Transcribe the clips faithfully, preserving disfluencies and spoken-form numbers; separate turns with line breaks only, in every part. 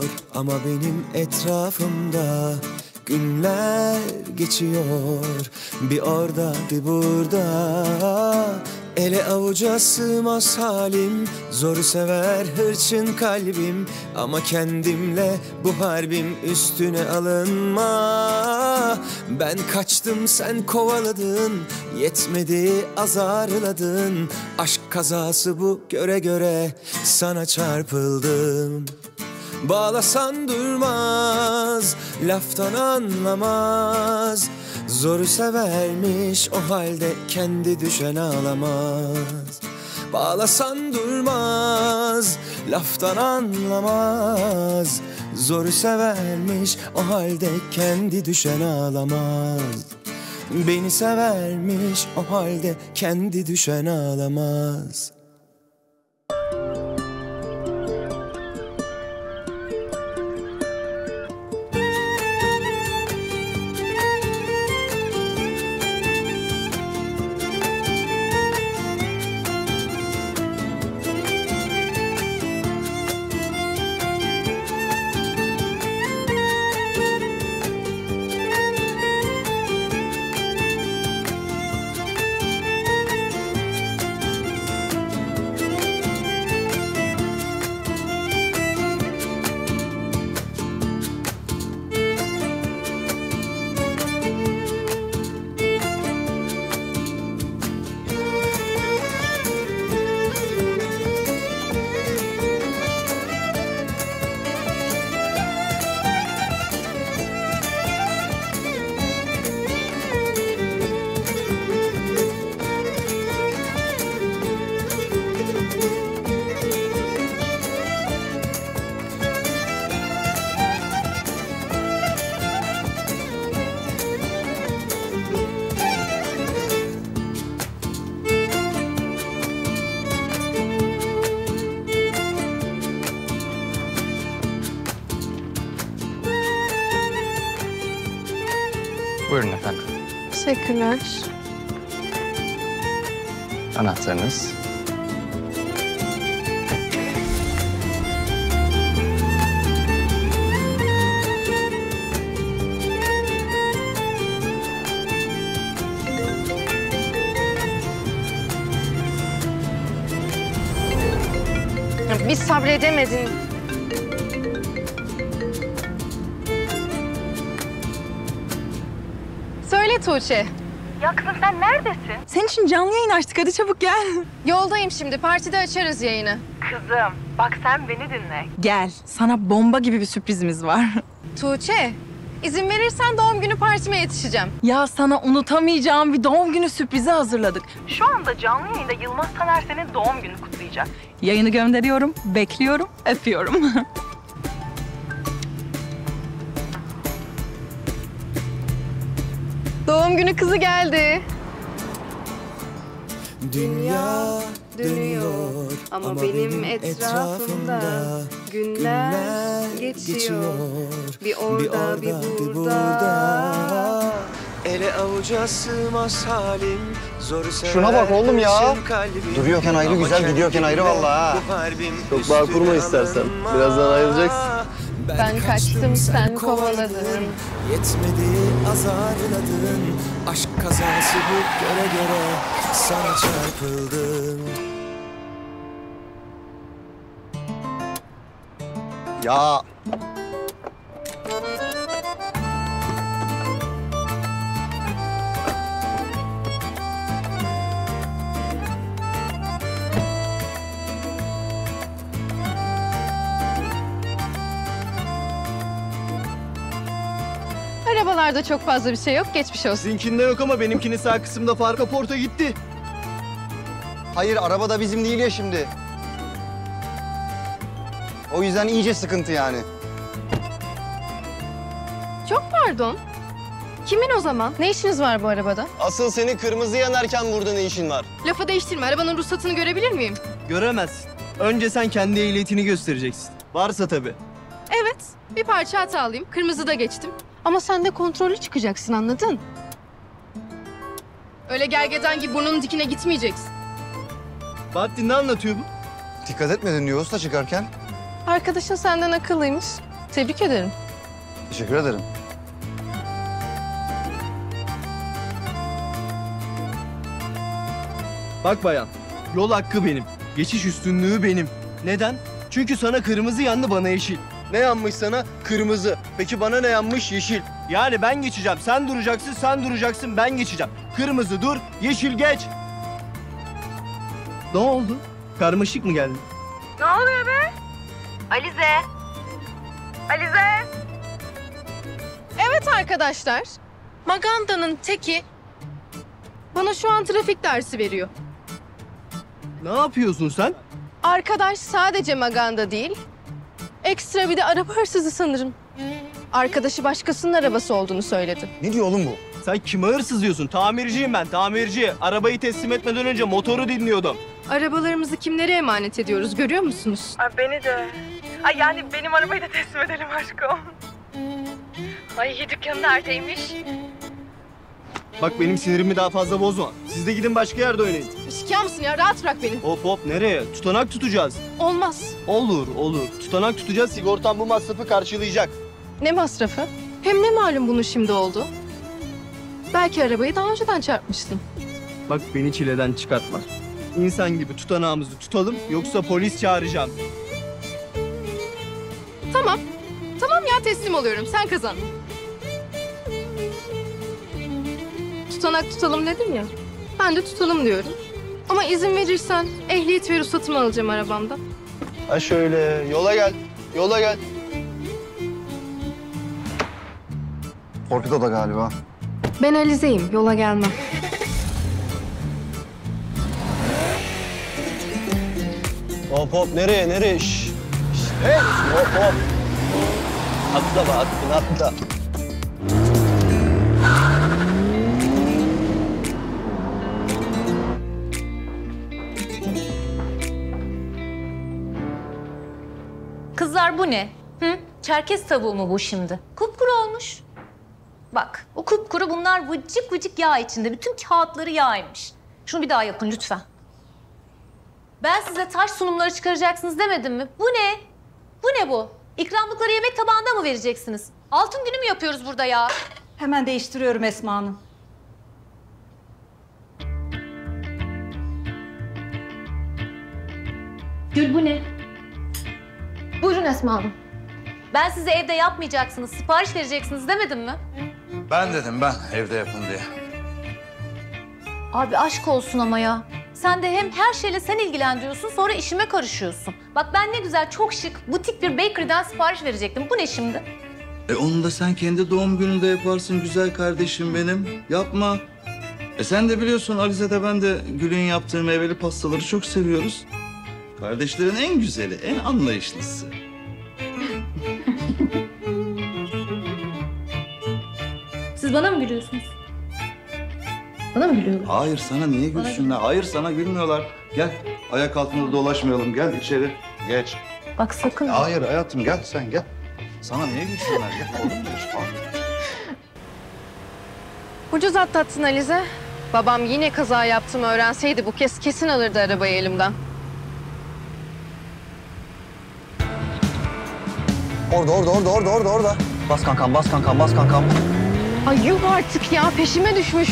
ama benim etrafımda günler geçiyor. Bir orada bir burada, ele avuca sığmaz halim. Zoru sever hırçın kalbim, ama kendimle bu harbim. Üstüne alınma, ben kaçtım sen kovaladın. Yetmedi azarladın, aşk kazası bu göre göre sana çarpıldım. Bağlasan durmaz, laftan anlamaz. Zoru severmiş, o halde kendi düşen ağlamaz. Bağlasan durmaz, laftan anlamaz. Zoru severmiş, o halde kendi düşen ağlamaz. Beni severmiş, o halde kendi düşen ağlamaz.
Buyurun efendim.
Teşekkürler.
Anahtarınız.
Bir sabredemedin. Söyle Tuğçe.
Ya kızım sen neredesin?
Senin için canlı yayın açtık. Hadi çabuk gel.
Yoldayım şimdi. Partide açarız yayını.
Kızım bak sen beni dinle.
Gel. Sana bomba gibi bir sürprizimiz var.
Tuğçe, izin verirsen doğum günü partime yetişeceğim.
Ya sana unutamayacağım bir doğum günü sürprizi hazırladık.
Şu anda canlı yayında Yılmaz Taner senin doğum günü kutlayacak.
Yayını gönderiyorum, bekliyorum, öpüyorum.
Doğum günü kızı geldi.
Dünya dönüyor
ama,
ama
benim
benim
etrafımda
etrafımda
günler,
günler
geçiyor.
geçiyor.
Bir orada, bir burada.
burada. Ele avuca sığmaz halim. Zoru sever
Şuna bak oğlum ya.
hırçın kalbim.
Duruyorken ayrı
Ama
güzel, gidiyorken ayrı
kendimle
vallahi ha.
bu harbim.
Çok bağ kurma
Üstüne
istersen.
alınma.
Birazdan ayrılacaksın.
Ben kaçtım, sen kovaladın.
Yetmedi azarladın. Aşk kazası bu göre göre sana çarpıldım.
Ya
Arabalarda çok fazla bir şey yok. Geçmiş olsun.
Sizinkinde yok ama benimkinin sağ kısımda far kaporta gitti.
hayır, araba da bizim değil ya şimdi. O yüzden iyice sıkıntı yani.
Çok pardon. Kimin o zaman? Ne işiniz var bu arabada?
Asıl senin kırmızı yanarken burada ne işin var?
Lafı değiştirme. Arabanın ruhsatını görebilir miyim?
Göremezsin. Önce sen kendi ehliyetini göstereceksin. Varsa tabii.
Evet. Bir parça hatalıyım. Kırmızıda geçtim. Ama sen de kontrollü çıkacaksın, anladın? Öyle gergedan gibi burnunun dikine gitmeyeceksin.
Bahattin ne anlatıyor bu?
Dikkat etmedin diyor usta çıkarken.
Arkadaşın senden akıllıymış. Tebrik ederim.
Teşekkür ederim.
Bak bayan, yol hakkı benim. Geçiş üstünlüğü benim. Neden? Çünkü sana kırmızı yandı, bana yeşil. Ne yanmış sana? Kırmızı. Peki bana ne yanmış? Yeşil. Yani ben geçeceğim. Sen duracaksın, sen duracaksın, ben geçeceğim. Kırmızı dur, yeşil geç. Ne oldu? Karmaşık mı geldi?
Ne oluyor be? Alize. Alize.
Evet arkadaşlar. Maganda'nın teki bana şu an trafik dersi veriyor.
Ne yapıyorsun sen?
Arkadaş sadece Maganda değil, ekstra bir de araba hırsızı sanırım. Arkadaşı başkasının arabası olduğunu söyledi.
Ne diyor oğlum bu?
Sen kime hırsız diyorsun? Tamirciyim ben, tamirci. Arabayı teslim etmeden önce motoru dinliyordum.
Arabalarımızı kimlere emanet ediyoruz görüyor musunuz?
Ay beni de. Ay yani benim arabayı da teslim edelim aşkım. Ay dükkanı neredeymiş?
Bak benim sinirimi daha fazla bozma. Siz de gidin başka yerde oynayın.
Şikâ mısın ya? Rahat bırak beni.
Hop hop nereye? Tutanak tutacağız.
Olmaz.
Olur olur. Tutanak tutacağız. Sigortan bu masrafı karşılayacak.
Ne masrafı? Hem ne malum bunun şimdi oldu? Belki arabayı daha önceden çarpmıştın.
Bak beni çileden çıkartma. İnsan gibi tutanağımızı tutalım yoksa polis çağıracağım.
Tamam. Tamam ya teslim oluyorum. Sen kazan. Tutanak tutalım dedim ya. Ben de tutalım diyorum. Ama izin verirsen ehliyet ve ruhsatımı alacağım arabamda.
Ha şöyle yola gel. Yola gel.
Torpido da galiba.
Ben Alize'yim. Yola gelmem.
Hop hop nereye nereye? Şş. Şş. Hey. Hop hop. Atla be atla atla.
Kızlar bu ne? Hı? Çerkez tavuğu mu bu şimdi? Kupkuru olmuş. Bak o kupkuru bunlar vıcık vıcık yağ içinde. Bütün kağıtları yağymış. Şunu bir daha yapın lütfen. Ben size taş sunumları çıkaracaksınız demedim mi? Bu ne? Bu ne bu? İkramlıkları yemek tabağında mı vereceksiniz? Altın günü mü yapıyoruz burada ya?
Hemen değiştiriyorum Esma Hanım.
Gül bu ne? Buyurun Esma Hanım. Ben size evde yapmayacaksınız, sipariş vereceksiniz demedim mi?
Ben dedim ben evde yapın diye.
Abi aşk olsun ama ya. Sen de hem her şeyle sen ilgilen diyorsun, sonra işime karışıyorsun. Bak ben ne güzel, çok şık, butik bir bakery'den sipariş verecektim. Bu ne şimdi?
E onu da sen kendi doğum gününde yaparsın güzel kardeşim benim. Yapma. E sen de biliyorsun Alize de ben de Gül'ün yaptığı meyveli pastaları çok seviyoruz. Kardeşlerin en güzeli, en anlayışlısı.
Siz bana mı gülüyorsunuz? Bana mı gülüyorlar?
Hayır sana niye gülsünler? Hayır sana gülmüyorlar. Gel ayak altında dolaşmayalım. Gel içeri. Geç.
Bak sakın.
Hayır hayatım gel sen gel. Sana niye gülsünler? Gel olur mu?
Ucuz atlattın Alize. Babam yine kaza yaptığımı öğrenseydi bu kez kesin alırdı arabayı elimden.
Orada, orada, orada, orada, orada, orada. Bas kankam, bas kankam, bas kankam.
Ay yuh artık ya peşime düşmüş.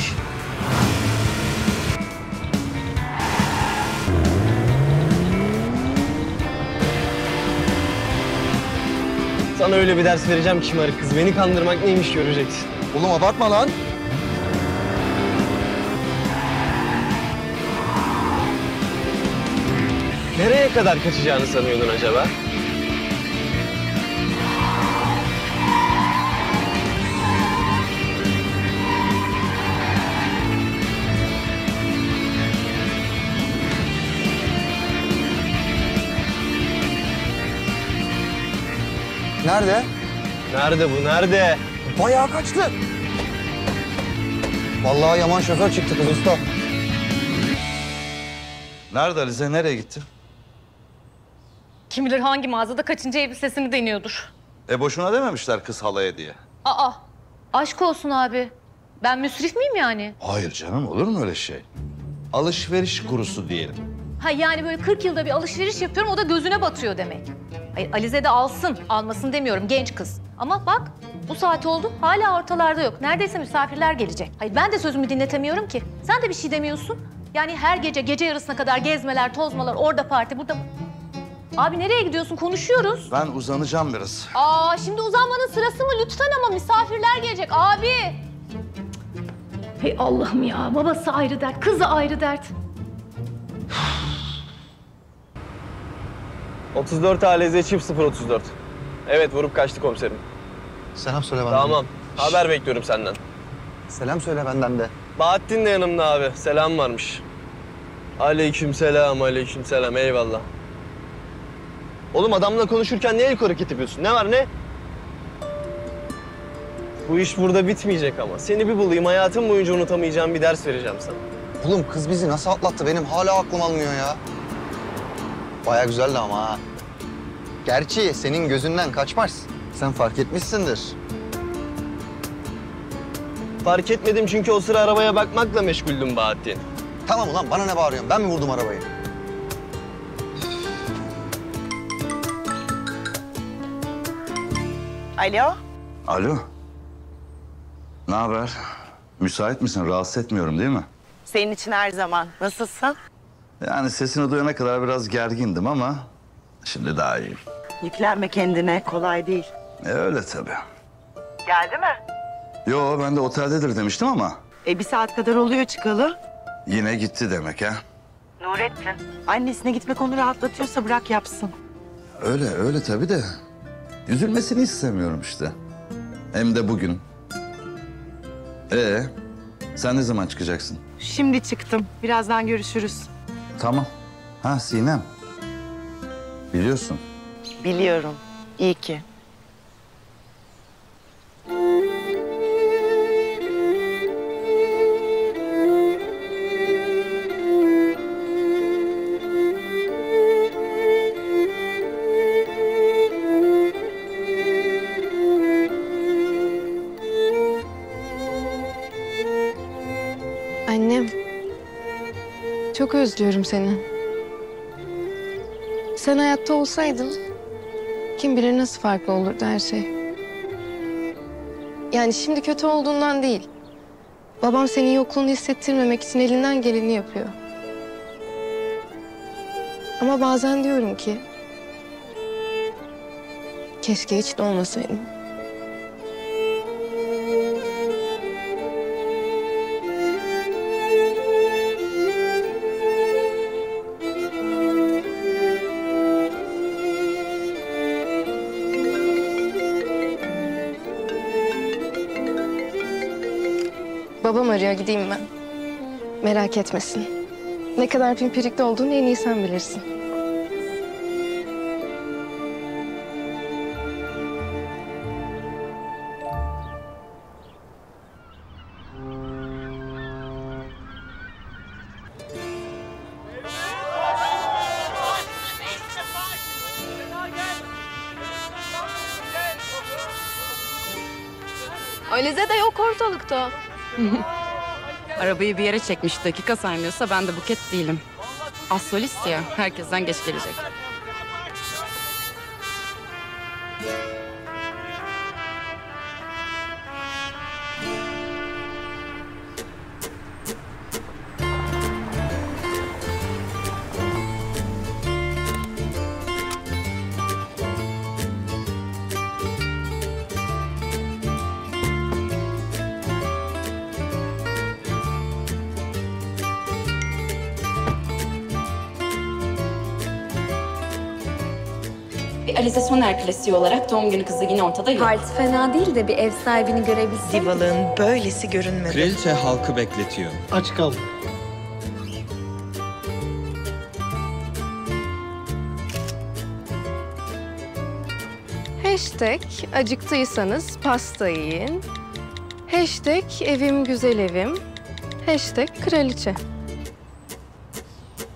Sana öyle bir ders vereceğim ki şımarık kız. Beni kandırmak neymiş göreceksin.
Oğlum abartma lan.
Nereye kadar kaçacağını sanıyordun acaba?
Nerede?
Nerede bu, nerede?
Bayağı kaçtı. Vallahi yaman şoför çıktı kız usta.
Nerede Alize? Nereye gitti?
Kim bilir hangi mağazada kaçıncı elbisesini deniyordur.
E boşuna dememişler kız halaya diye.
Aa, aşk olsun abi. Ben müsrif miyim yani?
Hayır canım olur mu öyle şey? Alışveriş kurusu diyelim.
Ha yani böyle kırk yılda bir alışveriş yapıyorum, o da gözüne batıyor demek. Ay, Alize de alsın, almasın demiyorum, genç kız. Ama bak, bu saat oldu, hala ortalarda yok. Neredeyse misafirler gelecek. Hayır, ben de sözümü dinletemiyorum ki. Sen de bir şey demiyorsun. Yani her gece, gece yarısına kadar gezmeler, tozmalar, orada parti, burada... Abi nereye gidiyorsun? Konuşuyoruz.
Ben uzanacağım biraz.
Aa, şimdi uzanmanın sırası mı? Lütfen ama misafirler gelecek abi. Hey Allah'ım ya, babası ayrı dert, kızı ayrı dert.
otuz dört A L Z çift sıfır otuz dört. Evet, vurup kaçtı komiserim.
Selam söyle benden.
Tamam, haber bekliyorum senden.
Selam söyle benden de.
Bahattin de yanımda abi, selam varmış. Aleyküm selam, aleyküm selam, eyvallah. Oğlum adamla konuşurken niye el hareket yapıyorsun? Ne var ne? Bu iş burada bitmeyecek ama. Seni bir bulayım, hayatım boyunca unutamayacağım bir ders vereceğim sana.
Oğlum kız bizi nasıl atlattı? Benim hala aklım almıyor ya. Baya güzeldi ama ha. Gerçi senin gözünden kaçmaz. Sen fark etmişsindir.
Fark etmedim çünkü o sıra arabaya bakmakla meşguldüm Bahattin.
Tamam ulan bana ne bağırıyorsun? Ben mi vurdum arabayı?
Alo?
Alo. Ne haber? Müsait misin? Rahatsız etmiyorum değil mi?
Senin için her zaman. Nasılsın?
Yani sesini duyana kadar biraz gergindim ama şimdi daha iyiyim.
Yüklenme kendine. Kolay değil.
E öyle tabii.
Geldi mi?
Yo ben de oteldedir demiştim ama
E bir saat kadar oluyor çıkalı.
yine gitti demek ha.
Nurettin. Annesine gitmek onu rahatlatıyorsa bırak yapsın.
Öyle öyle tabii de üzülmesini istemiyorum işte. Hem de bugün. Ee, sen ne zaman çıkacaksın?
Şimdi çıktım. Birazdan görüşürüz.
Tamam. Ha Sinem. Biliyorsun.
Biliyorum. İyi ki.
Annem. Çok özlüyorum seni. Sen hayatta olsaydın kim bilir nasıl farklı olurdu her şey. Yani şimdi kötü olduğundan değil. Babam senin yokluğunu hissettirmemek için elinden geleni yapıyor. Ama bazen diyorum ki keşke hiç de olmasaydım. Babam arıyor, gideyim ben. Merak etmesin. Ne kadar pimpirikli olduğunu en iyi sen bilirsin. Alize de yok ortalıkta.
Arabayı bir yere çekmiş, dakika saymıyorsa ben de Buket değilim. Az solist ya, herkesten geç gelecek. Bir Alize Soner klasiği olarak doğum günü kızı yine ortada yok.
Parti fena değil de bir ev sahibini görebilsek.
Divalığın böylesi görünmedi.
Kraliçe halkı bekletiyor.
Aç kaldım.
Hashtag acıktıysanız pasta yiyin. Hashtag evim güzel evim. Hashtag kraliçe.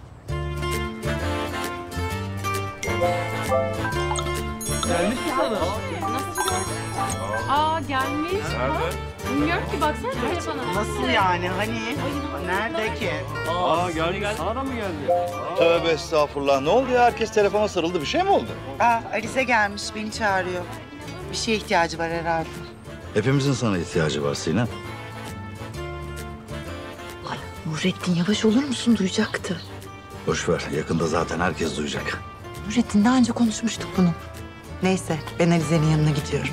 Gelmiş mi sana?
Aa gelmiş. Nerede? Bilmiyorum ki baksana telefona.
Nasıl yani? Hani? Nerede ki?
Aa geldi. Sara mı geldi?
Tövbe estağfurullah. Ne oldu ya? Herkes telefona sarıldı. Bir şey mi oldu?
Aa, Alize gelmiş. Beni çağırıyor. Bir şeye ihtiyacı var herhalde.
Hepimizin sana ihtiyacı var Sinem.
Ay Nurettin yavaş olur musun? Duyacaktı.
Boş ver. Yakında zaten herkes duyacak.
Nurettin daha önce konuşmuştuk bunu. Neyse ben Alize'nin yanına gidiyorum.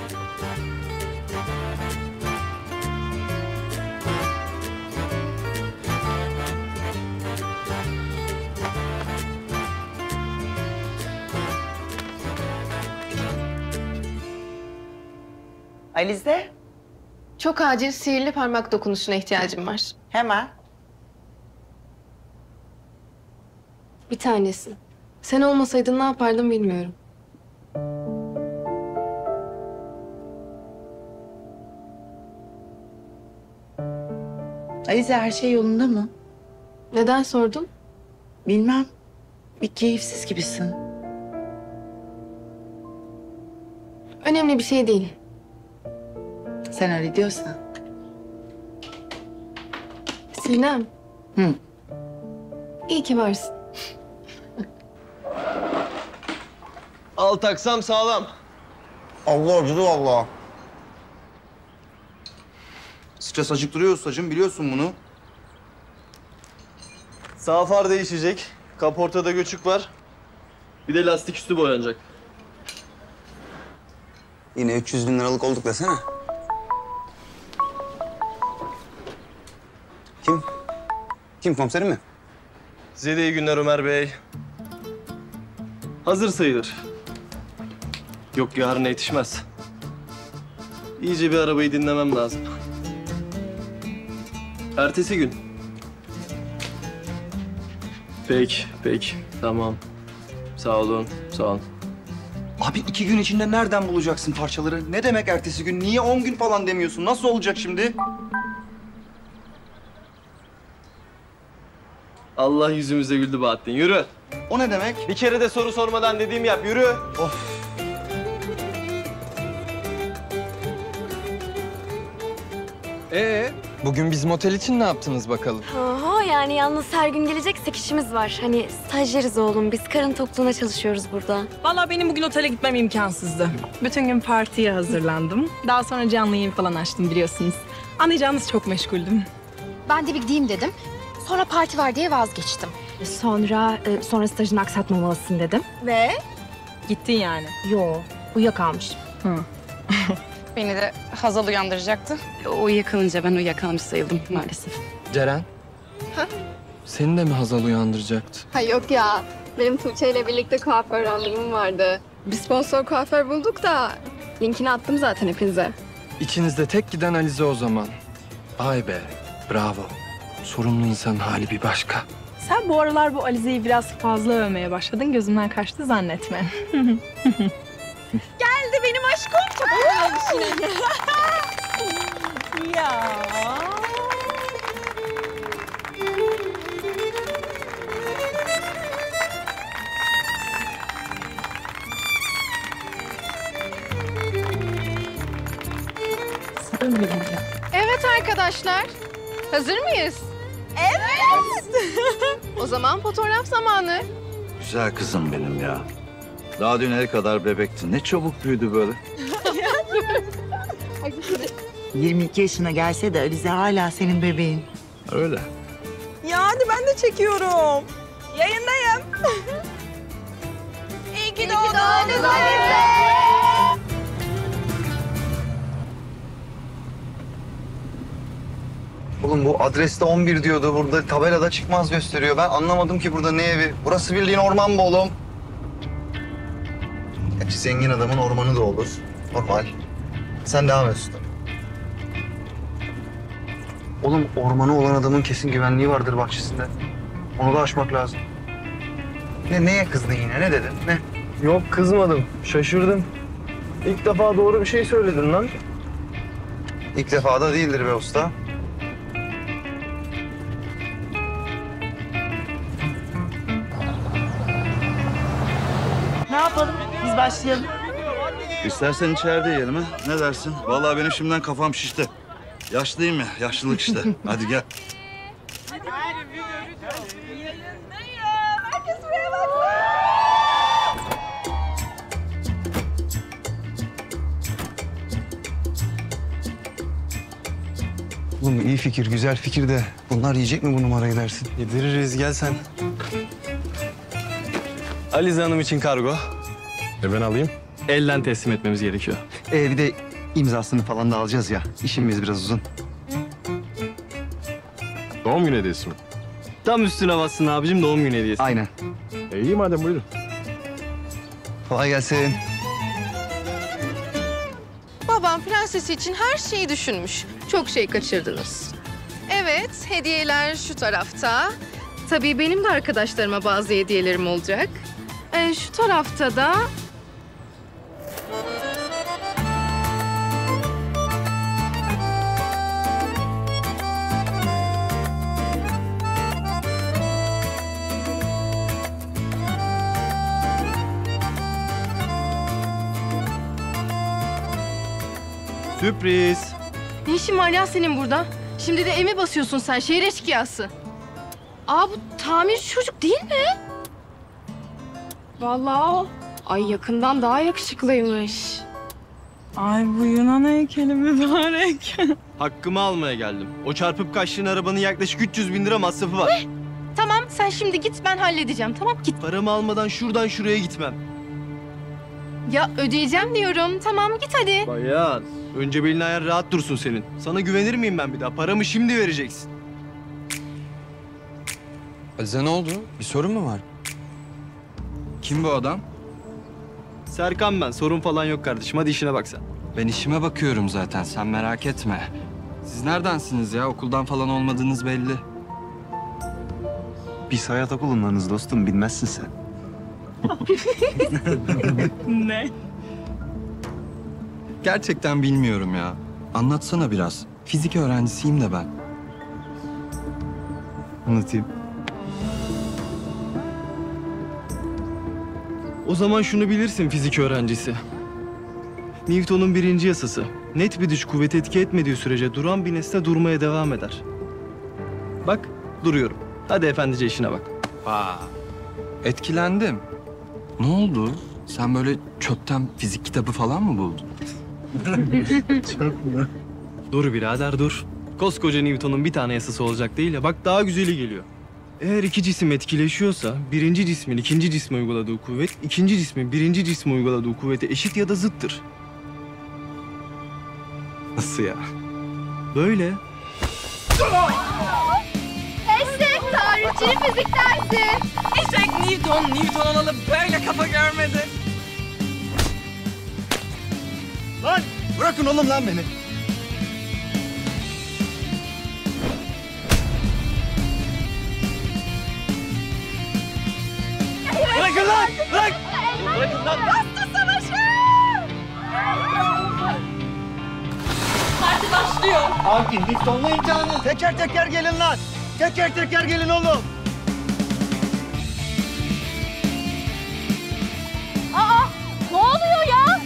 Alize.
Çok acil sihirli parmak dokunuşuna ihtiyacım var.
Hemen.
Bir tanesi. Sen olmasaydın ne yapardım bilmiyorum.
Alize her şey yolunda mı?
Neden sordun?
Bilmem. Bir keyifsiz gibisin.
Önemli bir şey değil.
Sen öyle diyorsan.
Sinem.
Hı.
İyi ki varsın.
Al taksam sağlam.
Allah acıdı valla.
Stres acıktırıyor ustacığım. Biliyorsun bunu.
Sağ far değişecek. Kaportada göçük var. Bir de lastik üstü boyanacak.
Yine üç yüz bin liralık olduk desene. Kim? Kim komiserim mi?
Size de iyi günler Ömer Bey. Hazır sayılır. Yok yarına yetişmez. İyice bir arabayı dinlemem lazım. Ertesi gün. Peki, peki. Tamam. Sağ olun, sağ olun.
Abi iki gün içinde nereden bulacaksın parçaları? Ne demek ertesi gün? Niye on gün falan demiyorsun? Nasıl olacak şimdi?
Allah yüzümüze güldü Bahattin. Yürü.
O ne demek?
Bir kere de soru sormadan dediğimi yap. Yürü.
Of.
Ee, bugün bizim otel için ne yaptınız bakalım?
Oho yani yalnız her gün geleceksek işimiz var. Hani stajyeriz oğlum. Biz karın tokluğuna çalışıyoruz burada.
Vallahi benim bugün otele gitmem imkansızdı. Bütün gün partiye hazırlandım. Daha sonra canlı yayın falan açtım biliyorsunuz. Anlayacağınız çok meşguldüm.
Ben de bir gideyim dedim. Sonra parti var diye vazgeçtim. Sonra e, sonra stajını aksatmamalısın dedim.
Ve? Gittin yani.
Yo, uyuyakalmışım.
Hı.
Beni de Hazal uyandıracaktı. O uyuyakalınca ben uyuyakalmış sayıldım maalesef.
Ceren,
Ha?
seni de mi Hazal uyandıracaktı?
Ha yok ya. Benim Tuğçe ile birlikte kuaför randevum vardı. Bir sponsor kuaför bulduk da linkini attım zaten hepinize.
İçinizde tek giden Alize o zaman. Vay be, bravo. Sorumlu insanın hali bir başka.
Sen bu aralar bu Alize'yi biraz fazla övmeye başladın. Gözümden kaçtı zannetme. Geldi benim aşkım. Çok güzel ya.
Evet arkadaşlar. Hazır mıyız?
Evet.
O zaman fotoğraf zamanı.
Güzel kızım benim ya. Daha dün el kadar bebekti. Ne çabuk büyüdü böyle.
yirmi iki yaşına gelse de Alize hala senin bebeğin.
Öyle.
Ya hadi ben de çekiyorum. Yayındayım. İyi ki doğdun Alize.
Oğlum bu adreste on bir diyordu. Burada tabelada çıkmaz gösteriyor. Ben anlamadım ki burada ne evi. Burası bildiğin orman mı oğlum? Gerçi zengin adamın ormanı da olur. Normal. Sen devam et usta. Oğlum ormanı olan adamın kesin güvenliği vardır bahçesinde. Onu da aşmak lazım. Ne, neye kızdın yine? Ne dedin? Ne?
Yok kızmadım. Şaşırdım. İlk defa doğru bir şey söyledin lan.
İlk defa da değildir be usta.
Ne yapalım? Biz başlayalım.
İstersen içeride yiyelim ha. Ne dersin? Vallahi benim şimdiden kafam şişti. Yaşlıyım ya, yaşlılık işte. Hadi gel.
Oğlum iyi fikir, güzel fikir de bunlar yiyecek mi bu numarayı dersin?
Yediririz, gel sen. Alize Hanım için kargo.
E ben alayım.
Elden teslim etmemiz gerekiyor.
Ee, bir de imzasını falan da alacağız ya. İşimiz biraz uzun.
Doğum günü hediyesi mi?
Tam üstüne bassın abicim, doğum günü hediyesi.
Aynen.
E iyi madem, buyurun.
Kolay gelsin.
Babam prensesi için her şeyi düşünmüş. Çok şey kaçırdınız. Evet, hediyeler şu tarafta. Tabii benim de arkadaşlarıma bazı hediyelerim olacak. Ee, şu tarafta da...
Sürpriz.
Ne işin var ya senin burada? Şimdi de emi basıyorsun sen, şehir eşkıyası. Aa, bu tamirci çocuk değil mi? Vallahi o. Ay, yakından daha yakışıklıymış.
Ay bu Yunan heykeli mübarek.
Hakkımı almaya geldim. O çarpıp kaçtığın arabanın yaklaşık üç yüz bin lira masrafı var.
Ne? Tamam, sen şimdi git, ben halledeceğim. Tamam, git.
Paramı almadan şuradan şuraya gitmem.
Ya ödeyeceğim diyorum. Tamam, git hadi.
Bayan, önce belin ayar rahat dursun senin. Sana güvenir miyim ben bir daha? Paramı şimdi vereceksin.
Alize ne oldu? Bir sorun mu var? Kim bu adam?
Serkan ben. Sorun falan yok kardeşim. Hadi işine bak sen.
Ben işime bakıyorum zaten, sen merak etme. Siz neredensiniz ya? Okuldan falan olmadığınız belli.
Biz hayat okulundanız dostum, bilmezsin sen.
Ne?
Gerçekten bilmiyorum ya. Anlatsana biraz. Fizik öğrencisiyim de ben.
Anlatayım.
O zaman şunu bilirsin fizik öğrencisi. Newton'un birinci yasası. Net bir dış kuvvet etki etmediği sürece duran bir nesne durmaya devam eder. Bak, duruyorum. Hadi efendice işine bak.
Vay. Etkilendim. Ne oldu? Sen böyle çöpten fizik kitabı falan mı buldun?
Çok mu? Dur birader dur. Koskoca Newton'un bir tane yasası olacak değil ya. Bak daha güzeli geliyor. Eğer iki cisim etkileşiyorsa birinci cismin ikinci cisme uyguladığı kuvvet, ikinci cismin birinci cisme uyguladığı kuvvete eşit ya da zıttır.
Nasıl ya?
Böyle.
Eşek tarihçinin fizik dersi.
Eşek Newton, Newton olalı böyle kafa görmedi.
Lan bırakın oğlum lan beni. Bırakın lan! Bırak! Bırakın lan!
Bastı savaşı!
Parti başlıyor.
Sakin, Newton'la imtihanı. Teker teker gelin lan! Teker teker gelin oğlum!
Aa, ne oluyor ya?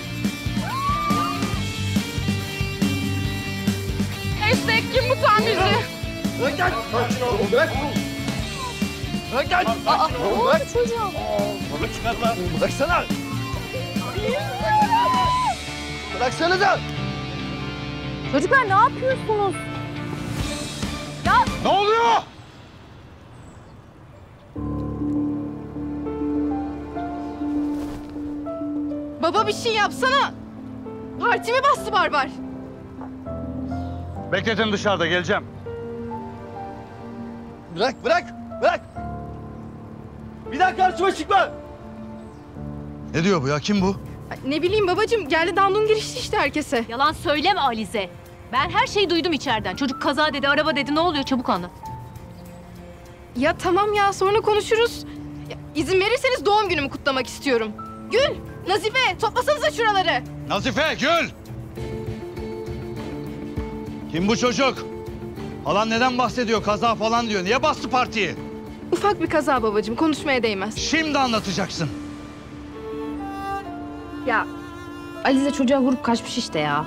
Eşek kim bu tamirci?
Bırak lan! Sakin ol, bırak! Bırak lan!
Aa,
Bırak!
çocuğum.
Bırak çıkar lan! Bıraksana! Bıraksanıza!
Çocuklar ne yapıyorsunuz? Ya
ne oluyor?
Baba bir şey yapsana. Partimi bastı barbar.
Bekletin dışarıda, geleceğim.
Bırak, bırak, bırak! Bir daha karşıma çıkma!
Ne diyor bu ya? Kim bu?
Ne bileyim babacığım, geldi dandun girişti işte herkese.
Yalan söyleme Alize. Ben her şeyi duydum içeriden. Çocuk kaza dedi, araba dedi. Ne oluyor? Çabuk anlat.
Ya tamam ya, sonra konuşuruz. Ya, izin verirseniz doğum günümü kutlamak istiyorum. Gül, Nazife, toplasanıza şuraları.
Nazife, Gül! Kim bu çocuk? Halan neden bahsediyor? Kaza falan diyor. Niye bastı partiyi?
Ufak bir kaza babacığım, konuşmaya değmez.
Şimdi anlatacaksın.
Ya
Alize çocuğa vurup kaçmış işte ya.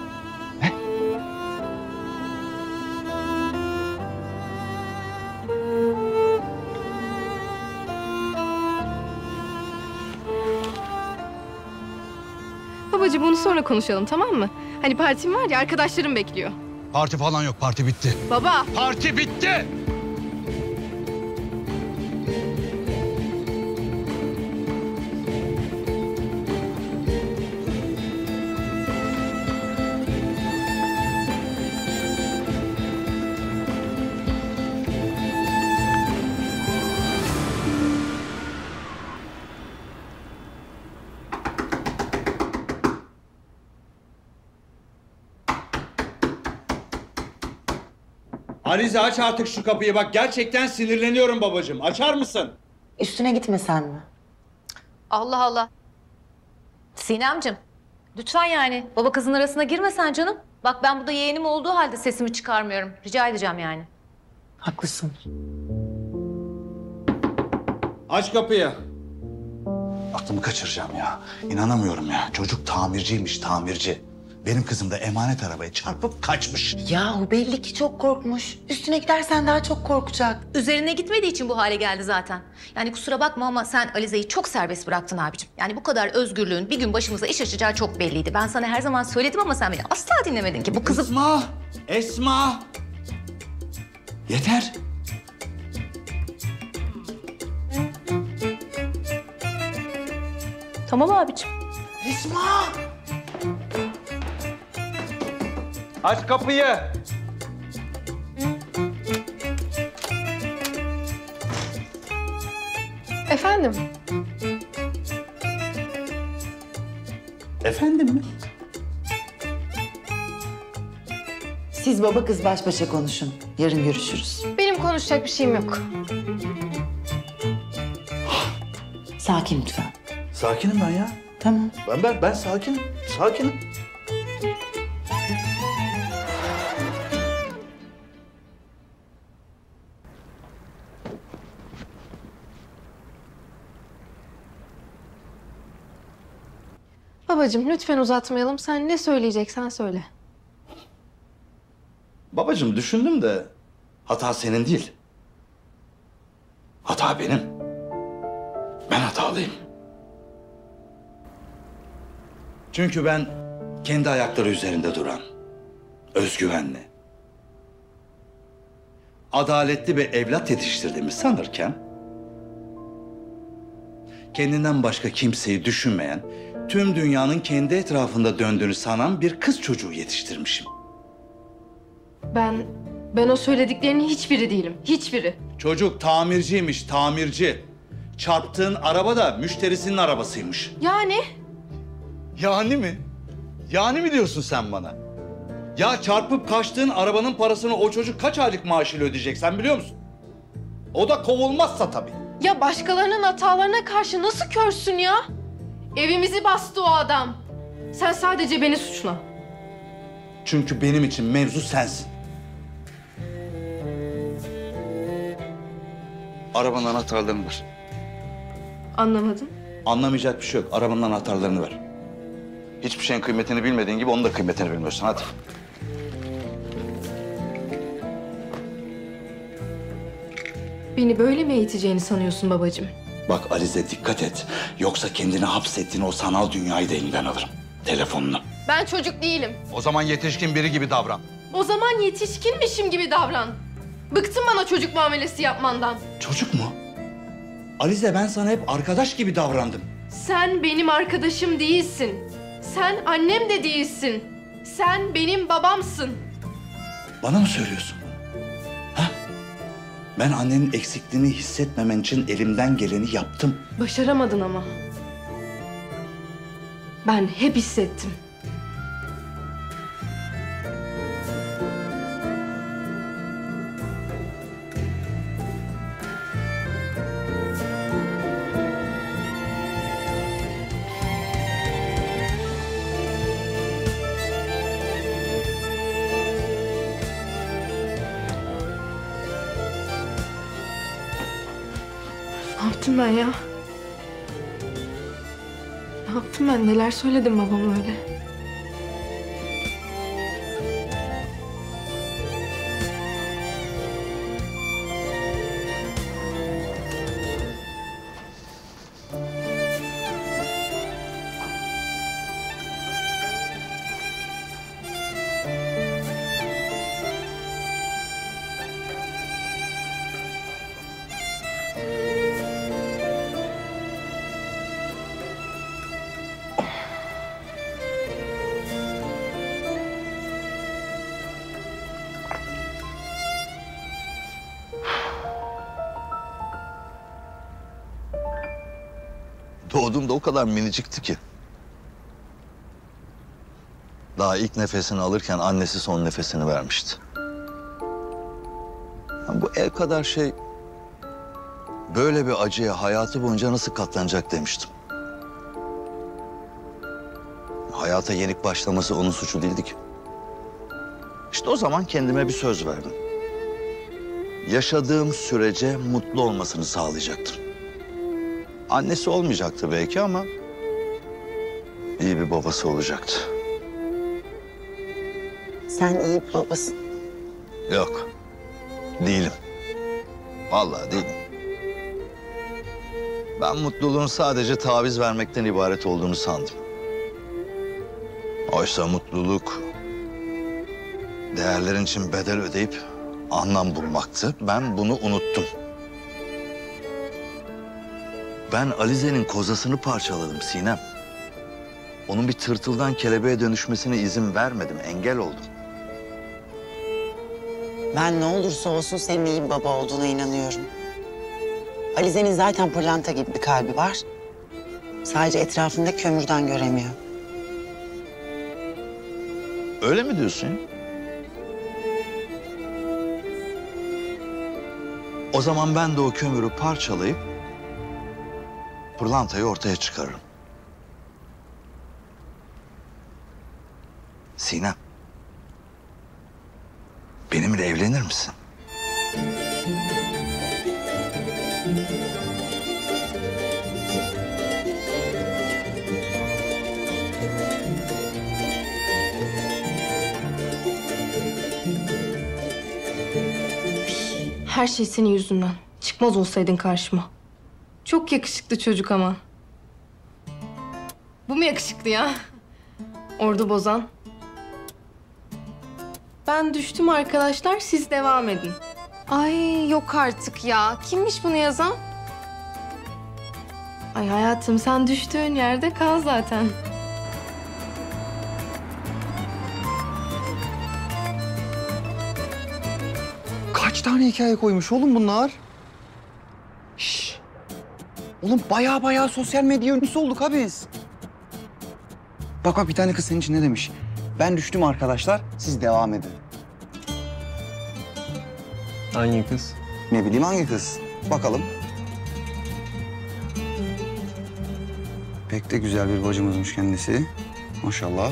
Babacığım bunu sonra konuşalım, tamam mı? Hani partim var ya, arkadaşlarım bekliyor.
Parti falan yok. Parti bitti.
Baba.
Parti bitti.
Alize aç artık şu kapıyı. Bak gerçekten sinirleniyorum babacığım. Açar mısın?
Üstüne gitmesen mi?
Allah Allah. Sinemcim, lütfen yani baba kızın arasına girmesen canım. Bak ben burada yeğenim olduğu halde sesimi çıkarmıyorum. Rica edeceğim yani.
Haklısın.
Aç kapıyı.
Aklımı kaçıracağım ya. İnanamıyorum ya. Çocuk tamirciymiş, tamirci. Benim kızım da emanet arabaya çarpıp kaçmış.
Yahu belli ki çok korkmuş. Üstüne gidersen daha çok korkacak.
Üzerine gitmediği için bu hale geldi zaten. Yani kusura bakma ama sen Alize'yi çok serbest bıraktın abicim. Yani bu kadar özgürlüğün bir gün başımıza iş açacağı çok belliydi. Ben sana her zaman söyledim ama sen beni asla dinlemedin ki. Bu kızı...
Esma! Esma! Yeter.
Tamam abicim.
Esma! Aç kapıyı.
Efendim?
Efendim mi?
Siz baba kız baş başa konuşun. Yarın görüşürüz.
Benim konuşacak bir şeyim yok.
Sakin lütfen.
Sakinim ben ya.
Tamam.
Ben ben, ben sakinim. Sakinim.
Babacığım lütfen uzatmayalım. Sen ne söyleyeceksen söyle.
Babacığım düşündüm de hata senin değil. Hata benim. Ben hatalıyım. Çünkü ben kendi ayakları üzerinde duran, özgüvenli, adaletli bir evlat yetiştirdiğimi sanırken kendinden başka kimseyi düşünmeyen, tüm dünyanın kendi etrafında döndüğünü sanan bir kız çocuğu yetiştirmişim.
Ben, ben o söylediklerinin hiçbiri değilim. Hiçbiri.
Çocuk tamirciymiş, tamirci. Çarptığın araba da müşterisinin arabasıymış.
Yani?
Yani mi? Yani mi diyorsun sen bana? Ya çarpıp kaçtığın arabanın parasını o çocuk kaç aylık maaşıyla ödeyecek sen biliyor musun? O da kovulmazsa tabii.
Ya başkalarının hatalarına karşı nasıl körsün ya? Evimizi bastı o adam. Sen sadece beni suçla.
Çünkü benim için mevzu sensin. Arabanın anahtarlarını ver.
Anlamadım.
Anlamayacak bir şey yok. Arabanın anahtarlarını ver. Hiçbir şeyin kıymetini bilmediğin gibi onun da kıymetini bilmiyorsun. Hadi.
Beni böyle mi eğiteceğini sanıyorsun babacığım?
Bak Alize dikkat et. Yoksa kendini hapsettiğin o sanal dünyayı da elinden alırım. Telefonunu.
Ben çocuk değilim.
O zaman yetişkin biri gibi davran.
O zaman yetişkinmişim gibi davran. Bıktım bana çocuk muamelesi yapmandan.
Çocuk mu? Alize ben sana hep arkadaş gibi davrandım.
Sen benim arkadaşım değilsin. Sen annem de değilsin. Sen benim babamsın.
Bana mı söylüyorsun? Ha? Ben annenin eksikliğini hissetmemen için elimden geleni yaptım.
Başaramadın ama. Ben hep hissettim. Ne yaptım ben ya? Ne yaptım Delirdim ben. Neler söyledim babama öyle.
Doğduğumda o kadar minicikti ki. Daha ilk nefesini alırken annesi son nefesini vermişti. Ya bu el kadar şey böyle bir acıya hayatı boyunca nasıl katlanacak demiştim. Hayata yenik başlaması onun suçu değildi ki. İşte o zaman kendime bir söz verdim. Yaşadığım sürece mutlu olmasını sağlayacaktım. Annesi olmayacaktı belki ama iyi bir babası olacaktı.
Sen iyi bir babasın.
Yok, değilim. Vallahi değilim. Ben mutluluğun sadece taviz vermekten ibaret olduğunu sandım. Oysa mutluluk değerlerin için bedel ödeyip anlam bulmaktı. Ben bunu unuttum. Ben Alize'nin kozasını parçaladım Sinem. Onun bir tırtıldan kelebeğe dönüşmesine izin vermedim, engel oldum.
Ben ne olursa olsun senin iyi bir baba olduğuna inanıyorum. Alize'nin zaten pırlanta gibi bir kalbi var. Sadece etrafında kömürden göremiyor.
Öyle mi diyorsun ya? O zaman ben de o kömürü parçalayıp pırlantayı ortaya çıkarırım. Sinem, benimle evlenir misin?
Her şey senin yüzünden. Çıkmaz olsaydın karşıma. Çok yakışıklı çocuk ama. Bu mu yakışıklı ya? Ordu bozan. Ben düştüm arkadaşlar, siz devam edin. Ay yok artık ya. Kimmiş bunu yazan? Ay hayatım sen düştüğün yerde kal zaten.
Kaç tane hikaye koymuş oğlum bunlar? Şş. Oğlum bayağı bayağı sosyal medya ünlüsü olduk ha biz. Bak bak bir tane kız senin için ne demiş? Ben düştüm arkadaşlar, siz devam edin.
Hangi kız?
Ne bileyim hangi kız? Bakalım. Pek de güzel bir bacımızmış kendisi. Maşallah.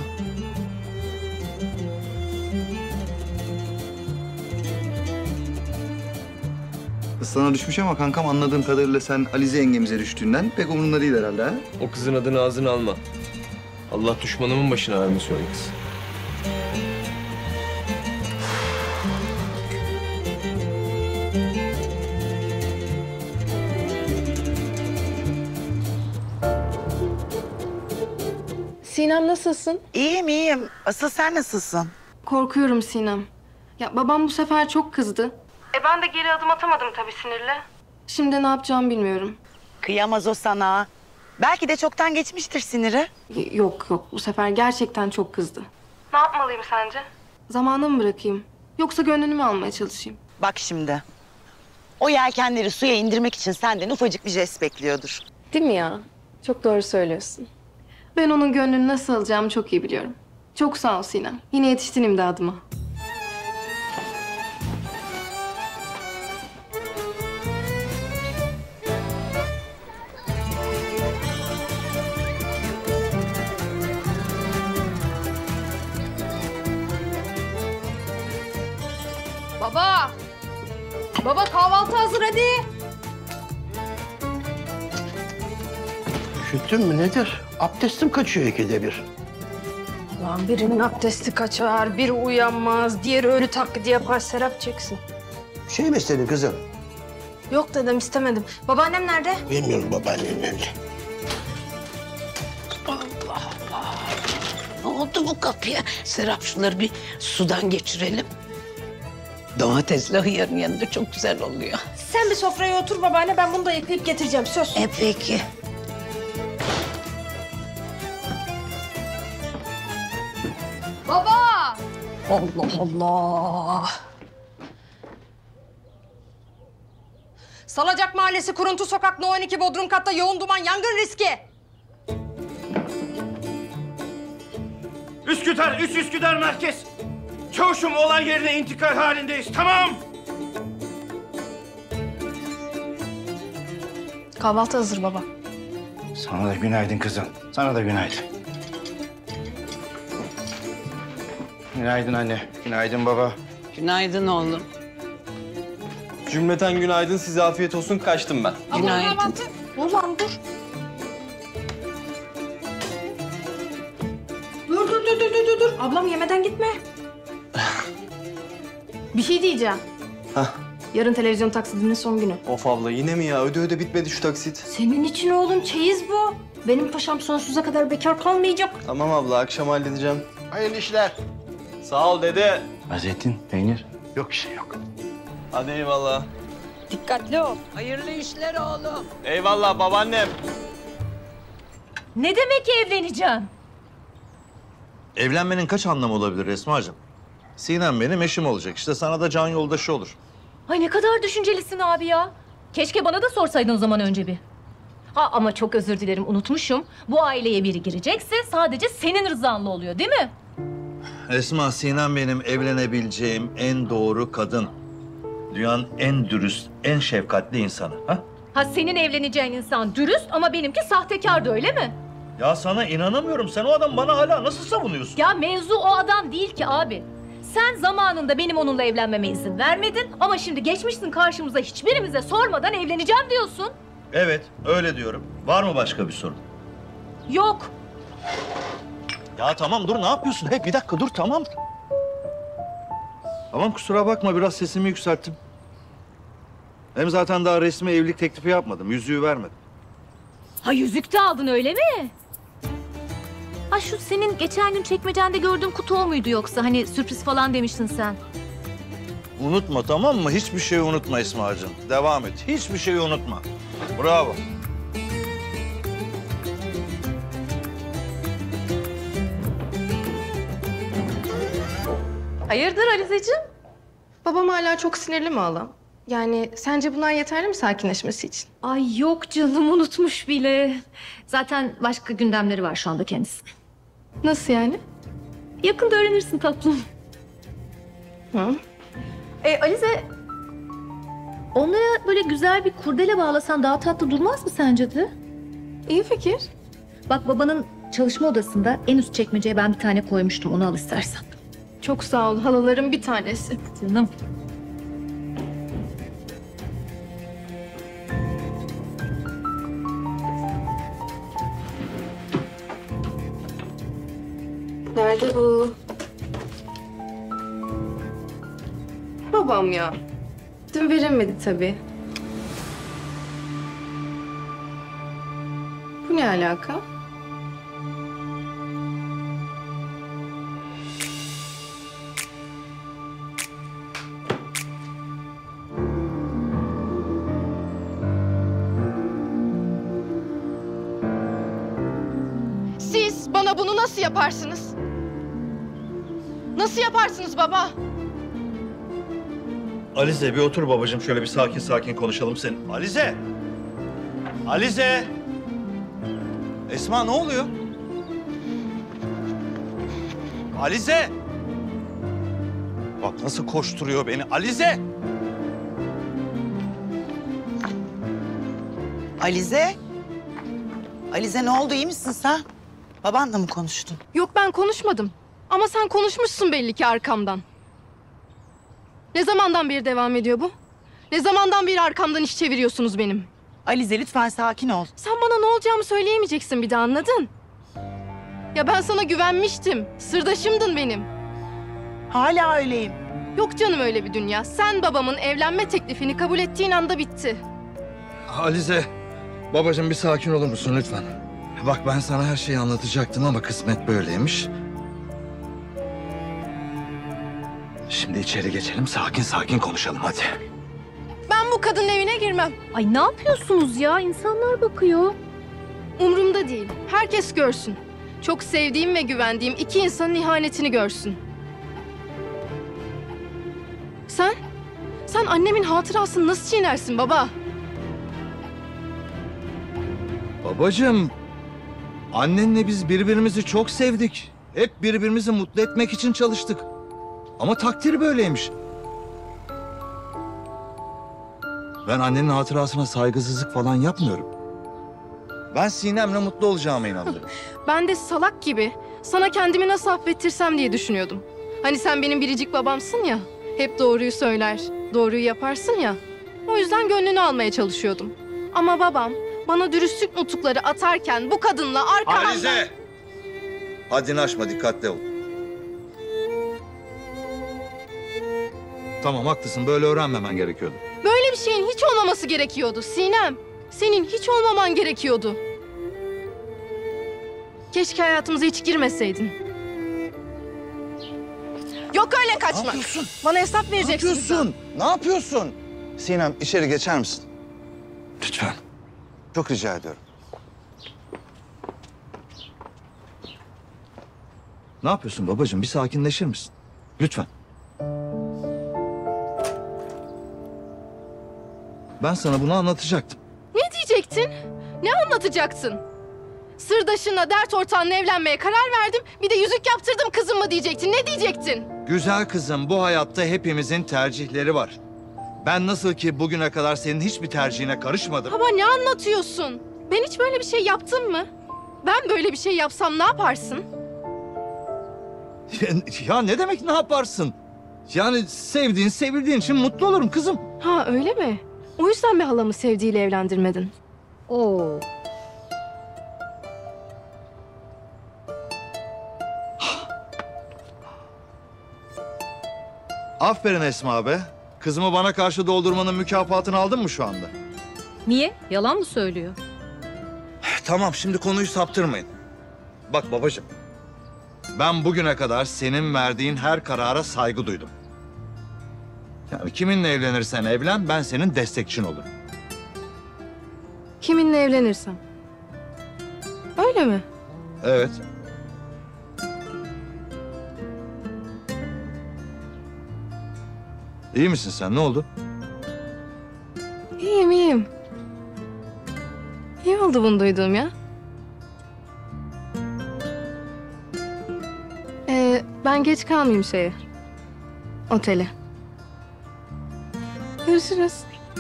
Kız sana düşmüş ama kankam anladığım kadarıyla sen Alize yengemize düştüğünden pek umurunda değil herhalde ha?
O kızın adını ağzına alma. Allah düşmanımın başına vermesin o kız.
Sinem nasılsın?
İyiyim iyiyim. Asıl sen nasılsın?
Korkuyorum Sinem. Ya babam bu sefer çok kızdı. E ben de geri adım atamadım tabii sinirle. Şimdi ne yapacağımı bilmiyorum.
Kıyamaz o sana. Belki de çoktan geçmiştir siniri.
Y- Yok yok bu sefer gerçekten çok kızdı. Ne yapmalıyım sence? Zamanı mı bırakayım? Yoksa gönlünü mü almaya çalışayım?
Bak şimdi. O yelkenleri suya indirmek için senden ufacık bir jest bekliyordur.
Değil mi ya? Çok doğru söylüyorsun. Ben onun gönlünü nasıl alacağımı çok iyi biliyorum. Çok sağ ol Sinem. Yine yetiştin imdadıma.
Baba! Baba kahvaltı hazır hadi.
Üşüttün mü nedir? Abdestim kaçıyor ikide bir.
Lan birinin abdesti kaçar, biri uyanmaz, diğeri ölü taklidi yapar, Serap çeksin.
Şey mi istedin kızım?
Yok dedem, istemedim. Babaannem nerede?
Bilmiyorum babaannem nerede.
Ne oldu bu kapıya? Serap şunları bir sudan geçirelim. Domatesle hıyarın yanında çok güzel oluyor.
Sen bir sofraya otur babaanne, ben bunu da yıkayıp getireceğim, söz.
E peki.
Baba!
Allah Allah!
Salacak Mahallesi, Kuruntu Sokak, No on iki Bodrum katta yoğun duman, yangın riski.
Üsküdar, üst Üsküdar merkez. Çavuşum olay yerine intikal halindeyiz. Tamam.
Kahvaltı hazır baba.
Sana da günaydın kızım. Sana da günaydın. Günaydın anne. Günaydın baba.
Günaydın oğlum.
Cümleten günaydın, size afiyet olsun. Kaçtım ben.
Günaydın.
Ulan dur. Dur, dur, dur, dur, dur, dur. Ablam yemeden gitme. Bir şey diyeceğim.
Hah.
Yarın televizyon taksidinin son günü.
Of abla, yine mi ya? Öde öde bitmedi şu taksit.
Senin için oğlum, çeyiz bu. Benim paşam sonsuza kadar bekar kalmayacak.
Tamam abla, akşam halledeceğim.
Hayırlı işler.
Sağ ol dede.
Zeytin, peynir. Yok bir şey yok.
Hadi eyvallah.
Dikkatli ol. Hayırlı işler oğlum.
Eyvallah babaannem.
Ne demek evleneceğim?
Evlenmenin kaç anlamı olabilir Esma'cığım? Sinem benim eşim olacak. İşte sana da can yoldaşı olur.
Ay ne kadar düşüncelisin abi ya. Keşke bana da sorsaydın o zaman önce bir. Ha ama çok özür dilerim, unutmuşum. Bu aileye biri girecekse sadece senin rızanla oluyor değil mi?
Esma, Sinem benim evlenebileceğim en doğru kadın. Dünyanın en dürüst, en şefkatli insanı. Ha?
Ha senin evleneceğin insan dürüst ama benimki sahtekardı, öyle mi?
Ya sana inanamıyorum. Sen o adamı bana hala nasıl savunuyorsun?
Ya mevzu o adam değil ki abi. Sen zamanında benim onunla evlenmeme izin vermedin ama şimdi geçmişsin karşımıza, hiçbirimize sormadan evleneceğim diyorsun.
Evet, öyle diyorum. Var mı başka bir sorun?
Yok.
Ya tamam dur, ne yapıyorsun? Hey bir dakika dur, tamam. Tamam, kusura bakma, biraz sesimi yükselttim. Hem zaten daha resmi evlilik teklifi yapmadım. Yüzüğü vermedim.
Ha yüzük de aldın öyle mi? Ha şu senin geçen gün çekmecende gördüğüm kutu o muydu yoksa? Hani sürpriz falan demiştin sen.
Unutma, tamam mı? Hiçbir şeyi unutma Esma'cığım. Devam et. Hiçbir şeyi unutma. Bravo.
Hayırdır Alizeciğim? Babam hala çok sinirli mi hala? Yani sence bunlar yeterli mi sakinleşmesi için?
Ay yok canım, unutmuş bile. Zaten başka gündemleri var şu anda kendisi.
Nasıl yani?
Yakında öğrenirsin tatlım.
Hı?
E Alize, onlara böyle güzel bir kurdele bağlasan daha tatlı durmaz mı sence de?
İyi fikir.
Bak babanın çalışma odasında en üst çekmeceye ben bir tane koymuştum, onu al istersen.
Çok sağ ol, halaların bir tanesi.
Canım.
Nerede bu? Babam ya. Dün veremedi tabii. Bu ne alaka? Siz bana bunu nasıl yaparsınız? Nasıl yaparsınız baba?
Alize bir otur babacığım. Şöyle bir sakin sakin konuşalım senin. Alize! Alize! Esma ne oluyor? Alize! Bak nasıl koşturuyor beni. Alize!
Alize? Alize ne oldu, iyi misin sen? Babanla mı konuştun?
Yok ben konuşmadım. Ama sen konuşmuşsun belli ki arkamdan. Ne zamandan beri devam ediyor bu? Ne zamandan beri arkamdan iş çeviriyorsunuz benim?
Alize lütfen sakin ol.
Sen bana ne olacağımı söyleyemeyeceksin bir de, anladın? Ya ben sana güvenmiştim. Sırdaşımdın benim.
Hala öyleyim.
Yok canım öyle bir dünya. Sen babamın evlenme teklifini kabul ettiğin anda bitti.
Alize, babacığım bir sakin olur musun lütfen? Bak ben sana her şeyi anlatacaktım ama kısmet böyleymiş. Şimdi içeri geçelim, sakin sakin konuşalım hadi.
Ben bu kadının evine girmem.
Ay ne yapıyorsunuz ya? İnsanlar bakıyor.
Umurumda değil. Herkes görsün. Çok sevdiğim ve güvendiğim iki insanın ihanetini görsün. Sen? Sen annemin hatırasını nasıl çiğnersin baba?
Babacığım, annenle biz birbirimizi çok sevdik. Hep birbirimizi mutlu etmek için çalıştık. Ama takdir böyleymiş. Ben annenin hatırasına saygısızlık falan yapmıyorum. Ben Sinem'le mutlu olacağıma inandım.
Ben de salak gibi sana kendimi nasıl affettirsem diye düşünüyordum. Hani sen benim biricik babamsın ya. Hep doğruyu söyler, doğruyu yaparsın ya. O yüzden gönlünü almaya çalışıyordum. Ama babam bana dürüstlük nutukları atarken bu kadınla arkamdan...
Alize! Haddini aşma, dikkatli ol. Tamam haklısın, böyle öğrenmemen gerekiyordu.
Böyle bir şeyin hiç olmaması gerekiyordu Sinem. Senin hiç olmaman gerekiyordu. Keşke hayatımıza hiç girmeseydin. Yok öyle kaçmak.
Ne yapıyorsun?
Bana hesap vereceksin.
Ne yapıyorsun? Ne yapıyorsun? Sinem içeri geçer misin? Lütfen. Çok rica ediyorum. Ne yapıyorsun babacığım? Bir sakinleşir misin? Lütfen. Ben sana bunu anlatacaktım.
Ne diyecektin? Ne anlatacaktın? Sırdaşınla dert ortağınla evlenmeye karar verdim. Bir de yüzük yaptırdım kızımla diyecektin. Ne diyecektin?
Güzel kızım, bu hayatta hepimizin tercihleri var. Ben nasıl ki bugüne kadar senin hiçbir tercihine karışmadım.
Baba ne anlatıyorsun? Ben hiç böyle bir şey yaptım mı? Ben böyle bir şey yapsam ne yaparsın?
Ya ne demek ne yaparsın? Yani sevdiğin, sevildiğin için mutlu olurum kızım.
Ha öyle mi? O yüzden mi halamı sevdiğiyle evlendirmedin?
Oo.
Aferin Esma be. Kızımı bana karşı doldurmanın mükafatını aldın mı şu anda?
Niye? Yalan mı söylüyor?
Tamam, şimdi konuyu saptırmayın. Bak babacığım, ben bugüne kadar senin verdiğin her karara saygı duydum. Yani kiminle evlenirsen evlen, ben senin destekçin olurum.
Kiminle evlenirsem? Öyle mi?
Evet. İyi misin sen? Ne oldu?
İyiyim, iyiyim. İyi oldu bunu duyduğum ya. Ee, ben geç kalmayayım şeye. Otele. Görüşürüz.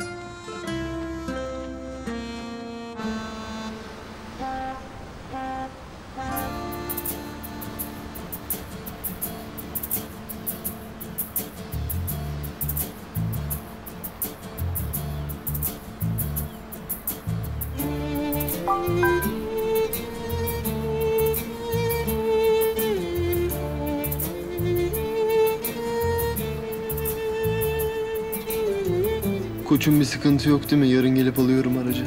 Koçum bir sıkıntı yok değil mi? Yarın gelip alıyorum aracı.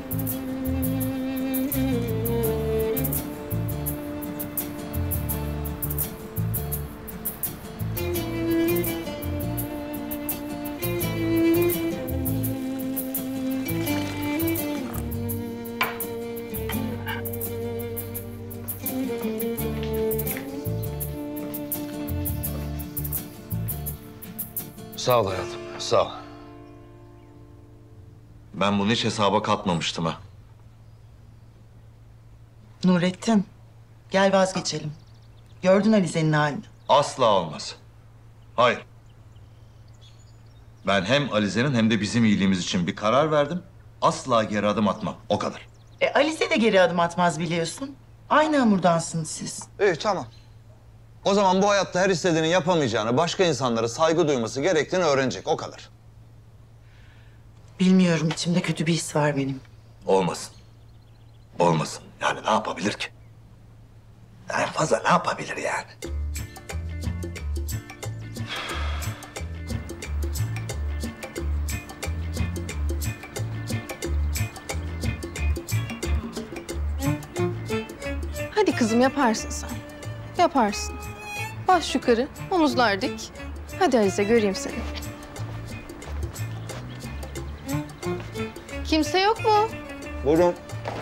Sağ ol hayatım, sağ ol. Ben bunu hiç hesaba katmamıştım ha.
Nurettin, gel vazgeçelim. Gördün Alize'nin halini.
Asla olmaz. Hayır. Ben hem Alize'nin hem de bizim iyiliğimiz için bir karar verdim. Asla geri adım atmam, o kadar.
E, Alize de geri adım atmaz biliyorsun. Aynı hamurdansınız siz.
İyi tamam. O zaman bu hayatta her istediğini yapamayacağını, başka insanlara saygı duyması gerektiğini öğrenecek, o kadar.
Bilmiyorum, içimde kötü bir his var benim.
Olmasın. Olmasın. Yani ne yapabilir ki? En fazla ne yapabilir yani?
Hadi kızım yaparsın sen. Yaparsın. Baş yukarı, omuzlar dik. Hadi Alize göreyim seni. Kimse yok mu?
Buyurun.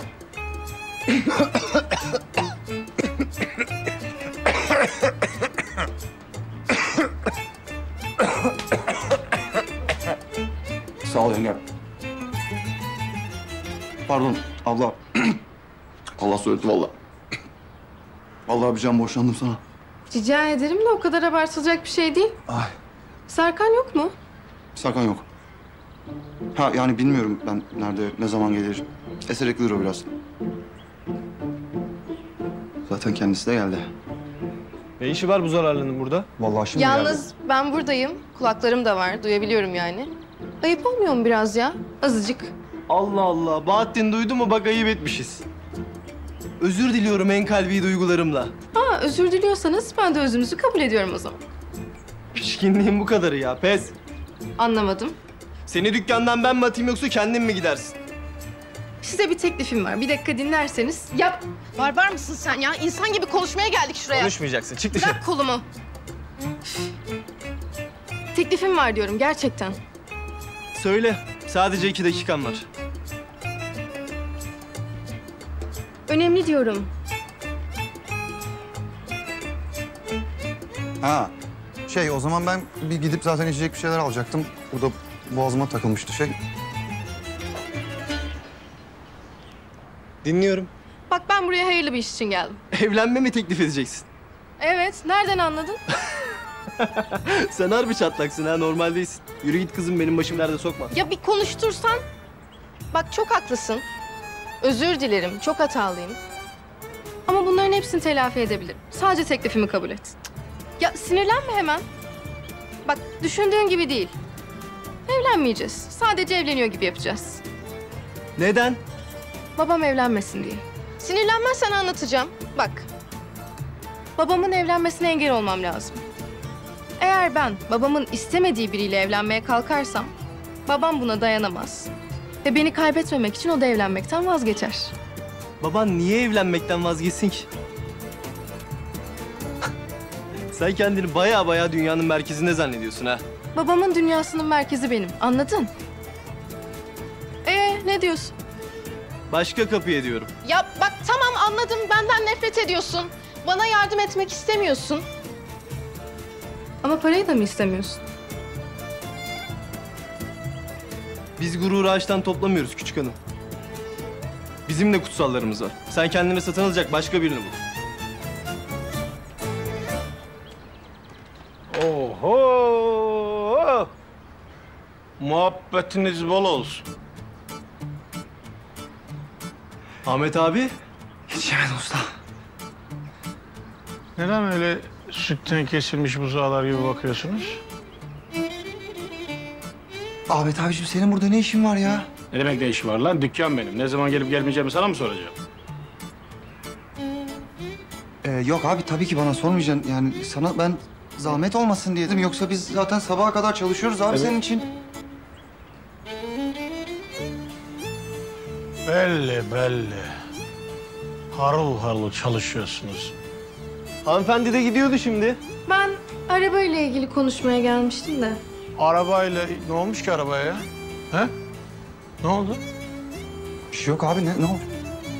Sağ ol yenge. Pardon abla. Allah söyledi vallahi. Vallahi bir can boşandım sana.
Rica ederim de o kadar abartılacak bir şey değil.
Ay.
Serkan yok mu?
Serkan yok. Ha yani bilmiyorum ben nerede, ne zaman gelir. Esereklidir o biraz. Zaten kendisi de geldi.
Ne işi var bu zararlının burada?
Vallahi şimdi
Yalnız ben buradayım. Kulaklarım da var. Duyabiliyorum yani. Ayıp olmuyor mu biraz ya? Azıcık.
Allah Allah. Bahattin duydu mu bak ayıp etmişiz. Özür diliyorum en kalbi duygularımla.
Ha özür diliyorsanız ben de özünüzü kabul ediyorum o zaman.
Pişkinliğin bu kadarı ya. Pes.
Anlamadım.
Seni dükkandan ben mi atayım yoksa kendin mi gidersin?
Size bir teklifim var. Bir dakika dinlerseniz. Yap. Barbar mısın sen ya? İnsan gibi konuşmaya geldik şuraya.
Konuşmayacaksın. Çık dışarı.
Bırak kolumu. Teklifim var diyorum gerçekten.
Söyle. Sadece iki dakikan var.
Önemli diyorum.
Ha. Şey o zaman ben bir gidip zaten içecek bir şeyler alacaktım. Burada boğazıma takılmıştı şey.
Dinliyorum.
Bak ben buraya hayırlı bir iş için geldim.
Evlenme mi teklif edeceksin?
Evet. Nereden anladın?
Sen harbi çatlaksın ha, normal değilsin. Yürü git kızım, benim başım derde sokma.
Ya bir konuştursan. Bak çok haklısın. Özür dilerim. Çok hatalıyım. Ama bunların hepsini telafi edebilirim. Sadece teklifimi kabul et. Ya sinirlenme hemen. Bak düşündüğün gibi değil. Evlenmeyeceğiz. Sadece evleniyor gibi yapacağız.
Neden?
Babam evlenmesin diye. Sinirlenmezsen anlatacağım. Bak. Babamın evlenmesine engel olmam lazım. Eğer ben babamın istemediği biriyle evlenmeye kalkarsam babam buna dayanamaz. Ve beni kaybetmemek için o da evlenmekten vazgeçer.
Baban niye evlenmekten vazgeçsin ki? Sen kendini baya baya dünyanın merkezinde zannediyorsun ha.
Babamın dünyasının merkezi benim. Anladın? Ee ne diyorsun?
Başka kapıya diyorum.
Ya bak tamam anladım. Benden nefret ediyorsun. Bana yardım etmek istemiyorsun. Ama parayı da mı istemiyorsun?
Biz gururu ağaçtan toplamıyoruz küçük hanım. Bizim de kutsallarımız var. Sen kendini satın alacak başka birini bul.
Oho! Muhabbetiniz bol olsun.
Ahmet abi.
Hiç yemedi usta.
Neden öyle sütten kesilmiş buzağlar gibi bakıyorsunuz?
Ahmet abiciğim senin burada ne işin var ya?
Ne demek ne işi var lan? Dükkan benim. Ne zaman gelip gelmeyeceğimi sana mı soracağım?
Ee, yok abi tabii ki bana sormayacaksın. Yani sana ben zahmet olmasın diye dedim. Yoksa biz zaten sabaha kadar çalışıyoruz abi
Evet.
senin için.
Belli belli. Harıl harıl çalışıyorsunuz.
Hanımefendi de gidiyordu şimdi.
Ben arabayla ilgili konuşmaya gelmiştim de.
Arabayla ne olmuş ki arabaya ya? He? Ne oldu?
Bir şey yok abi ne, ne oldu?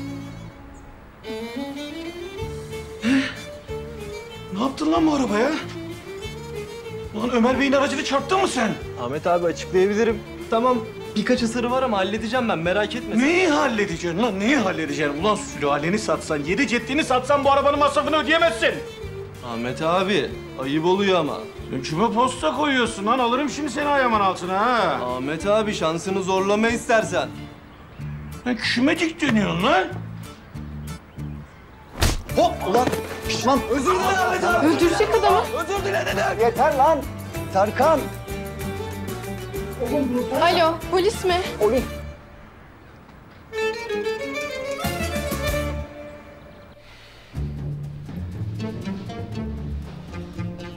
Ne yaptın lan bu arabaya? Ulan Ömer Bey'in aracını çarptın mı sen?
Ahmet abi açıklayabilirim. Tamam birkaç ısırı var ama halledeceğim ben, merak etme. sen.
Neyi halledeceksin lan? Neyi halledeceksin? Ulan sülaleni satsan, yedi ceddini satsan bu arabanın masrafını ödeyemezsin.
Ahmet abi ayıp oluyor ama.
Sen kime posta koyuyorsun lan? Alırım şimdi seni ayağımın altına ha.
Ahmet abi şansını zorlama istersen.
Sen kime dik dönüyorsun lan?
Hop ulan! Lan özür dilerim Ahmet abi!
Öldürecek adamı.
Özür dile dedim! Yeter lan! Serkan!
Alo polis mi?
Polis.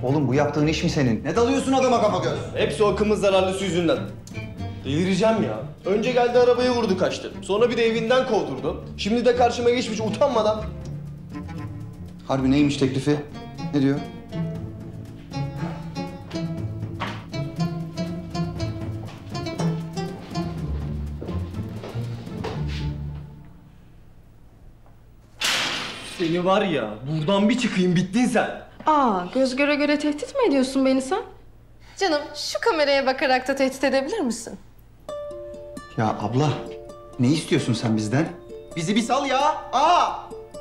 Oğlum bu yaptığın iş mi senin? Ne dalıyorsun adama kafa göz?
Hepsi o kımız zararlısı yüzünden. Delireceğim ya. Önce geldi arabayı vurdu kaçtı. Sonra bir de evinden kovdurdu. Şimdi de karşıma geçmiş utanmadan.
Harbi neymiş teklifi? Ne diyor?
Seni var ya, buradan bir çıkayım bittin sen.
Aa, göz göre göre tehdit mi ediyorsun beni sen? Canım, şu kameraya bakarak da tehdit edebilir misin?
Ya abla, ne istiyorsun sen bizden? Bizi bir sal ya. Aa!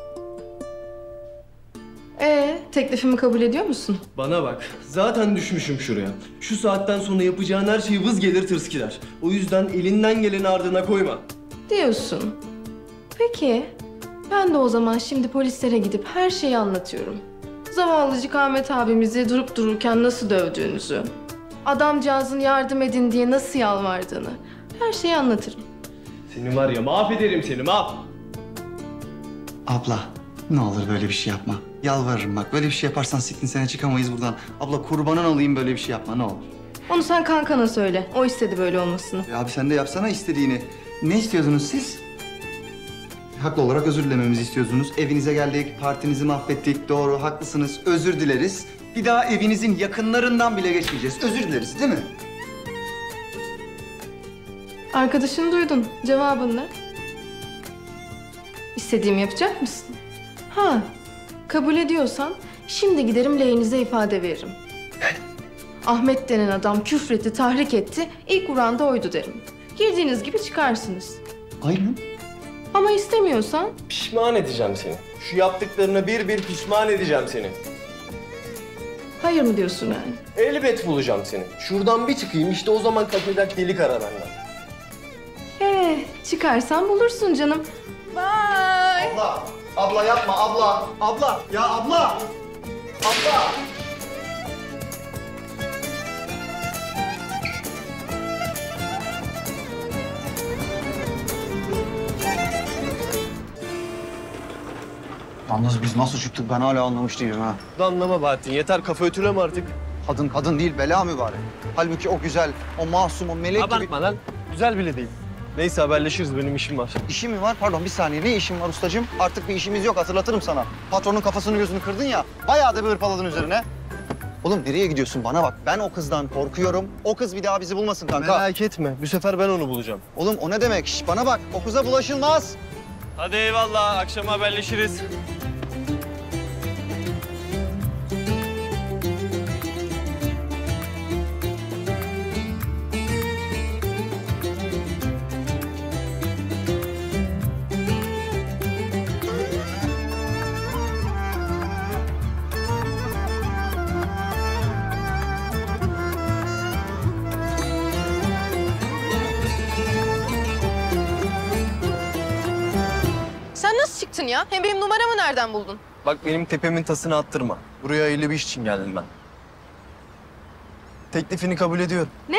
Ee, teklifimi kabul ediyor musun?
Bana bak, zaten düşmüşüm şuraya. Şu saatten sonra yapacağın her şey vız gelir tırs gider. O yüzden elinden geleni ardına koyma.
Diyorsun. Peki, ben de o zaman şimdi polislere gidip her şeyi anlatıyorum. Zavallıcık Ahmet abimizi durup dururken nasıl dövdüğünüzü, adamcağızın yardım edin diye nasıl yalvardığını, her şeyi anlatırım.
Seni var ya, mahvederim seni, mahv.
Abla, ne olur böyle bir şey yapma. Yalvarırım bak, böyle bir şey yaparsan siktin sene çıkamayız buradan. Abla kurbanın olayım, böyle bir şey yapma ne olur.
Onu sen kankana söyle. O istedi böyle olmasını.
Ya abi sen de yapsana istediğini. Ne istiyordunuz siz? Haklı olarak özür dilememizi istiyorsunuz. Evinize geldik, partinizi mahvettik. Doğru, haklısınız. Özür dileriz. Bir daha evinizin yakınlarından bile geçmeyeceğiz. Özür dileriz, değil mi?
Arkadaşını duydun. Cevabın ne? İstediğimi yapacak mısın? Ha, kabul ediyorsan şimdi giderim lehinize ifade veririm. Ahmet denen adam küfretti, tahrik etti. İlk vuran da oydu derim. Girdiğiniz gibi çıkarsınız.
Aynen.
Ama istemiyorsan?
Pişman edeceğim seni. Şu yaptıklarına bir bir pişman edeceğim seni.
Hayır mı diyorsun yani?
Elbet bulacağım seni. Şuradan bir çıkayım, işte o zaman kaçacak delik ara benden.
Ee, çıkarsan bulursun canım. Bye.
Abla, abla yapma abla. Abla, ya abla. Abla. Yalnız biz nasıl çıktık ben hala anlamış değilim ha.
Anlama Bahattin, yeter kafa ötüleme artık.
Kadın kadın değil, bela mübarek. Halbuki o güzel, o masum, o melek gibi...
Abartma lan, güzel bile değil. Neyse haberleşiriz, benim işim var.
İşi mi var? Pardon bir saniye, ne işin var ustacığım? Artık bir işimiz yok, hatırlatırım sana. Patronun kafasını gözünü kırdın ya, bayağı da bir hırpaladın üzerine. Oğlum nereye gidiyorsun? Bana bak, ben o kızdan korkuyorum. O kız bir daha bizi bulmasın kanka.
Merak etme, bu sefer ben onu bulacağım.
Oğlum o ne demek? Şş, bana bak, o kıza bulaşılmaz.
Hadi eyvallah, akşam haberleşiriz.
Sen nasıl çıktın ya? Hem benim numaramı nereden buldun?
Bak benim tepemin tasını attırma. Buraya hayırlı bir iş için geldim ben. Teklifini kabul ediyorum.
Ne?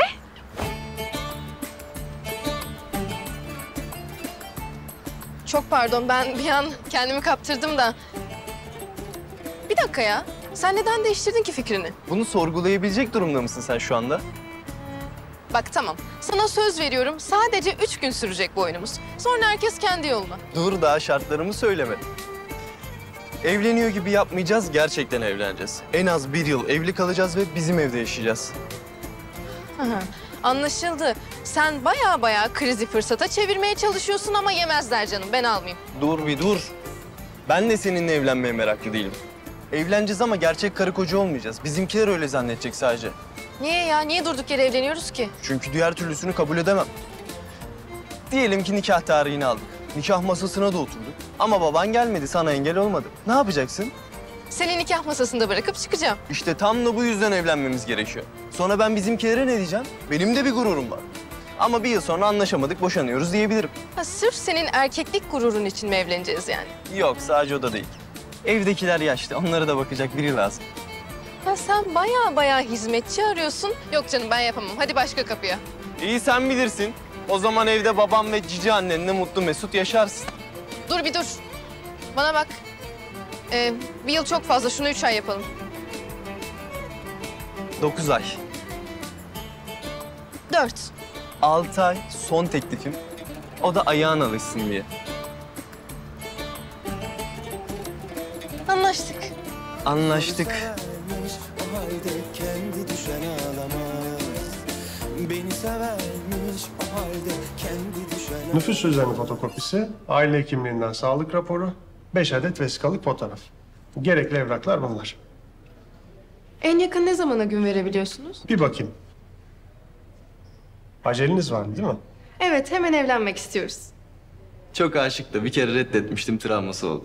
Çok pardon, ben bir an kendimi kaptırdım da. Bir dakika ya. Sen neden değiştirdin ki fikrini?
Bunu sorgulayabilecek durumda mısın sen şu anda?
Bak tamam, sana söz veriyorum. Sadece üç gün sürecek bu oyunumuz. Sonra herkes kendi yoluna.
Dur daha şartlarımı söyleme. Evleniyor gibi yapmayacağız, gerçekten evleneceğiz. En az bir yıl evli kalacağız ve bizim evde yaşayacağız.
Hı hı. Anlaşıldı. Sen baya baya krizi fırsata çevirmeye çalışıyorsun ama yemezler canım. Ben almayayım.
Dur bir dur. Ben de seninle evlenmeye meraklı değilim. Evleneceğiz ama gerçek karı koca olmayacağız. Bizimkiler öyle zannedecek sadece.
Niye ya? Niye durduk yere evleniyoruz ki?
Çünkü diğer türlüsünü kabul edemem. Diyelim ki nikah tarihini aldık. Nikah masasına da oturduk. Ama baban gelmedi, sana engel olmadı. Ne yapacaksın?
Seni nikah masasında bırakıp çıkacağım.
İşte tam da bu yüzden evlenmemiz gerekiyor. Sonra ben bizimkilere ne diyeceğim? Benim de bir gururum var. Ama bir yıl sonra anlaşamadık, boşanıyoruz diyebilirim.
Ha, sırf senin erkeklik gururun için mi evleneceğiz yani?
Yok, sadece o da değil. Evdekiler yaşlı, onlara da bakacak biri lazım.
Ha, sen baya baya hizmetçi arıyorsun. Yok canım, ben yapamam. Hadi başka kapıya.
İyi, sen bilirsin. O zaman evde babam ve cici annenle mutlu mesut yaşarsın.
Dur bir dur. Bana bak. Ee, bir yıl çok fazla. Şunu üç ay yapalım.
Dokuz ay.
Dört.
Altı ay son teklifim. O da ayağın alışsın diye.
Anlaştık.
Anlaştık.
O halde kendi düşen ağlamaz. Beni severmiş o halde kendi düşen
Nüfus cüzdanı fotokopisi, aile hekimliğinden sağlık raporu, beş adet vesikalık fotoğraf. Gerekli evraklar bunlar.
En yakın ne zamana gün verebiliyorsunuz?
Bir bakayım. Aceliniz var değil mi?
Evet, hemen evlenmek istiyoruz.
Çok aşıktı. Bir kere reddetmiştim, travması oldu.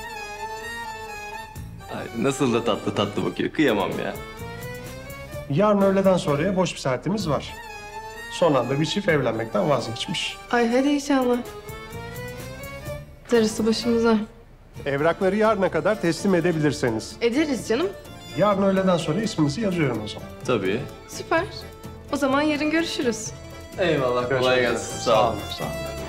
Ay, nasıl da tatlı tatlı bakıyor. Kıyamam ya.
Yarın öğleden sonraya boş bir saatimiz var. Son anda bir çift evlenmekten vazgeçmiş.
Ay hadi inşallah. Darısı başımıza.
Evrakları yarına kadar teslim edebilirseniz.
Ederiz canım.
Yarın öğleden sonra isminizi yazıyorum o zaman.
Tabii.
Süper. O zaman yarın görüşürüz.
Eyvallah, kolay gelsin. Sağ olun.
Sağ olun.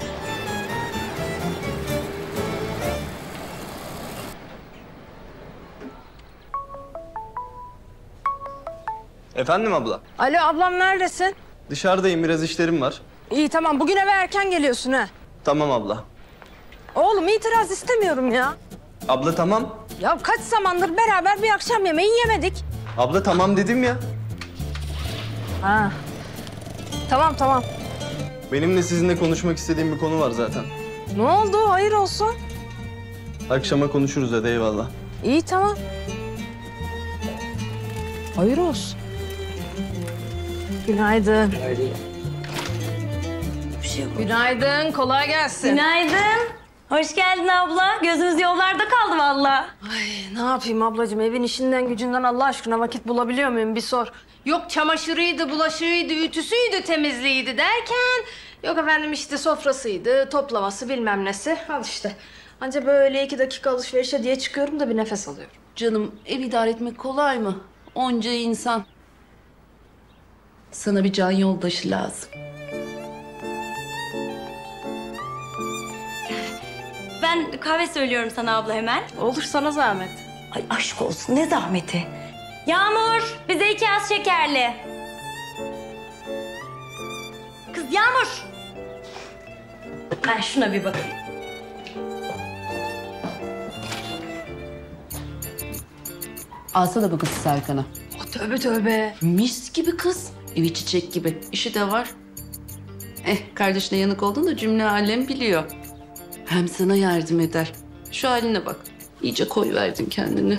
Efendim abla?
Alo ablam neredesin?
Dışarıdayım, biraz işlerim var.
İyi tamam bugün eve erken geliyorsun ha.
Tamam abla.
Oğlum itiraz istemiyorum ya.
Abla tamam.
Ya kaç zamandır beraber bir akşam yemeği yemedik.
Abla tamam dedim ya.
Ha. Tamam tamam.
Benim de sizinle konuşmak istediğim bir konu var zaten.
Ne oldu? Hayır olsun.
Akşama konuşuruz hadi, eyvallah.
İyi tamam. Hayır olsun. Günaydın. Günaydın, kolay gelsin.
Günaydın. Hoş geldin abla. Gözümüz yollarda kaldı vallahi.
Ay ne yapayım ablacığım, evin işinden gücünden Allah aşkına vakit bulabiliyor muyum bir sor. Yok çamaşırıydı, bulaşığıydı, ütüsüydü, temizliğiydi derken... Yok efendim işte sofrasıydı, toplaması bilmem nesi. Al işte. Anca böyle iki dakika alışverişe diye çıkıyorum da bir nefes alıyorum.
Canım ev idare etmek kolay mı? Onca insan. Sana bir can yoldaşı lazım.
Ben kahve söylüyorum sana abla hemen.
Olur sana zahmet.
Ay aşk olsun ne zahmeti. Yağmur bize iki az şekerli. Kız Yağmur. Ben şuna bir bakayım.
Alsana bu kızı Serkan'a.
Oh, tövbe tövbe.
Mis gibi kız. Evi çiçek gibi. İşi de var. Eh kardeşine yanık olduğunu da cümle alem biliyor. Hem sana yardım eder. Şu haline bak. İyice koyuverdin kendini.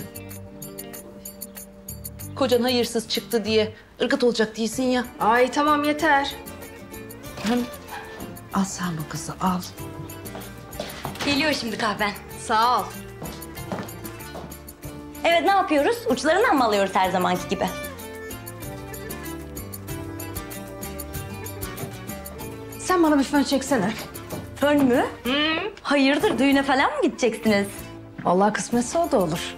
Kocan hayırsız çıktı diye ırgat olacak değilsin ya.
Ay tamam yeter.
Hem al sen bu kızı al.
Geliyor şimdi kahven.
Sağ ol.
Evet ne yapıyoruz? Uçlarından mı alıyoruz her zamanki gibi?
Sen bana bir fön çeksene.
Fön mü? Hı. Hayırdır düğüne falan mı gideceksiniz?
Vallahi kısmetse o da olur.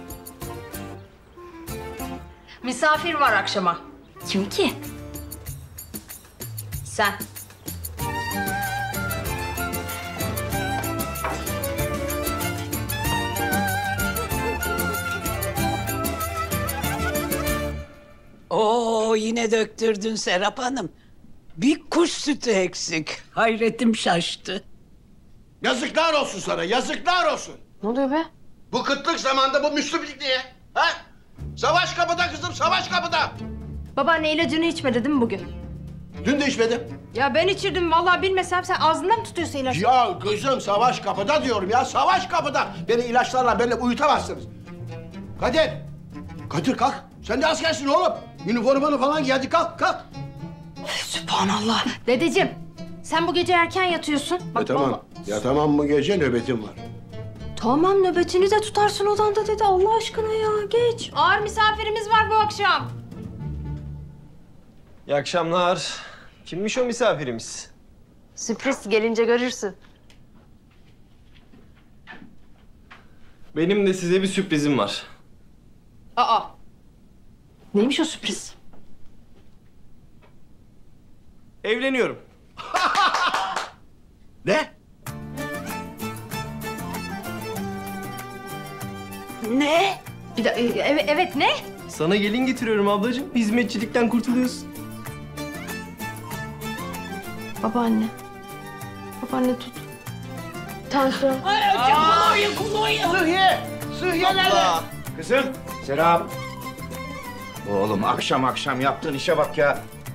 Misafir var akşama.
Kim ki?
Sen.
Oo yine döktürdün Serap Hanım. Bir kuş sütü eksik. Hayretim şaştı.
Yazıklar olsun sana, yazıklar olsun.
Ne oluyor be?
Bu kıtlık zamanda bu müslümlük niye? Ha? Savaş kapıda kızım, savaş kapıda.
Babaanne ilacını içmedi değil mi bugün?
Dün de içmedim.
Ya ben içirdim vallahi bilmesem sen ağzından mı tutuyorsun ilacı?
Ya kızım savaş kapıda diyorum ya, savaş kapıda. Beni ilaçlarla benimle uyutamazsınız. Kadir, Kadir kalk. Sen de askersin oğlum. Üniformanı falan giy, hadi kalk, kalk.
Sübhanallah. Dedeciğim sen bu gece erken yatıyorsun. Bak,
Ya tamam, ya tamam mı gece nöbetim var.
Tamam nöbetini de tutarsın odanda dedi Allah aşkına ya geç. Ağır misafirimiz var bu akşam.
İyi akşamlar. Kimmiş o misafirimiz?
Sürpriz gelince görürsün.
Benim de size bir sürprizim var.
Aa. Neymiş o sürpriz?
Evleniyorum.
Ne?
Ne? Bir de, evet, evet ne?
Sana gelin getiriyorum ablacığım. Hizmetçilikten kurtuluyorsun.
Babaanne. Babaanne tut. Tansiyon.
Ay kolonya kolonya. Sıhhiye. Sıhhiye nerede? Kızım. Serap. Oğlum akşam akşam yaptığın işe bak ya.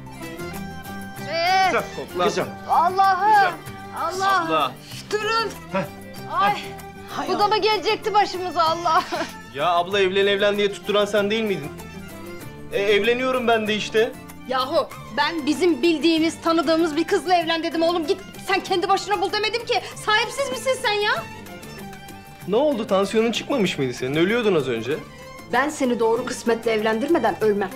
Ee,
Kızım.
Allah'ım. Allah.
Abla.
Durun. Ay. Bu da mı gelecekti başımıza Allah?
Ya abla evlen evlen diye tutturan sen değil miydin? E, evleniyorum ben de işte.
Yahu ben bizim bildiğimiz, tanıdığımız bir kızla evlen dedim oğlum. Git sen kendi başına bul demedim ki. Sahipsiz misin sen ya?
Ne oldu? Tansiyonun çıkmamış mıydı senin? Ölüyordun az önce.
Ben seni doğru kısmetle evlendirmeden ölmem.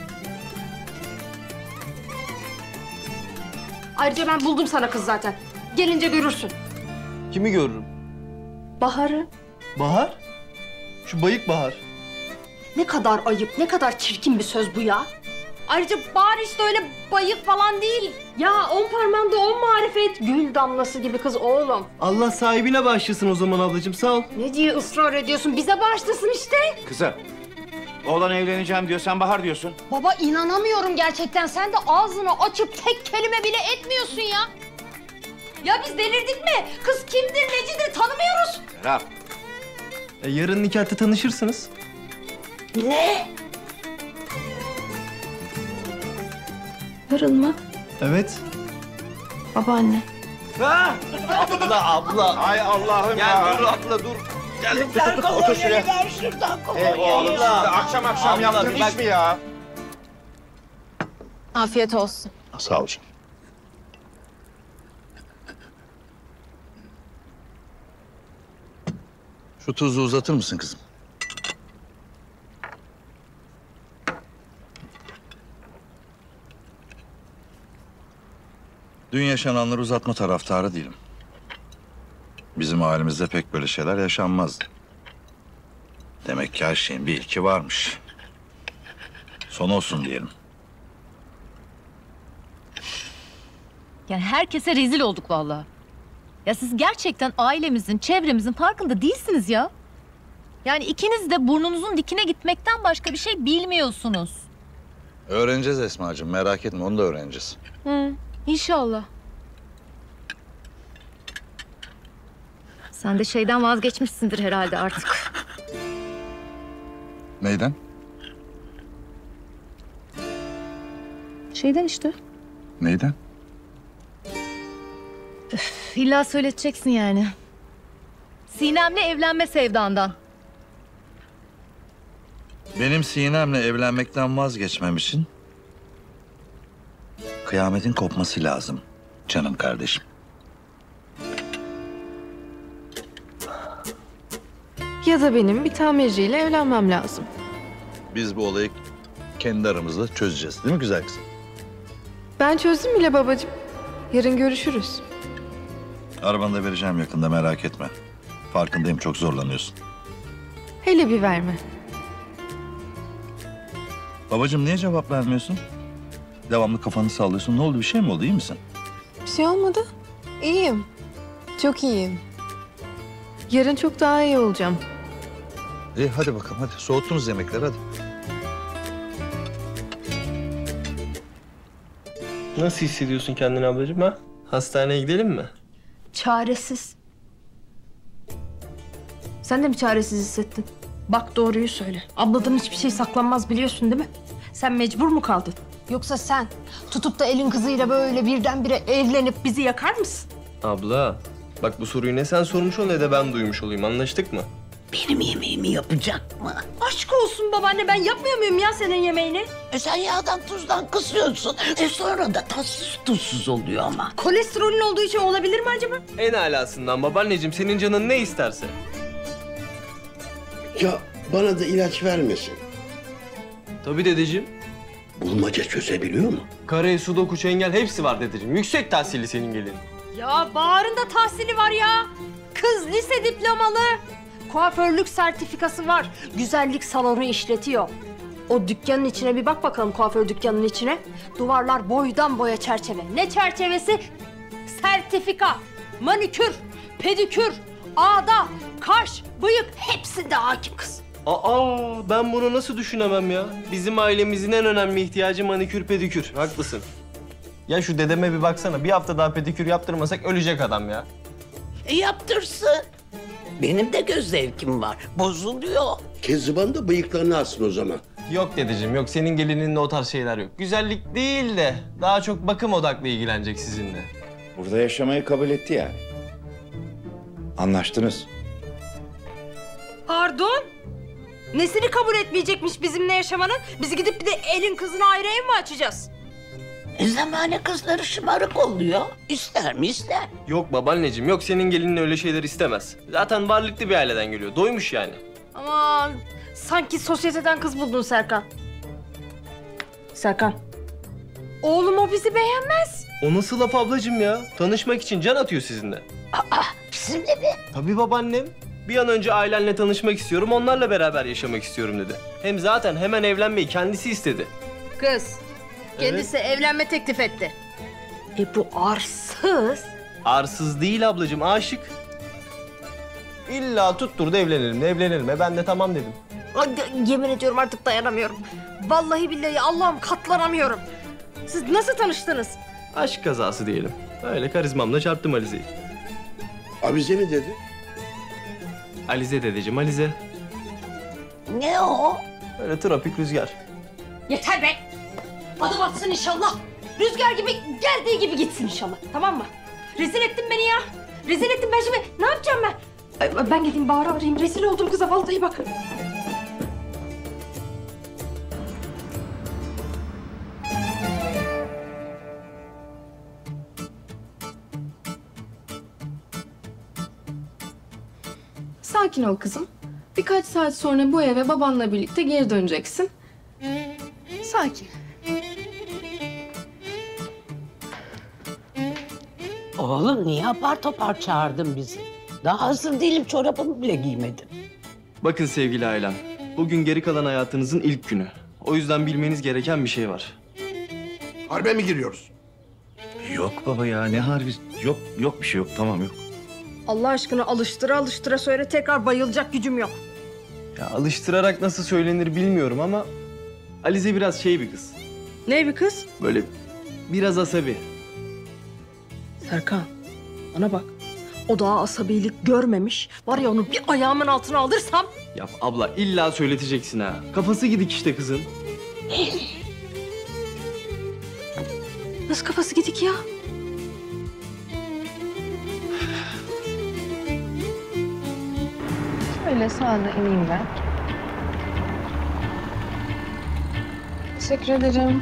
Ayrıca ben buldum sana kız zaten. Gelince görürsün.
Kimi görürüm?
Bahar'ı.
Bahar? Şu bayık Bahar.
Ne kadar ayıp, ne kadar çirkin bir söz bu ya. Ayrıca Bahar işte öyle bayık falan değil. Ya on parmağında on marifet. Gül damlası gibi kız oğlum.
Allah sahibine bağışlasın o zaman ablacığım, sağ ol.
Ne diye ısrar ediyorsun? Bize bağışlasın işte.
Kızım. Oğlan evleneceğim diyor, sen Bahar diyorsun.
Baba inanamıyorum gerçekten. Sen de ağzını açıp tek kelime bile etmiyorsun ya. Ya biz delirdik mi? Kız kimdir, necidir tanımıyoruz.
Serap.
E, yarın nikahta tanışırsınız.
Ne? Yarın mı?
Evet.
Babaanne.
Ha?
Abla, abla.
Ay Allah'ım
Gel
ya.
dur abla, dur. Gel.
Sen
Otur şuraya.
ver şuradan
Ee,
oğlum
abla.
akşam akşam
Abla,
yaptığın
bir bak-
iş mi ya?
Afiyet olsun.
Sağ ol canım.
Şu tuzu uzatır mısın kızım? Dün yaşananları uzatma taraftarı değilim. Bizim ailemizde pek böyle şeyler yaşanmazdı. Demek ki her şeyin bir ilki varmış. Son olsun diyelim.
Yani herkese rezil olduk vallahi. Ya siz gerçekten ailemizin, çevremizin farkında değilsiniz ya. Yani ikiniz de burnunuzun dikine gitmekten başka bir şey bilmiyorsunuz.
Öğreneceğiz Esma'cığım, merak etme, onu da öğreneceğiz.
Hı, inşallah. Sen de şeyden vazgeçmişsindir herhalde artık.
Neyden?
Şeyden işte.
Neyden?
Üf, illa söyleteceksin yani. Sinem'le evlenme sevdandan.
Benim Sinem'le evlenmekten vazgeçmem için kıyametin kopması lazım canım kardeşim.
Ya da benim bir tamirciyle evlenmem lazım.
Biz bu olayı kendi aramızda çözeceğiz, değil mi güzel kızım?
Ben çözdüm bile babacığım. Yarın görüşürüz.
Arabanı da vereceğim yakında, merak etme. Farkındayım, çok zorlanıyorsun.
Hele bir verme.
Babacığım niye cevap vermiyorsun? Devamlı kafanı sallıyorsun. Ne oldu, bir şey mi oldu, iyi misin?
Bir şey olmadı. İyiyim. Çok iyiyim. Yarın çok daha iyi olacağım.
İyi hadi bakalım, hadi. Soğuttunuz yemekleri, hadi.
Nasıl hissediyorsun kendini ablacığım ha? Hastaneye gidelim mi?
Çaresiz. Sen de mi çaresiz hissettin? Bak doğruyu söyle. Abladan hiçbir şey saklanmaz biliyorsun değil mi? Sen mecbur mu kaldın? Yoksa sen tutup da elin kızıyla böyle birdenbire evlenip bizi yakar mısın?
Abla, bak bu soruyu ne sen sormuş ol ne de ben duymuş olayım. Anlaştık mı?
Benim yemeğimi yapacak mı?
Aşk olsun babaanne, ben yapmıyor muyum ya senin yemeğini?
E sen yağdan tuzdan kısıyorsun. E sonra da tatsız tuzsuz oluyor ama.
Kolesterolün olduğu için olabilir mi acaba?
En alasından babaanneciğim, senin canın ne isterse.
Ya bana da ilaç vermesin.
Tabii dedeciğim.
Bulmaca çözebiliyor mu?
Kare, sudoku, çengel hepsi var dedeciğim. Yüksek tahsilli senin gelin.
Ya Bahar'ın da tahsili var ya. Kız lise diplomalı. Kuaförlük sertifikası var. Güzellik salonu işletiyor. O dükkanın içine bir bak bakalım, kuaför dükkanının içine. Duvarlar boydan boya çerçeve. Ne çerçevesi? Sertifika, manikür, pedikür, ağda, kaş, bıyık hepsinde hakim kız.
Aa, ben bunu nasıl düşünemem ya? Bizim ailemizin en önemli ihtiyacı manikür pedikür. Haklısın. Ya şu dedeme bir baksana. Bir hafta daha pedikür yaptırmasak ölecek adam ya.
E yaptırsın. Benim de göz zevkim var. Bozuluyor.
Kezban da bıyıklarını alsın o zaman.
Yok dedeciğim, yok. Senin gelininde o tarz şeyler yok. Güzellik değil de daha çok bakım odaklı ilgilenecek sizinle.
Burada yaşamayı kabul etti yani. Anlaştınız.
Pardon? Nesini kabul etmeyecekmiş bizimle yaşamanın? Biz gidip bir de elin kızına ayrı ev mi açacağız?
E zamane kızları şımarık oluyor. İster mi ister.
Yok babaanneciğim, yok. Senin gelinin öyle şeyler istemez. Zaten varlıklı bir aileden geliyor. Doymuş yani.
Aman sanki sosyeteden kız buldun Serkan. Serkan. Oğlum o bizi beğenmez.
O nasıl laf ablacığım ya? Tanışmak için can atıyor sizinle.
Aa, bizimle mi?
Tabii babaannem. Bir an önce ailenle tanışmak istiyorum, onlarla beraber yaşamak istiyorum dedi. Hem zaten hemen evlenmeyi kendisi istedi.
Kız. Kendisi evet. Evlenme teklif etti. E bu arsız.
Arsız değil ablacığım, aşık. İlla tutturdu evlenelim, evlenelim. E ben de tamam dedim.
Ay, yemin ediyorum artık dayanamıyorum. Vallahi billahi Allah'ım katlanamıyorum. Siz nasıl tanıştınız?
Aşk kazası diyelim. Öyle karizmamla çarptım Alize'yi.
Avize mi dedi?
Alize dedeciğim, Alize.
Ne o?
Öyle tropik rüzgar.
Yeter be! Adım atsın inşallah. Rüzgar gibi geldiği gibi gitsin inşallah. Tamam mı? Rezil ettin beni ya. Rezil ettin, ben şimdi ne yapacağım ben? Ay, ben gideyim Bahar'ı arayayım. Rezil oldum kıza vallahi bak.
Sakin ol kızım. Birkaç saat sonra bu eve babanla birlikte geri döneceksin. Sakin.
Oğlum niye apar topar çağırdın bizi? Daha hazır değilim, çorabımı bile giymedim.
Bakın sevgili ailem, bugün geri kalan hayatınızın ilk günü. O yüzden bilmeniz gereken bir şey var.
Harbe mi giriyoruz?
Yok baba ya, ne harbi? Yok, yok bir şey yok. Tamam, yok.
Allah aşkına alıştıra alıştıra söyle, tekrar bayılacak gücüm yok.
Ya alıştırarak nasıl söylenir bilmiyorum ama Alize biraz şey bir kız.
Ne bir kız?
Böyle biraz asabi.
Serkan, bana bak. O daha asabilik görmemiş. Var ya onu bir ayağımın altına alırsam...
Ya abla illa söyleteceksin ha. Kafası gidik işte kızın.
Nasıl kafası gidik ya?
Şöyle sağda ineyim ben. Teşekkür ederim.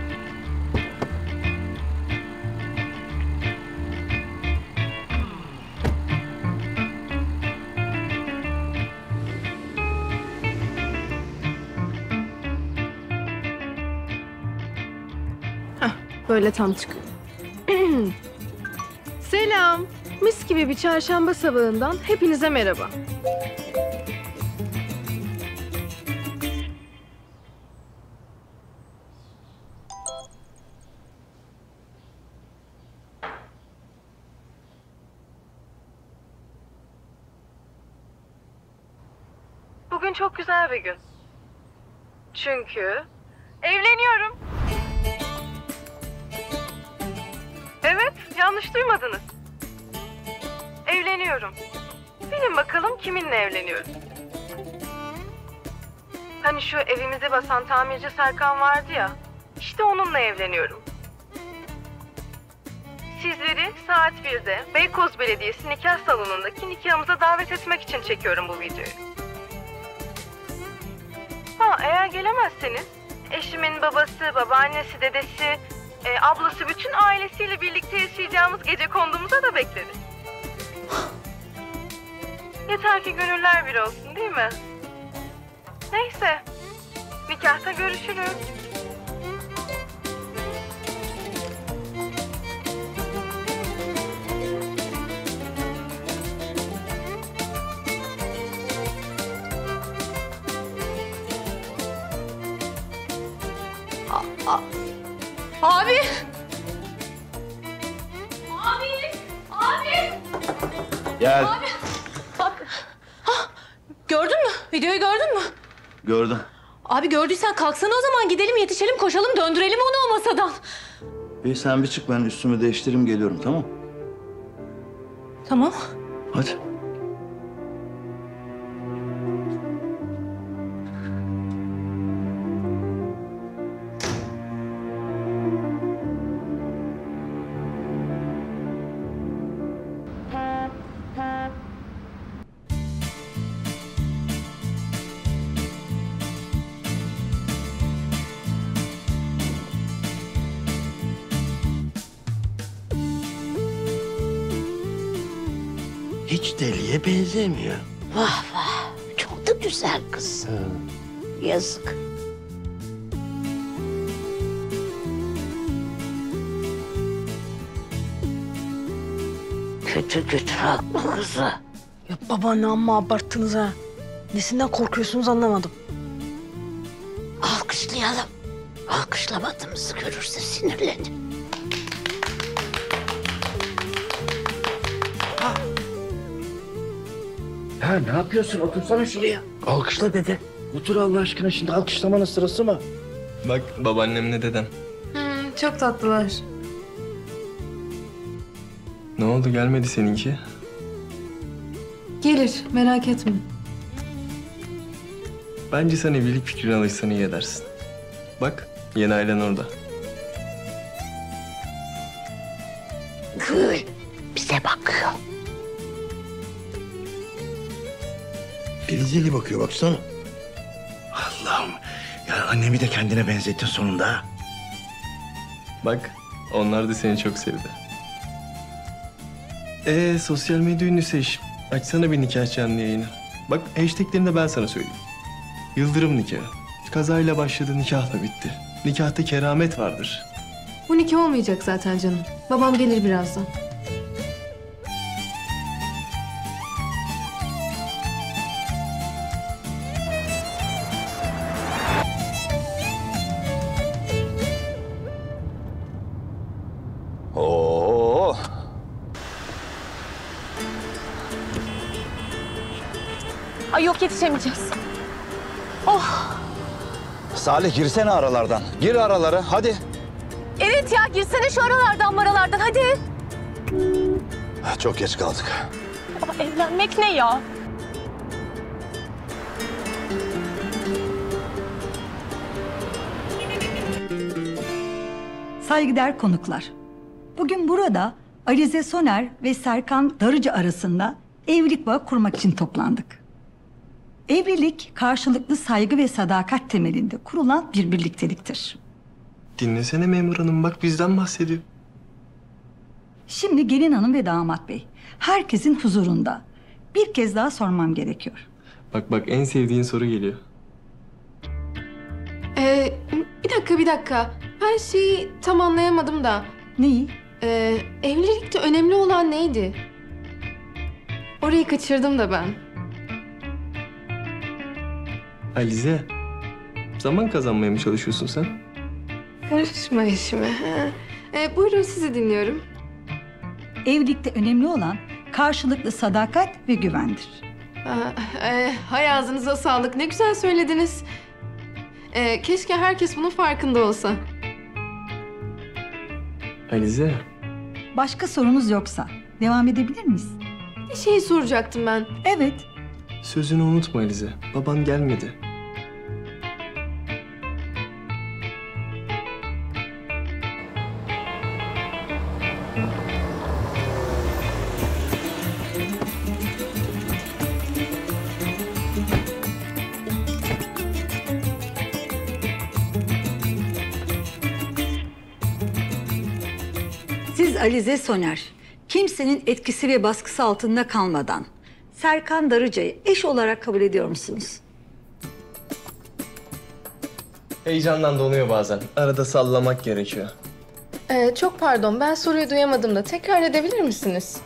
Heh, böyle tam çıkıyor. Selam. Mis gibi bir çarşamba sabahından hepinize merhaba. Bugün çok güzel bir gün. Çünkü evleniyorum. Evet, yanlış duymadınız. Evleniyorum. Bilin bakalım kiminle evleniyorum. Hani şu evimizi basan tamirci Serkan vardı ya, işte onunla evleniyorum. Sizleri saat birde Beykoz Belediyesi nikah salonundaki nikahımıza davet etmek için çekiyorum bu videoyu. Ha, eğer gelemezseniz eşimin babası, babaannesi, dedesi, e, ablası bütün ailesiyle birlikte yaşayacağımız gecekonduğumuza da bekleriz. Yeter ki gönüller bir olsun, değil mi? Neyse, nikahta görüşürüz. Abi! Abi! Abi!
Gel.
Abi! Abi! Ha!
Gördün mü? Videoyu gördün mü?
Gördüm.
Abi gördüysen kalksana o zaman gidelim yetişelim koşalım döndürelim onu o masadan.
İyi sen bir çık ben üstümü değiştireyim geliyorum tamam?
Tamam.
Hadi.
Hiç deliye benzemiyor.
Vah vah. Çok da güzel kız. Yazık. Kötü kötü haklı kızı.
Ya babaanne amma abarttınız ha. Nesinden korkuyorsunuz anlamadım.
Alkışlayalım. Alkışlamadığımızı görürse sinirlenir.
Ha ne yapıyorsun? Otursana şuraya. Alkışla dede. Otur Allah aşkına şimdi alkışlamanın sırası mı?
Bak babaannemle dedem.
Hmm, çok tatlılar.
Ne oldu gelmedi seninki?
Gelir, merak etme.
Bence sen evlilik fikrine alışsan iyi edersin. Bak yeni ailen orada.
Gül bize bakıyor.
Deli bakıyor baksana. Allah'ım. Ya annemi de kendine benzettin sonunda.
Bak onlar da seni çok sevdi. Ee sosyal medya ünlüsü iş. Açsana bir nikah canlı yayını. Bak hashtaglerini de ben sana söyleyeyim. Yıldırım nikahı. Kazayla başladı nikahla bitti. Nikahta keramet vardır.
Bu nikah olmayacak zaten canım. Babam gelir birazdan.
Oo.
Ay yok yetişemeyeceğiz. Oh.
Salih girsene aralardan. Gir aralara hadi.
Evet ya girsene şu aralardan maralardan hadi.
Çok geç kaldık.
Baba evlenmek ne ya?
Saygıdeğer konuklar. Bugün burada Alize Soner ve Serkan Darıcı arasında evlilik bağı kurmak için toplandık. Evlilik karşılıklı saygı ve sadakat temelinde kurulan bir birlikteliktir.
Dinlesene memur hanım bak bizden bahsediyor.
Şimdi gelin hanım ve damat bey, herkesin huzurunda bir kez daha sormam gerekiyor.
Bak bak en sevdiğin soru geliyor.
Ee, bir dakika, bir dakika. Ben şeyi tam anlayamadım da.
Neyi?
Ee, evlilikte önemli olan neydi? Orayı kaçırdım da ben.
Alize, zaman kazanmaya mı çalışıyorsun sen?
Karışma işime. Ha. Ee, buyurun sizi dinliyorum.
Evlilikte önemli olan karşılıklı sadakat ve güvendir.
Aa, e, hay ağzınıza sağlık. Ne güzel söylediniz. Ee, keşke herkes bunun farkında olsa.
Alize.
Başka sorunuz yoksa devam edebilir miyiz?
Bir şey soracaktım ben.
Evet.
Sözünü unutma Alize. Baban gelmedi.
Siz Alize Soner, kimsenin etkisi ve baskısı altında kalmadan Serkan Darıcı'yı eş olarak kabul ediyor musunuz?
Heyecandan donuyor bazen. Arada sallamak gerekiyor.
Ee, çok pardon, ben soruyu duyamadım da tekrar edebilir misiniz?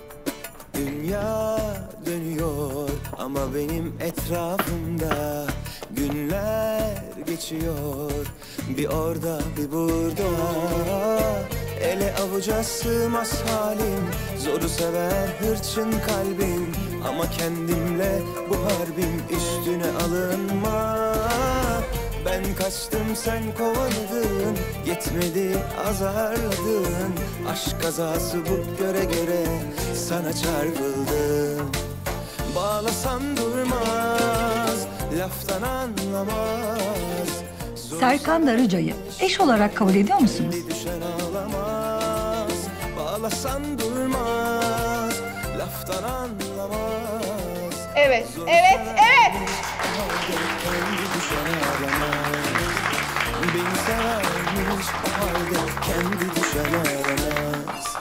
Dünya dönüyor ama benim etrafımda Günler geçiyor, bir orada bir burada. Ele avuca sığmaz halim, zoru sever hırçın kalbim. Ama kendimle bu harbim, üstüne alınma. Ben kaçtım sen kovaladın, yetmedi azarladın. Aşk kazası bu, göre göre sana çarpıldım. Bağlasan durmaz, laftan anlamaz.
Serkan Darıca'yı eş olarak kabul ediyor musunuz?
Düşen ağlamaz, bağlasan durmaz, laftan anlamaz.
Evet, evet, evet.
Kendi düşen ağlamaz. Beni severmiş o halde kendi düşen ağlamaz.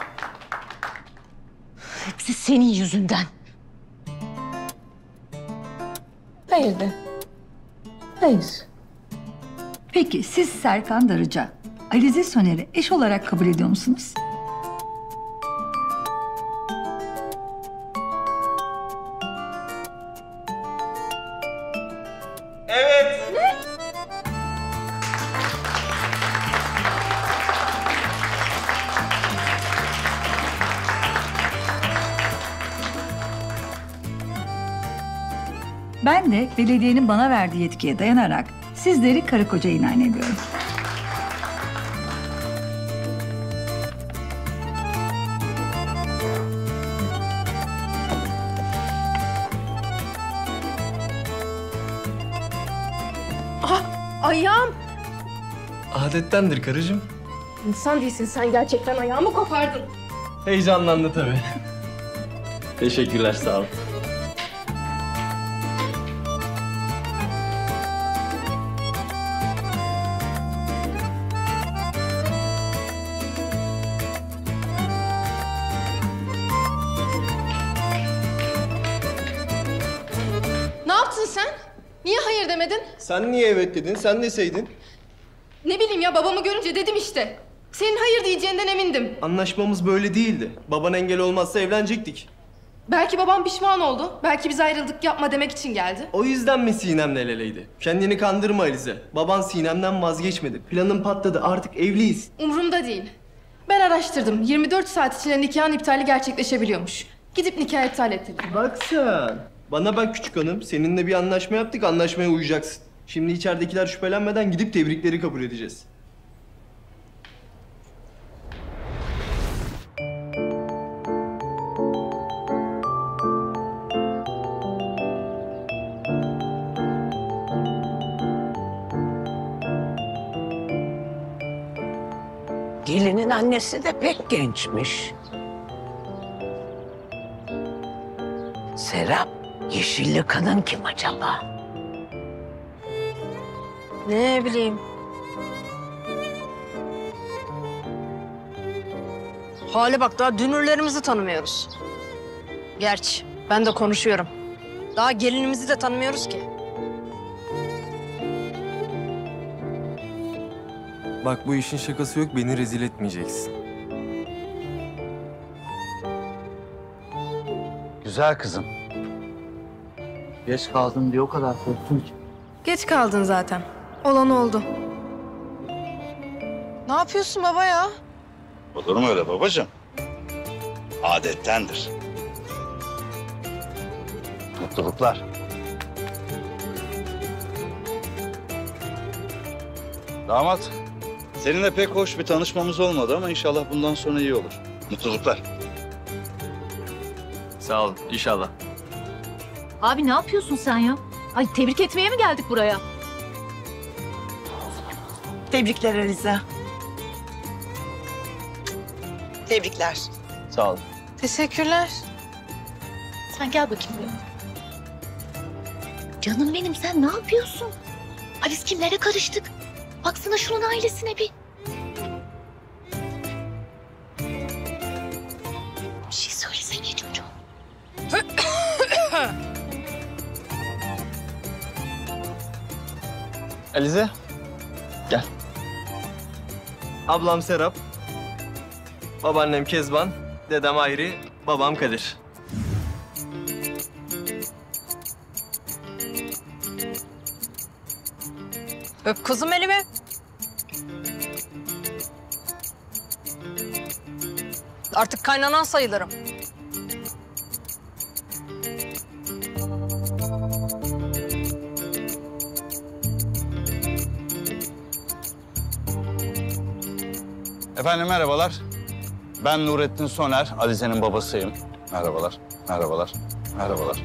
Hepsi senin yüzünden. Hayır de. Hayır.
Peki siz Serkan Darıca, Alize Soner'i eş olarak kabul ediyor musunuz?
Evet.
Ne?
Ben de belediyenin bana verdiği yetkiye dayanarak sizleri karı koca ilan ediyorum.
Ah, ayağım.
Adettendir karıcığım.
İnsan değilsin sen, gerçekten ayağımı kopardın.
Heyecanlandı tabii. Teşekkürler, sağ ol.
Ne yaptın sen? Niye hayır demedin?
Sen niye evet dedin? Sen deseydin.
Ne bileyim ya, babamı görünce dedim işte. Senin hayır diyeceğinden emindim.
Anlaşmamız böyle değildi. Baban engel olmazsa evlenecektik.
Belki babam pişman oldu. Belki biz ayrıldık yapma demek için geldi.
O yüzden mi Sinem'le el eleydi? Kendini kandırma Alize. Baban Sinem'den vazgeçmedi. Planın patladı. Artık evliyiz.
Umurumda değil. Ben araştırdım. yirmi dört saat içinde nikahın iptali gerçekleşebiliyormuş. Gidip nikah iptal ettirdim.
Bak sen. Bana bak küçük hanım. Seninle bir anlaşma yaptık. Anlaşmaya uyacaksın. Şimdi içeridekiler şüphelenmeden gidip tebrikleri kabul edeceğiz.
Gelinin annesi de pek gençmiş. Serap, yeşilli kadın kim acaba?
Ne bileyim. Hale bak, daha dünürlerimizi tanımıyoruz. Gerçi ben de konuşuyorum. Daha gelinimizi de tanımıyoruz ki.
Bak bu işin şakası yok, beni rezil etmeyeceksin.
Güzel kızım. Geç kaldın diye o kadar korktum ki.
Geç kaldın zaten. Olan oldu. Ne yapıyorsun baba ya?
Olur mu öyle babacığım? Adettendir. Mutluluklar. Damat, seninle pek hoş bir tanışmamız olmadı ama inşallah bundan sonra iyi olur. Mutluluklar.
Sağ ol, inşallah.
Abi ne yapıyorsun sen ya? Ay tebrik etmeye mi geldik buraya?
Tebrikler Alize. Tebrikler.
Sağ ol.
Teşekkürler.
Sen gel bakayım buraya. Canım benim, sen ne yapıyorsun? Ay biz kimlere karıştık? Baksana şunun ailesine bir. Bir şey söylesene çocuğum.
Alize, gel. Ablam Serap, babaannem Kezban, dedem Ayri, babam Kadir.
Öp kızım elimi. Artık kaynanan sayılırım.
Efendim merhabalar. Ben Nurettin Soner, Alize'nin babasıyım. Merhabalar, merhabalar, merhabalar.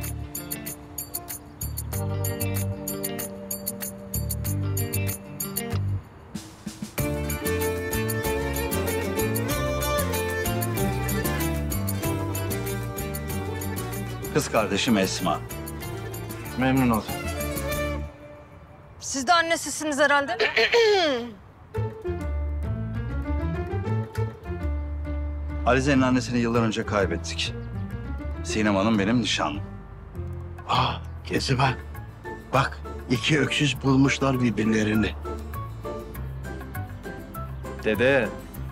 Kız kardeşim Esma.
Memnun oldum.
Siz de annesisiniz herhalde.
Alize'nin annesini yıllar önce kaybettik. Sinem Hanım benim nişanlım.
Ah Kezban. Bak iki öksüz bulmuşlar birbirlerini.
Dede.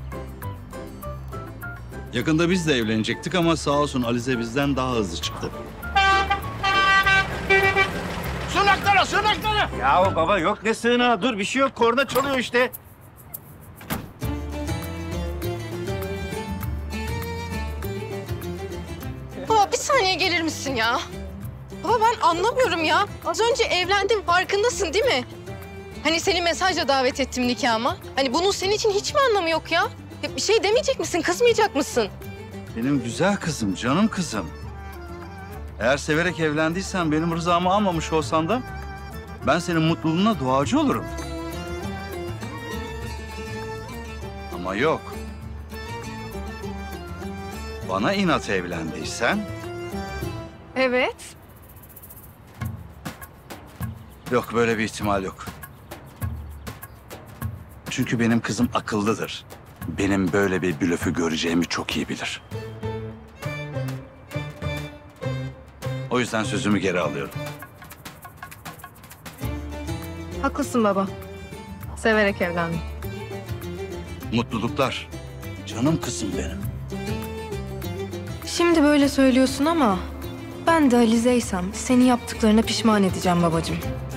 Yakında biz de evlenecektik ama sağ olsun Alize bizden daha hızlı çıktı.
Sığınaklara, sığınaklara!
Ya baba yok ne sığınağı, dur bir şey yok, korna çalıyor işte.
Baba bir saniye gelir misin ya? Baba ben anlamıyorum ya. Az önce evlendim farkındasın değil mi? Hani seni mesajla davet ettim nikahıma. Hani bunun senin için hiç mi anlamı yok ya? Ya bir şey demeyecek misin, kızmayacak mısın?
Benim güzel kızım, canım kızım. Eğer severek evlendiysen, benim rızamı almamış olsan da ben senin mutluluğuna duacı olurum. Ama yok. Bana inat evlendiysen...
Evet.
Yok, böyle bir ihtimal yok. Çünkü benim kızım akıllıdır. Benim böyle bir blöfü göreceğimi çok iyi bilir. O yüzden sözümü geri alıyorum.
Haklısın baba. Severek evlendim.
Mutluluklar. Canım kızım benim.
Şimdi böyle söylüyorsun ama ben de Alize'ysem seni yaptıklarına pişman edeceğim babacığım.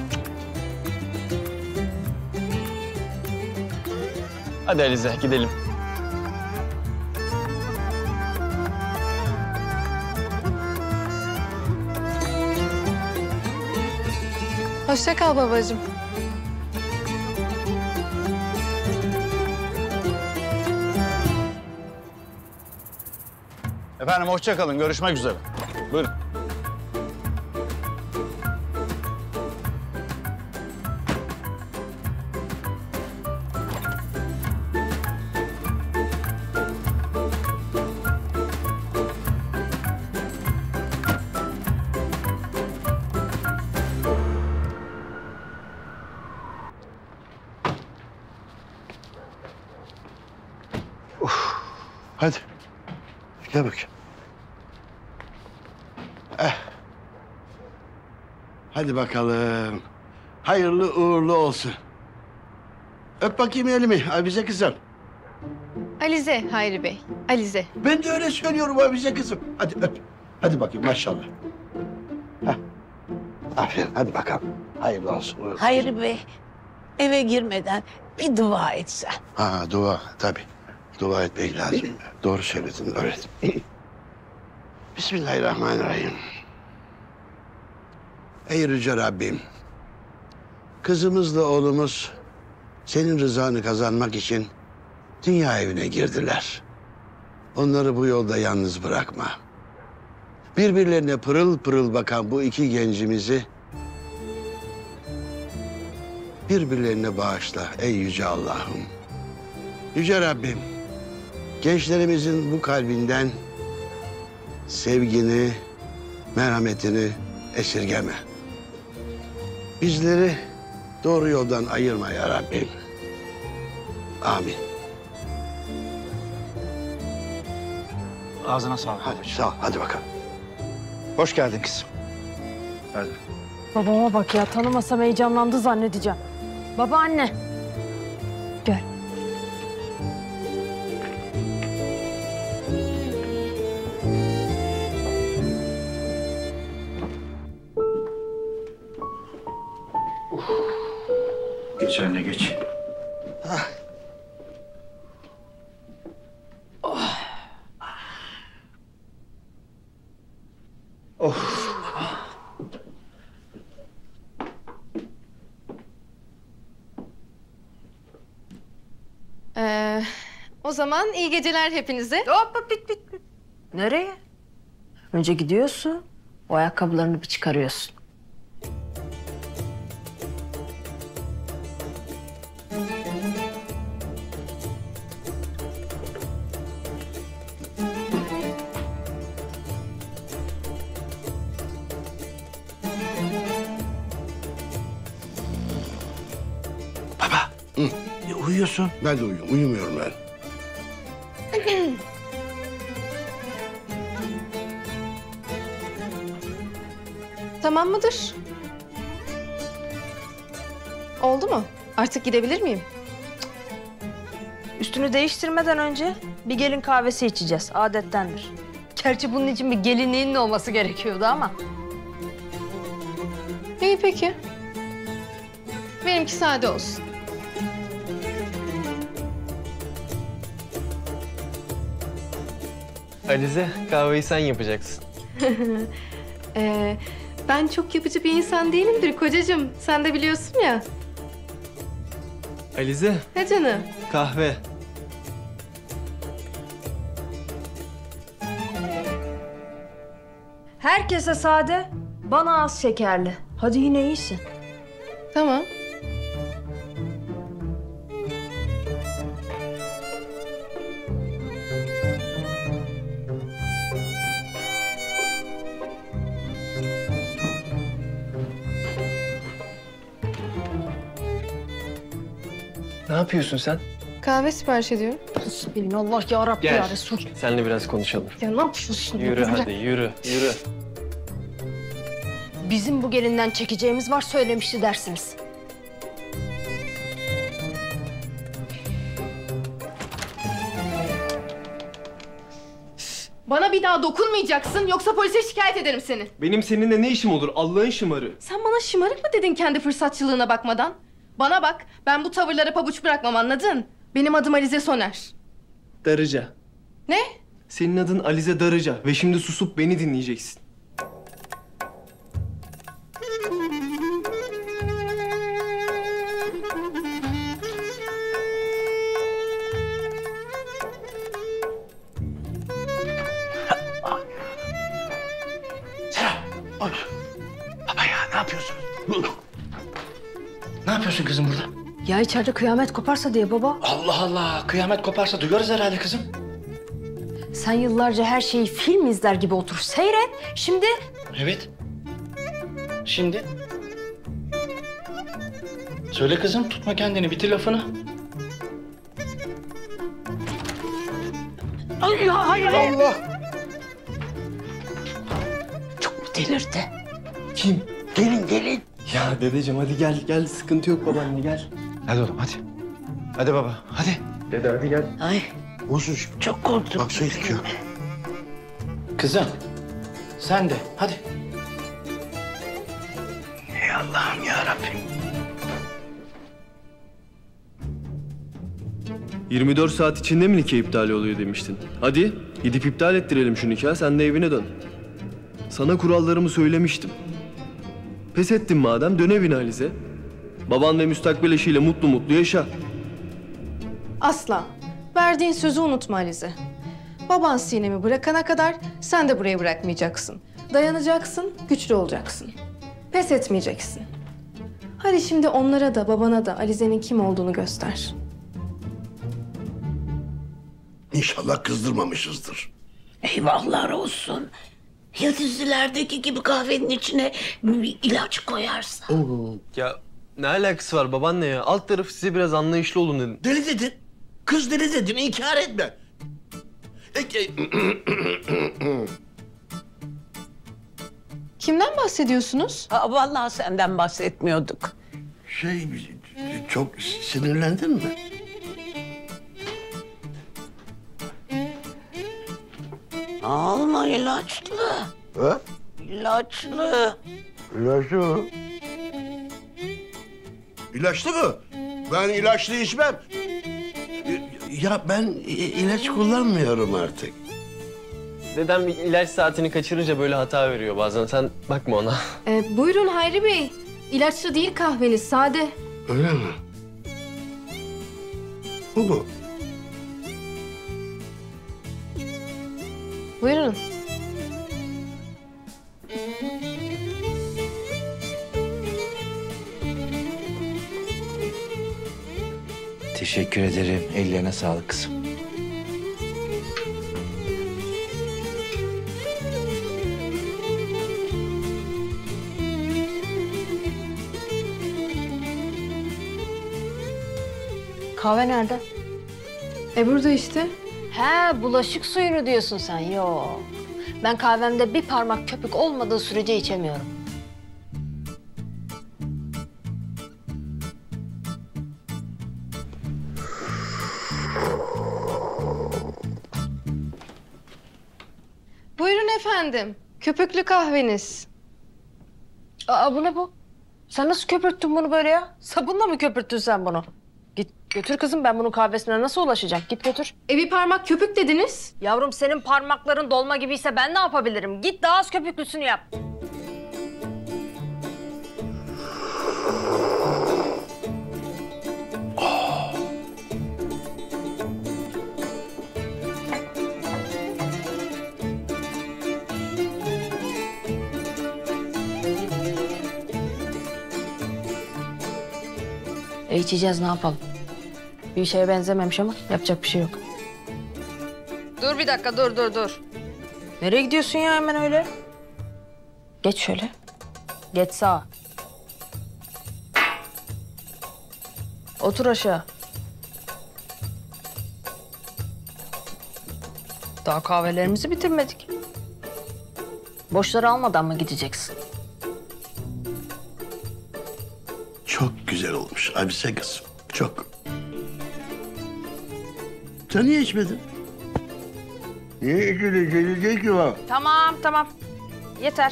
Hadi Alize gidelim.
Hoşça kal babacığım.
Efendim hoşça kalın. Görüşmek üzere. Buyurun.
Hadi. Gel bakayım. Eh. Hadi bakalım. Hayırlı uğurlu olsun. Öp bakayım elimi Abize kızım.
Alize Hayri Bey. Alize.
Ben de öyle söylüyorum Abize kızım. Hadi öp. Hadi bakayım maşallah. Heh. Aferin hadi bakalım. Hayırlı olsun. uğurlu olsun.
Hayri Bey, eve girmeden bir dua etsen.
Ha dua tabii. Dua etmek lazım. Doğru söyledin öğretmen. Bismillahirrahmanirrahim. Ey Yüce Rabbim. Kızımızla oğlumuz senin rızanı kazanmak için dünya evine girdiler. Onları bu yolda yalnız bırakma. Birbirlerine pırıl pırıl bakan bu iki gencimizi birbirlerine bağışla ey Yüce Allah'ım. Yüce Rabbim, gençlerimizin bu kalbinden sevgini, merhametini esirgeme. Bizleri doğru yoldan ayırma ya Rabbim. Amin.
Ağzına sağlık.
Hadi, sağ ol, hadi bakalım.
Hoş geldin kızım.
Hadi.
Babama bak ya, tanımasam heyecanlandı zannedeceğim. Babaanne. Gel.
Geç anne geç.
Of.
Ee, o zaman iyi geceler hepinize.
Hop bit bit bit. Nereye? Önce gidiyorsun. O ayakkabılarını bir çıkarıyorsun.
Hı. E, uyuyorsun. Ben de uyuyorum. Uyumuyorum ben.
Tamam mıdır? Oldu mu? Artık gidebilir miyim?
Üstünü değiştirmeden önce bir gelin kahvesi içeceğiz. Adettendir. Gerçi bunun için bir gelinliğinin olması gerekiyordu ama.
İyi peki. Benimki sade olsun.
Alize, kahveyi sen yapacaksın.
ee, ben çok yapıcı bir insan değilimdir kocacığım. Sen de biliyorsun ya.
Alize,
Ne canım?
kahve.
Herkese sade, bana az şekerli. Hadi yine iyisin.
Tamam.
Ne yapıyorsun sen?
Kahve sipariş ediyorum.
Bismillah ya Rabbi
Gel.
ya Resul.
Seninle biraz konuşalım.
Ya ne yapıyorsun?
Yürü hadi, yürü, yürü.
Bizim bu gelinden çekeceğimiz var söylemişti dersiniz.
Bana bir daha dokunmayacaksın yoksa polise şikayet ederim seni.
Benim seninle ne işim olur? Allah'ın şımarı.
Sen bana şımarık mı dedin kendi fırsatçılığına bakmadan? Bana bak, ben bu tavırlara pabuç bırakmam, anladın? Benim adım Alize Soner.
Darıca.
Ne?
Senin adın Alize Darıca ve şimdi susup beni dinleyeceksin.
Ay. Baba ya ne yapıyorsun? Ne yapıyorsun kızım burada?
Ya içeride kıyamet koparsa diye baba.
Allah Allah. Kıyamet koparsa duyarız herhalde kızım.
Sen yıllarca her şeyi film izler gibi otur seyret. Şimdi
Evet. Şimdi? Söyle kızım tutma kendini bitir lafını.
Ay ya hayır.
Allah!
Çok mu delirdi?
Kim?
Gelin gelin.
Ya dedeciğim hadi gel, gel. Sıkıntı yok babaanne gel.
Hadi oğlum hadi. Hadi baba hadi.
Dede hadi gel.
Ay
Huysuz.
çok korktum.
Baksaydık ya.
Kızım sen de hadi.
Ey Allah'ım ya Rabbim.
yirmi dört saat içinde mi nikah iptal oluyor demiştin? Hadi gidip iptal ettirelim şu nikahı, sen de evine dön. Sana kurallarımı söylemiştim. Pes ettin madem, dön evine Alize. Baban ve müstakbel eşiyle mutlu mutlu yaşa.
Asla. Verdiğin sözü unutma Alize. Baban Sinem'i bırakana kadar sen de burayı bırakmayacaksın. Dayanacaksın, güçlü olacaksın. Pes etmeyeceksin. Hadi şimdi onlara da babana da Alize'nin kim olduğunu göster.
İnşallah kızdırmamışızdır.
Eyvahlar olsun. Ya dizilerdeki gibi kahvenin içine bir ilaç koyarsın.
Ya ne alakası var babaanne ya? Alt tarafı size biraz anlayışlı olun dedim.
Deli dedin. Kız deli dedin. İnkar etme. E, e,
Kimden bahsediyorsunuz?
Aa, vallahi senden bahsetmiyorduk.
Şey, çok sinirlendin mi?
Alma ilaçlı.
Ha?
İlaçlı.
İlaçlı mı? İlaçlı mı? Ben ilaçlı içmem. Ya ben ilaç kullanmıyorum artık.
Dedem ilaç saatini kaçırınca böyle hata veriyor bazen. Sen bakma ona.
Ee, buyurun Hayri Bey. İlaçlı değil kahveniz, sade.
Öyle mi? Bu mu?
Buyurun.
Teşekkür ederim. Ellerine sağlık kızım.
Kahve nerede? E burada işte. He, bulaşık suyunu diyorsun sen. Yok. Ben kahvemde bir parmak köpük olmadığı sürece içemiyorum.
Buyurun efendim. Köpüklü kahveniz.
Aa, bu ne bu? Sen nasıl köpürttün bunu böyle ya? Sabunla mı köpürttün sen bunu? Git götür kızım, ben bunun kahvesine nasıl ulaşacağım? Git götür.
E bir parmak köpük dediniz.
Yavrum senin parmakların dolma gibiyse ben ne yapabilirim? Git daha az köpüklüsünü yap. E içeceğiz, ne yapalım? Bir şeye benzememiş ama yapacak bir şey yok. Dur bir dakika, dur dur dur. Nereye gidiyorsun ya hemen öyle? Geç şöyle. Geç sağa. Otur aşağı. Daha kahvelerimizi bitirmedik. Boşları almadan mı gideceksin?
Çok güzel olmuş Abise kızım. Çok. Sen niye içmedin? Niye içmedin? Gelecek ki o.
Tamam, tamam. Yeter.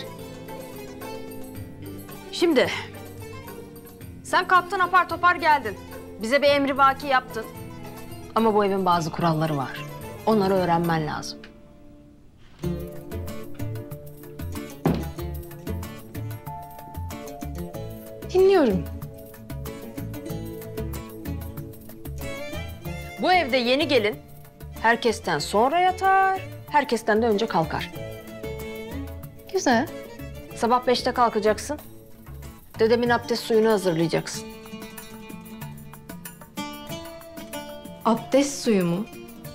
Şimdi, sen kalktın apar topar geldin. Bize bir emrivaki yaptın. Ama bu evin bazı kuralları var. Onları öğrenmen lazım.
Dinliyorum.
Bu evde yeni gelin herkesten sonra yatar, herkesten de önce kalkar.
Güzel.
Sabah beşte kalkacaksın. Dedemin abdest suyunu hazırlayacaksın.
Abdest suyu mu?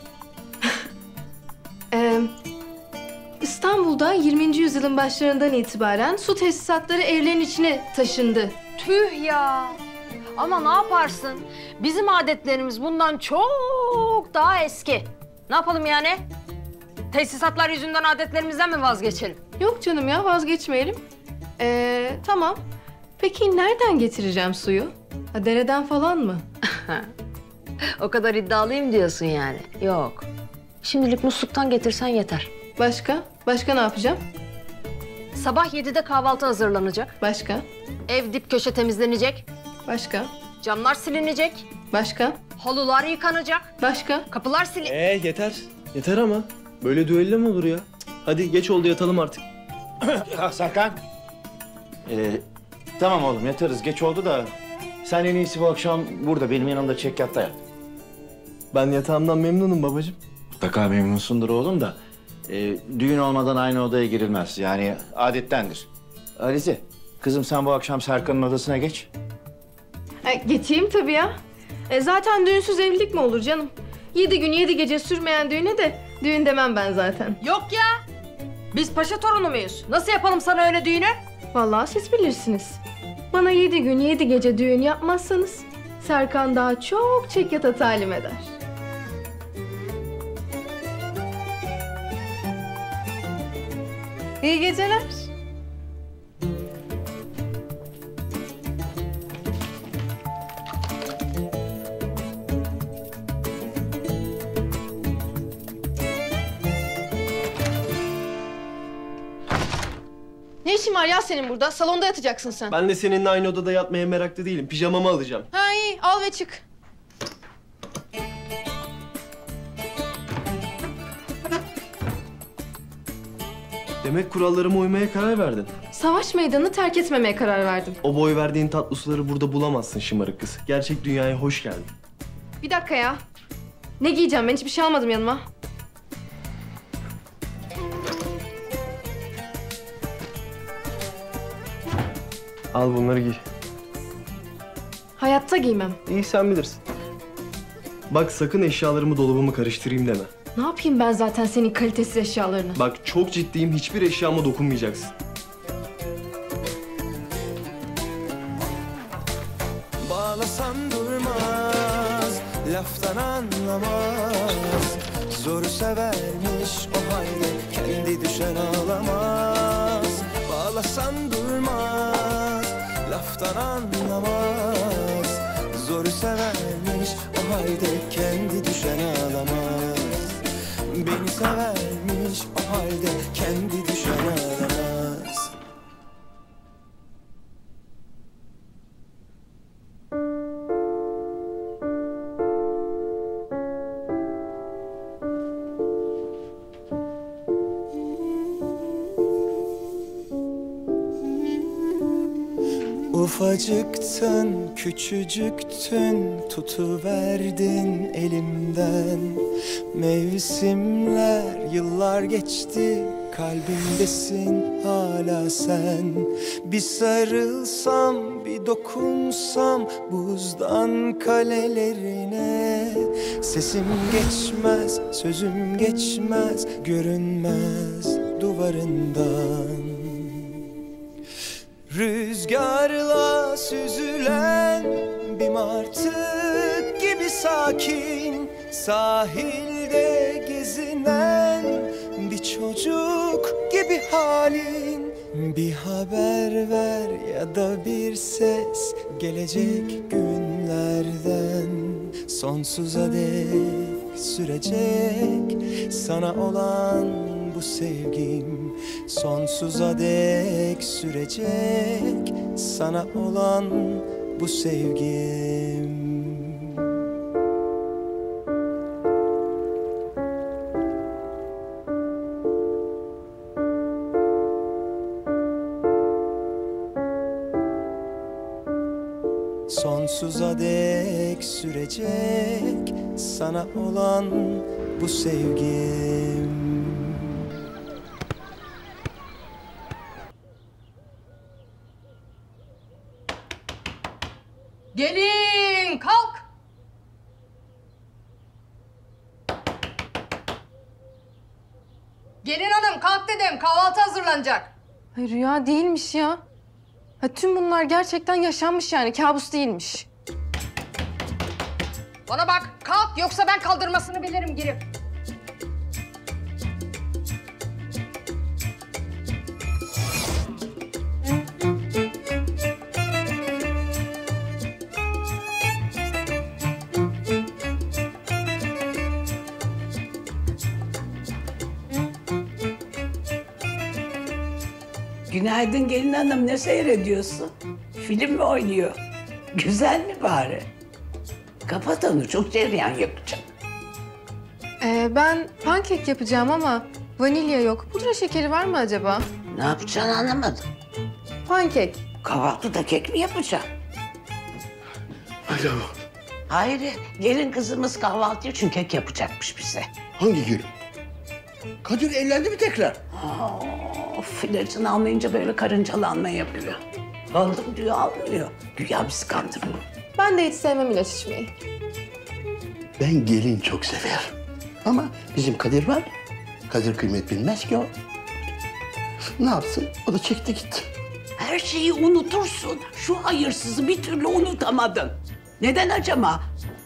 ee, İstanbul'da yirminci yüzyılın başlarından itibaren su tesisatları evlerin içine taşındı.
Tüh ya! Ama ne yaparsın? Bizim adetlerimiz bundan çok daha eski. Ne yapalım yani? Tesisatlar yüzünden adetlerimizden mi vazgeçelim?
Yok canım ya, vazgeçmeyelim. Ee, tamam. Peki nereden getireceğim suyu? Ha, dereden falan mı?
O kadar iddialıyım diyorsun yani. Yok. Şimdilik musluktan getirsen yeter.
Başka? Başka ne yapacağım?
Sabah yedide kahvaltı hazırlanacak.
Başka?
Ev dip köşe temizlenecek.
Başka?
Camlar silinecek.
Başka?
Halılar yıkanacak.
Başka?
Kapılar silinecek.
Ee yeter. Yeter ama. Böyle düello mu olur ya? Hadi geç oldu, yatalım artık.
Ya Serkan. Ee, tamam oğlum yatarız. Geç oldu da sen en iyisi bu akşam burada benim yanımda çek yatta yat.
Ben yatağımdan memnunum babacığım.
Mutlaka memnunsundur oğlum da. E, düğün olmadan aynı odaya girilmez. Yani adettendir. Alize, kızım sen bu akşam Serkan'ın odasına geç.
E, geçeyim tabii ya. E, zaten düğünsüz evlilik mi olur canım? Yedi gün yedi gece sürmeyen düğüne de düğün demem ben zaten.
Yok ya. Biz paşa torunu muyuz? Nasıl yapalım sana öyle düğünü?
Vallahi siz bilirsiniz. Bana yedi gün yedi gece düğün yapmazsanız Serkan daha çok çekyata talim eder. İyi geceler. Ne işin var ya senin burada? Salonda yatacaksın sen.
Ben de seninle aynı odada yatmaya meraklı değilim. Pijamamı alacağım.
Ha iyi, al ve çık.
Demek kurallarıma uymaya karar verdin.
Savaş meydanını terk etmemeye karar verdim.
O boy verdiğin tatlı suları burada bulamazsın şımarık kız. Gerçek dünyaya hoş geldin.
Bir dakika ya. Ne giyeceğim? Ben hiçbir şey almadım yanıma.
Al bunları giy.
Hayatta giymem.
İyi sen bilirsin. Bak sakın eşyalarımı dolabımı karıştırayım deme.
Ne yapayım ben zaten senin kalitesiz eşyalarını?
Bak çok ciddiyim, hiçbir eşyama dokunmayacaksın.
Bağlasan durmaz, laftan anlamaz. Zoru severmiş o halde kendi düşen ağlamaz. Bağlasan durmaz, laftan anlamaz. Zoru severmiş o halde kendi düşen ağlamaz. Beni severmiş o halde kendi düşen ağlamaz. Ufacıktın, küçücüktün, tutuverdin elimden. Mevsimler, yıllar geçti, kalbimdesin hala sen. Bir sarılsam, bir dokunsam buzdan kalelerine. Sesim geçmez, sözüm geçmez, görünmez duvarından. Rüzgarla süzülen bir martı gibi sakin, sahilde gezinen bir çocuk gibi halin. Bir haber ver ya da bir ses gelecek günlerden. Sonsuza dek sürecek sana olan bu sevgim. Sonsuza dek sürecek sana olan bu sevgim. Sonsuza dek sürecek sana olan bu sevgim.
Gelin kalk. Gelin hanım kalk dedim, kahvaltı hazırlanacak.
Hayır rüya değilmiş ya. Ha, tüm bunlar gerçekten yaşanmış yani, kabus değilmiş.
Bana bak kalk yoksa ben kaldırmasını bilirim girip.
Günaydın gelin hanım, ne seyrediyorsun? Film mi oynuyor? Güzel mi bari? Kapat onu, çok cereyan yapacak.
Ee, ben pankek yapacağım ama vanilya yok. Pudra şekeri var mı acaba?
Ne yapacağını anlamadım.
Pankek.
Kahvaltıda kek mi yapacaksın?
Alo.
Hayır, gelin kızımız kahvaltı için kek yapacakmış bize.
Hangi gelin? Kadir evlendi mi tekrar?
Of, ilacını almayınca böyle karıncalanma yapıyor. Aldım diyor, almıyor. Güya bizi kandırıyor.
Ben de hiç sevmem ilaç içmeyi.
Ben gelin çok severim. Ama bizim Kadir var. Kadir kıymet bilmez ki o. Ne yapsın? O da çekti gitti.
Her şeyi unutursun. Şu hayırsızı bir türlü unutamadın. Neden acaba?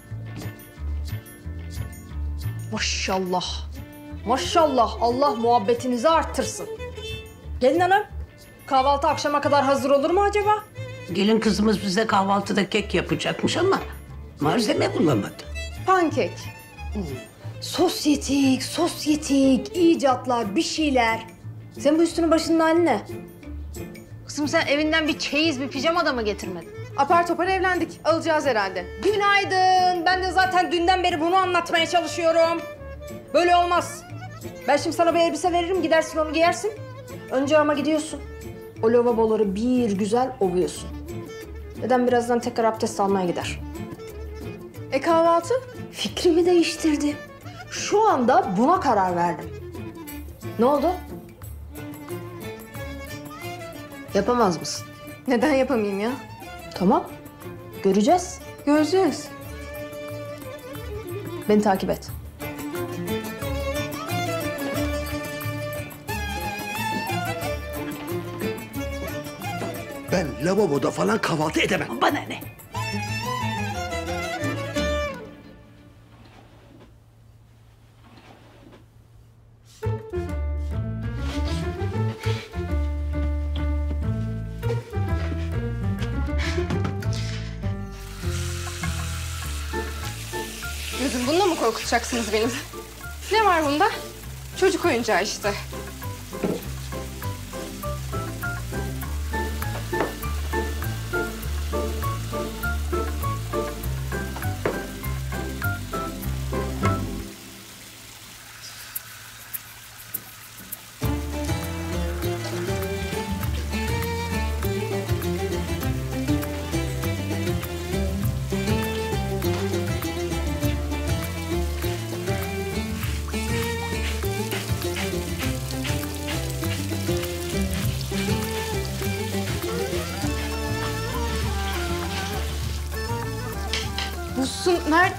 Maşallah. Maşallah Allah muhabbetinizi arttırsın. Gelin hanım kahvaltı akşama kadar hazır olur mu acaba?
Gelin kızımız bize kahvaltıda kek yapacakmış ama malzeme bulamadı.
Pankek. Sosyetik, sosyetik, icatlar, bir şeyler. Senin bu üstünün başının hali ne? Kızım sen evinden bir çeyiz, bir pijama da mı getirmedin?
Apar topar evlendik. Alacağız herhalde.
Günaydın. Ben de zaten dünden beri bunu anlatmaya çalışıyorum. Böyle olmaz. Ben şimdi sana bir elbise veririm, gidersin onu giyersin. Önce ama gidiyorsun. O lavaboları bir güzel ovuyorsun. Neden birazdan tekrar abdest almaya gider.
E kahvaltı?
Fikrimi değiştirdim. Şu anda buna karar verdim. Ne oldu? Yapamaz mısın?
Neden yapamayayım ya?
Tamam. Göreceğiz.
Göreceğiz.
Beni takip et.
Ben lavaboda falan kahvaltı edemem.
Bana ne?
Gözüm bununla mı korkutacaksınız beni? Ne var bunda? Çocuk oyuncağı işte. Bu su nerede?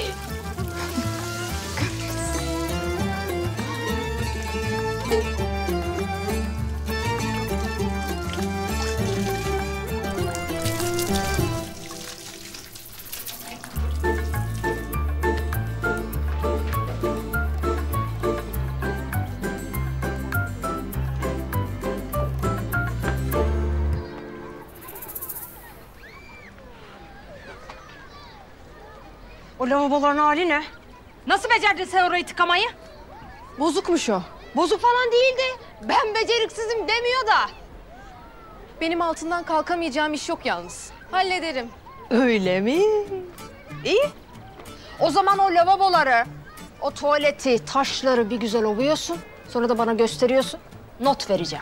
O lavaboların hali ne? Nasıl becerdin sen orayı tıkamayı?
Bozukmuş o.
Bozuk falan değildi. Ben beceriksizim demiyor da.
Benim altından kalkamayacağım iş yok yalnız. Hallederim.
Öyle mi? İyi. O zaman o lavaboları, o tuvaleti, taşları bir güzel ovuyorsun. Sonra da bana gösteriyorsun. Not vereceğim.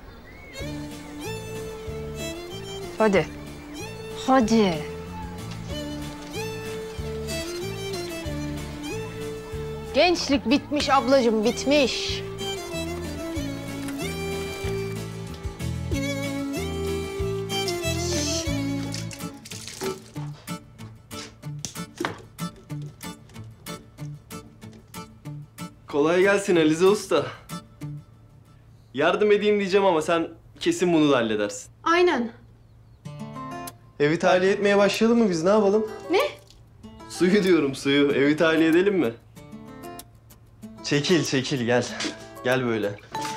Hadi. Hadi. Gençlik bitmiş ablacığım, bitmiş.
Kolay gelsin Alize Usta. Yardım edeyim diyeceğim ama sen kesin bunu da halledersin.
Aynen.
Evi tahliye etmeye başlayalım mı biz, ne yapalım?
Ne?
Suyu diyorum, suyu. Evi tahliye edelim mi? Çekil, çekil gel. Gel böyle.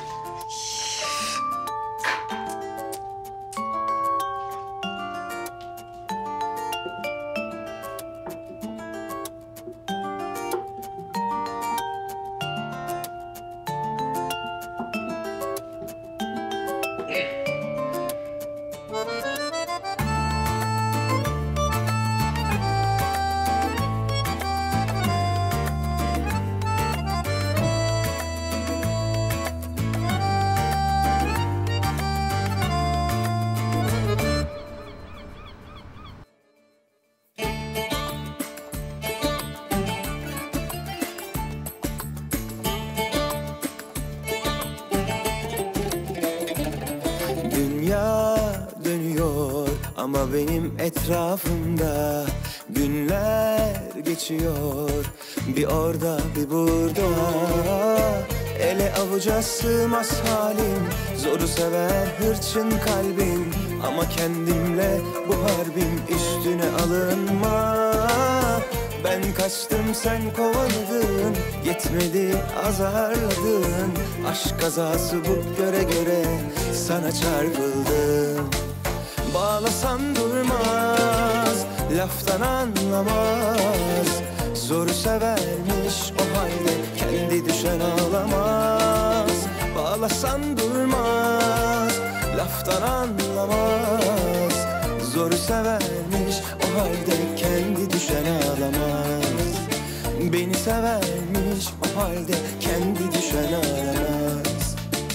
Dünya dönüyor ama benim etrafımda günler geçiyor. Bir orada bir burada, ele avuca sığmaz halim. Zoru sever hırçın kalbim, ama kendimle bu harbim. Üstüne alınma, ben kaçtım sen kovaladın. Yetmedi azarladın, aşk kazası bu göre göre sana çarpıldım. Bağlasan durmaz, laftan anlamaz. Zoru severmiş o halde, kendi düşen ağlamaz. Bağlasan durmaz, laftan anlamaz. Zoru severmiş o halde kendi düşen ağlamaz. Beni severmiş o halde kendi düşen ağlamaz.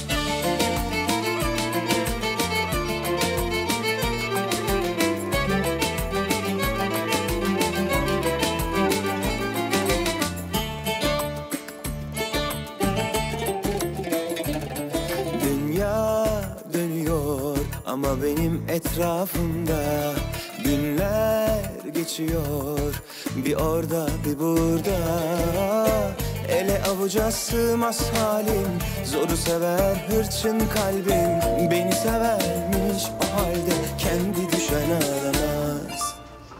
Dünya dönüyor ama benim etrafımda günler geçiyor. Bir orada bir burada, ele avuca sığmaz halim. Zoru sever hırçın kalbim. Beni severmiş o halde kendi düşen ağlamaz.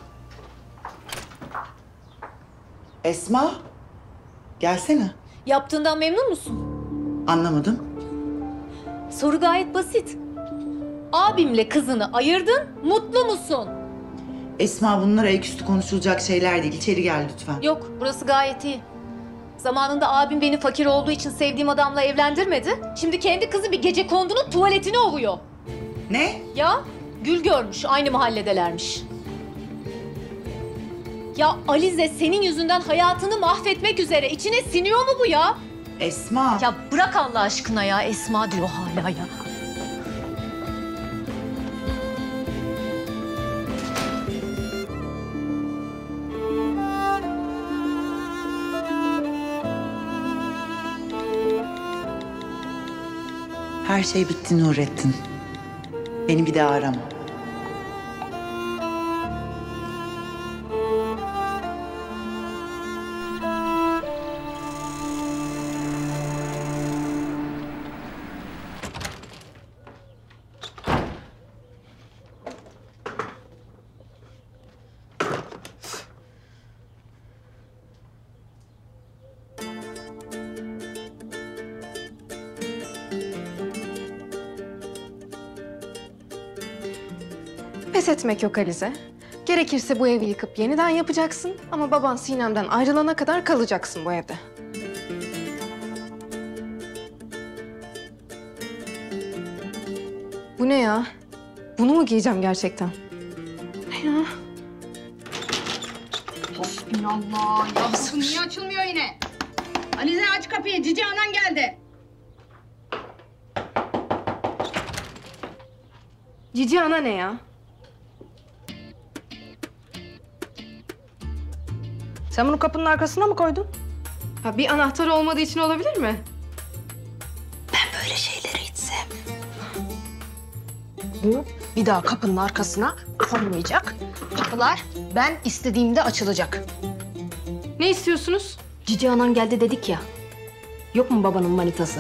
Esma, gelsene.
Yaptığından memnun musun?
Anlamadım.
Soru gayet basit. Abimle kızını ayırdın, mutlu musun?
Esma, bunlar ayaküstü konuşulacak şeyler değil. İçeri gel lütfen.
Yok, burası gayet iyi. Zamanında abim beni fakir olduğu için sevdiğim adamla evlendirmedi. Şimdi kendi kızı bir gecekondunun tuvaletini ovuyor.
Ne?
Ya, Gül görmüş, aynı mahalledelermiş. Ya Alize senin yüzünden hayatını mahvetmek üzere. İçine siniyor mu bu ya?
Esma.
Ya bırak Allah aşkına ya, Esma diyor hala ya.
Her şey bitti Nurettin. Beni bir daha arama.
Pes etmek yok Alize. Gerekirse bu evi yıkıp yeniden yapacaksın ama baban Sinem'den ayrılana kadar kalacaksın bu evde. Bu ne ya? Bunu mu giyeceğim gerçekten? Ne ya?
Hasbinallah. Ya bu niye açılmıyor yine? Alize aç kapıyı. Cici anan geldi.
Cici ana ne ya?
Sen bunu kapının arkasına mı koydun?
Ha, bir anahtar olmadığı için olabilir mi?
Ben böyle şeyleri hiç sevmem. Bu bir daha kapının arkasına konmayacak. Kapılar ben istediğimde açılacak.
Ne istiyorsunuz?
Cici anan geldi dedik ya. Yok mu babanın manitası?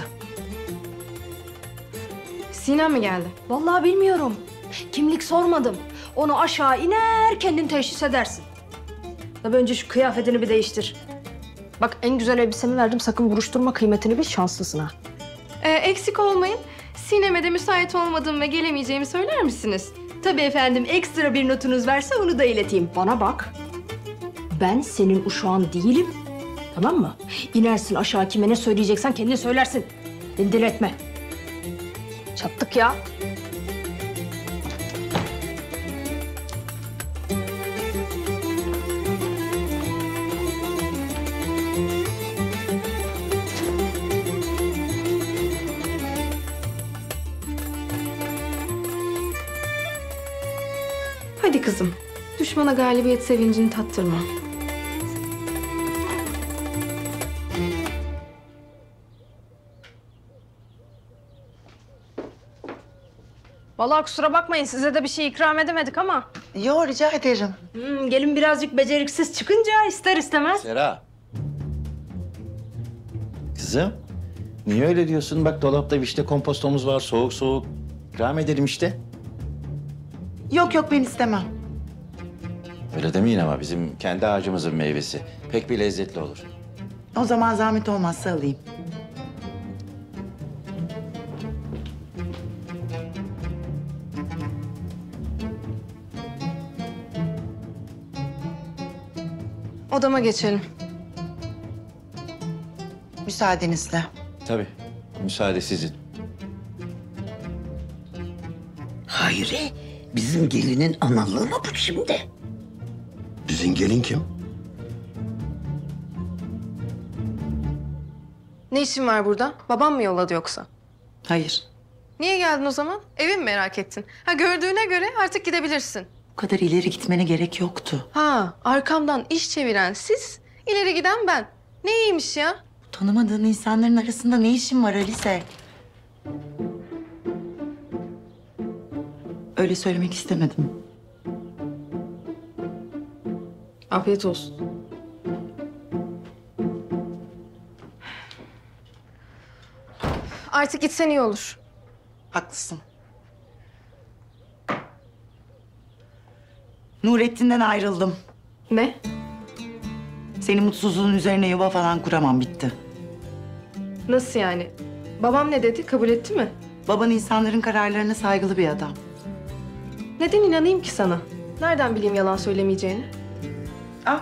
Sinem mi geldi?
Vallahi bilmiyorum. Kimlik sormadım. Onu aşağı iner kendin teşhis edersin. Tabii önce şu kıyafetini bir değiştir. Bak en güzel elbisemi verdim, sakın buruşturma, kıymetini bil, şanslısın ha.
Ee, eksik olmayın. Sinem'e de müsait olmadığımı ve gelemeyeceğimi söyler misiniz?
Tabii efendim, ekstra bir notunuz varsa onu da ileteyim. Bana bak, ben senin uşağın değilim, tamam mı? İnersin aşağı, kime ne söyleyeceksen kendin söylersin. Beni deli etme. Çattık ya.
Hadi kızım, düşmana galibiyet sevincini tattırma.
Vallahi kusura bakmayın, size de bir şey ikram edemedik ama.
Yo, rica ederim.
Hmm, gelin birazcık beceriksiz çıkınca ister istemez.
Sera. Kızım, niye öyle diyorsun? Bak dolapta işte kompostomuz var, soğuk soğuk. İkram edelim işte.
Yok yok, ben istemem.
Öyle demeyin ama bizim kendi ağacımızın meyvesi. Pek bir lezzetli olur.
O zaman zahmet olmazsa alayım.
Odama geçelim.
Müsaadenizle.
Tabii, müsaade sizin.
Hayri, bizim gelinin analığı mı bu şimdi?
Bizim gelin kim?
Ne işin var burada? Babam mı yolladı yoksa?
Hayır.
Niye geldin o zaman? Evi mi merak ettin? Ha gördüğüne göre artık gidebilirsin.
Bu kadar ileri gitmene gerek yoktu.
Ha arkamdan iş çeviren siz, ileri giden ben. Ne iyiymiş ya?
Tanımadığın insanların arasında ne işin var Alize? Öyle söylemek istemedim.
Afiyet olsun. Artık gitsen iyi olur.
Haklısın. Nurettin'den ayrıldım.
Ne?
Senin mutsuzluğun üzerine yuva falan kuramam, bitti.
Nasıl yani? Babam ne dedi? Kabul etti mi?
Baban insanların kararlarına saygılı bir adam.
Neden inanayım ki sana? Nereden bileyim yalan söylemeyeceğini?
Ah.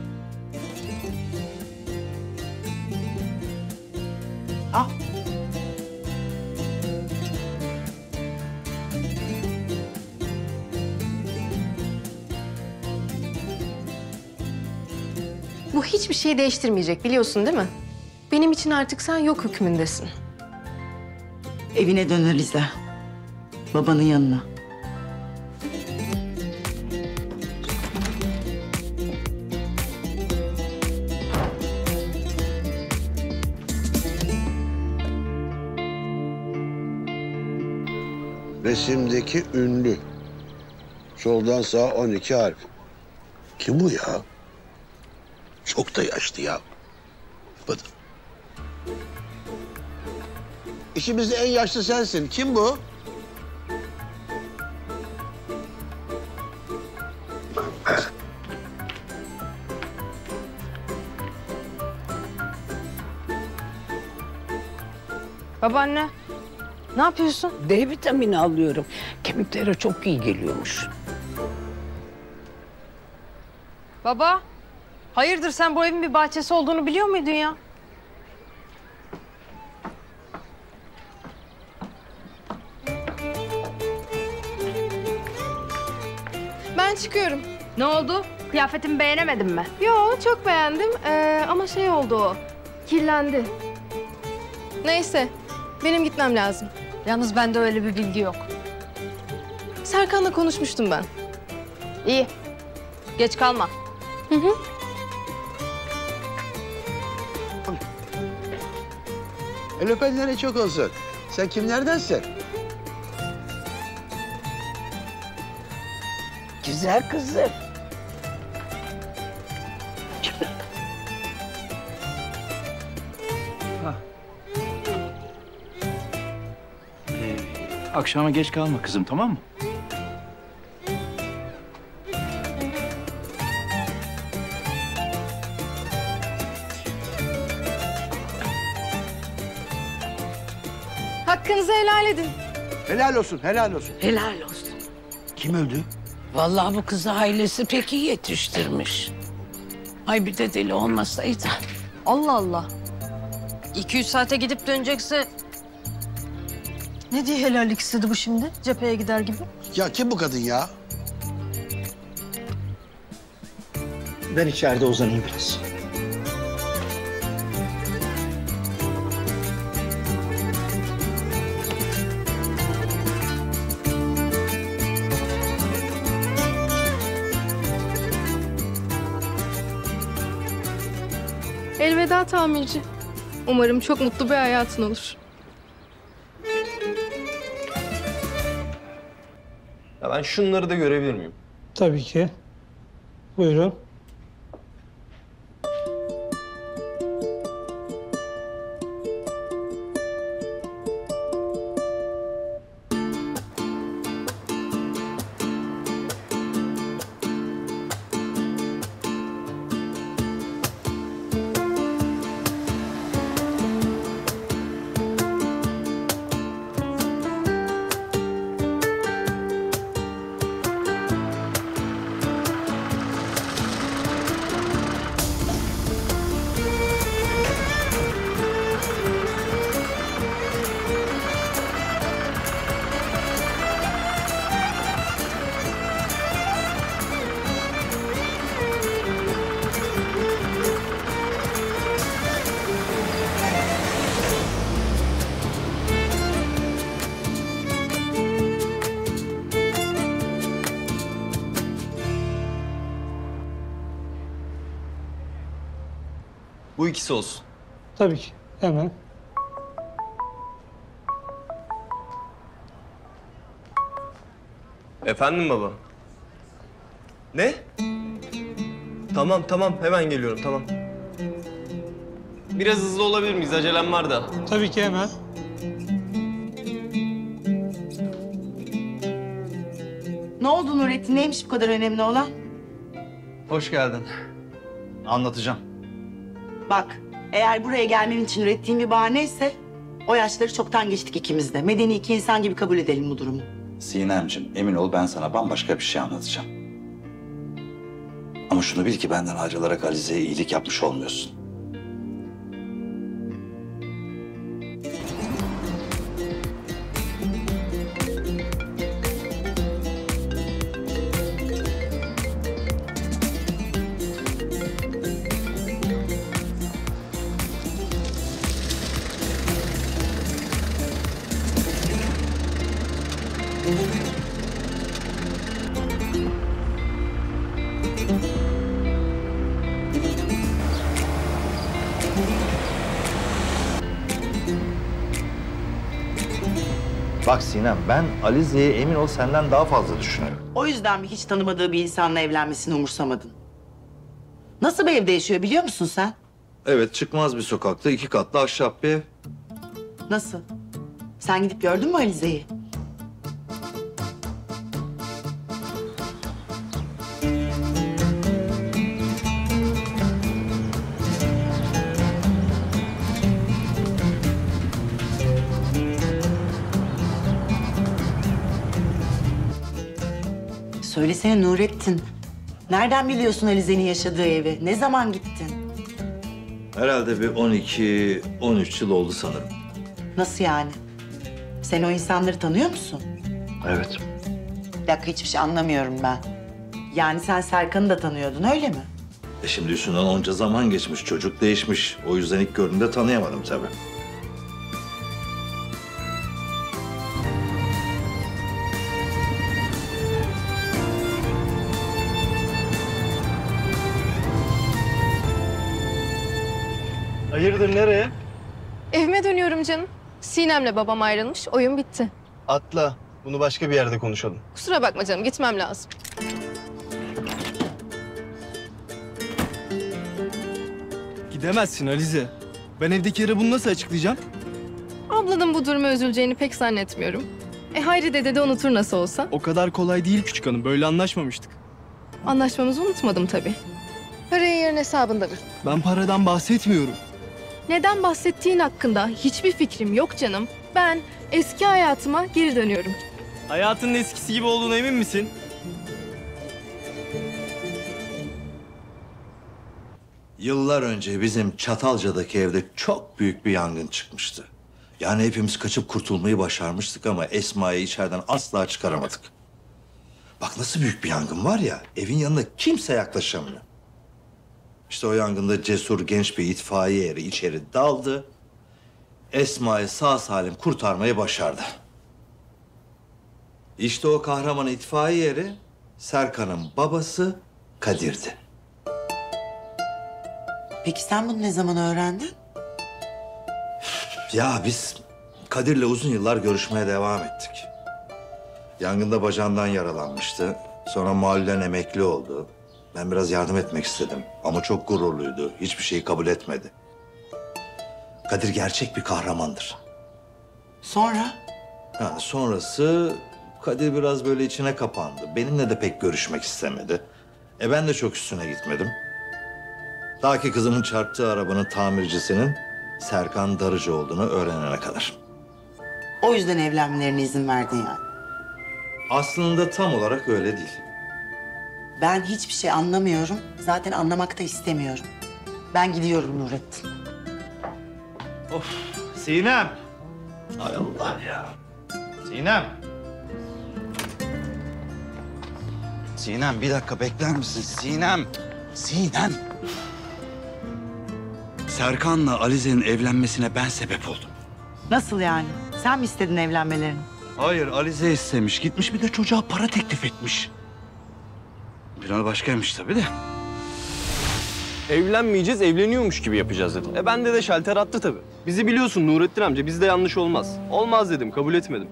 Ah.
Bu hiçbir şey değiştirmeyecek, biliyorsun değil mi? Benim için artık sen yok hükmündesin.
Evine dön Alize. Babanın yanına.
Resimdeki ünlü. Soldan sağa on iki harf. Kim bu ya? Çok da yaşlı ya. Bak. İşimizde en yaşlı sensin. Kim bu?
Babaanne, ne yapıyorsun?
D vitamini alıyorum. Kemiklere çok iyi geliyormuş.
Baba, hayırdır sen bu evin bir bahçesi olduğunu biliyor muydun ya?
Ben çıkıyorum.
Ne oldu? Kıyafetimi beğenemedin mi?
Yo, çok beğendim ee, ama şey oldu o. Kirlendi. Neyse, benim gitmem lazım.
Yalnız bende öyle bir bilgi yok.
Serkan'la konuşmuştum ben.
İyi. Geç kalma.
Hı hı.
El öpenlere çok olsun. Sen kimlerdensin?
Güzel kızım.
Ee, akşama geç kalma kızım, tamam mı?
Hakkınızı helal edin.
Helal olsun, helal olsun.
Helal olsun.
Kim öldü?
Vallahi bu kızı ailesi pek iyi yetiştirmiş. Ay bir de deli olmasaydı.
Allah Allah. İki üç saate gidip dönecekse... Ne diye helallik istedi bu şimdi? Cepheye gider gibi.
Ya kim bu kadın ya?
Ben içeride uzanayım biraz.
Elveda tamirci. Umarım çok mutlu bir hayatın olur.
Ya ben şunları da görebilir miyim?
Tabii ki. Buyurun.
Bu ikisi olsun.
Tabii ki. Hemen.
Efendim baba? Ne? Tamam tamam hemen geliyorum tamam. Biraz hızlı olabilir miyiz? Acelem var da.
Tabii ki hemen.
Ne oldu Nurettin? Neymiş bu kadar önemli olan?
Hoş geldin. Anlatacağım.
Bak, eğer buraya gelmem için ürettiğim bir bahaneyse... ...o yaşları çoktan geçtik ikimiz de. Medeni iki insan gibi kabul edelim bu durumu.
Sinemciğim, emin ol ben sana bambaşka bir şey anlatacağım. Ama şunu bil ki benden harcalarak Alize'ye iyilik yapmış olmuyorsun.
Bak Sinem, ben Alize'yi emin ol senden daha fazla düşünüyorum.
O yüzden mi hiç tanımadığı bir insanla evlenmesini umursamadın? Nasıl bir evde yaşıyor biliyor musun sen?
Evet, çıkmaz bir sokakta, iki katlı ahşap bir ev.
Nasıl? Sen gidip gördün mü Alize'yi? Söylesene Nurettin. Nereden biliyorsun Alize'nin yaşadığı evi? Ne zaman gittin?
Herhalde bir on iki on üç yıl oldu sanırım.
Nasıl yani? Sen o insanları tanıyor musun?
Evet.
Bir dakika, hiçbir şey anlamıyorum ben. Yani sen Serkan'ı da tanıyordun öyle mi?
E şimdi üstünden onca zaman geçmiş, çocuk değişmiş. O yüzden ilk gördüğümde tanıyamadım tabii.
Hayırdır nereye?
Evime dönüyorum canım. Sinem'le babam ayrılmış, oyun bitti.
Atla. Bunu başka bir yerde konuşalım.
Kusura bakma canım, gitmem lazım.
Gidemezsin Alize. Ben evdekilere bunu nasıl açıklayacağım?
Ablanın bu duruma üzüleceğini pek zannetmiyorum. E Hayri dede de unutur nasıl olsa.
O kadar kolay değil küçük hanım. Böyle anlaşmamıştık.
Anlaşmamızı unutmadım tabii. Parayı yarın hesabında ver.
Ben paradan bahsetmiyorum.
Neden bahsettiğin hakkında hiçbir fikrim yok canım. Ben eski hayatıma geri dönüyorum.
Hayatının eskisi gibi olduğuna emin misin?
Yıllar önce bizim Çatalca'daki evde çok büyük bir yangın çıkmıştı. Yani hepimiz kaçıp kurtulmayı başarmıştık ama Esma'yı içeriden asla çıkaramadık. Bak nasıl büyük bir yangın var ya, evin yanına kimse yaklaşamıyor. İşte o yangında cesur genç bir itfaiye eri içeri daldı. Esma'yı sağ salim kurtarmayı başardı. İşte o kahraman itfaiye eri Serkan'ın babası Kadir'di.
Peki sen bunu ne zaman öğrendin?
Ya biz Kadir'le uzun yıllar görüşmeye devam ettik. Yangında bacağından yaralanmıştı. Sonra mahalleden emekli oldu. Ben biraz yardım etmek istedim ama çok gururluydu. Hiçbir şeyi kabul etmedi. Kadir gerçek bir kahramandır.
Sonra?
Yani sonrası Kadir biraz böyle içine kapandı. Benimle de pek görüşmek istemedi. E ben de çok üstüne gitmedim. Ta ki kızımın çarptığı arabanın tamircisinin Serkan Darıcı olduğunu öğrenene kadar.
O yüzden evlenmelerine izin verdin yani.
Aslında tam olarak öyle değil.
Ben hiçbir şey anlamıyorum. Zaten anlamak da istemiyorum. Ben gidiyorum Nurettin.
Of Sinem. Hay Allah ya. Sinem.
Sinem bir dakika bekler misin? Sinem. Sinem. Serkan'la Alize'nin evlenmesine ben sebep oldum.
Nasıl yani? Sen mi istedin evlenmelerini?
Hayır, Alize istemiş. Gitmiş bir de çocuğa para teklif etmiş. Plan başkaymış tabii de.
Evlenmeyeceğiz, evleniyormuş gibi yapacağız dedim. E bende de şalter attı tabii. Bizi biliyorsun Nurettin amca, bizde yanlış olmaz. Olmaz dedim, kabul etmedim.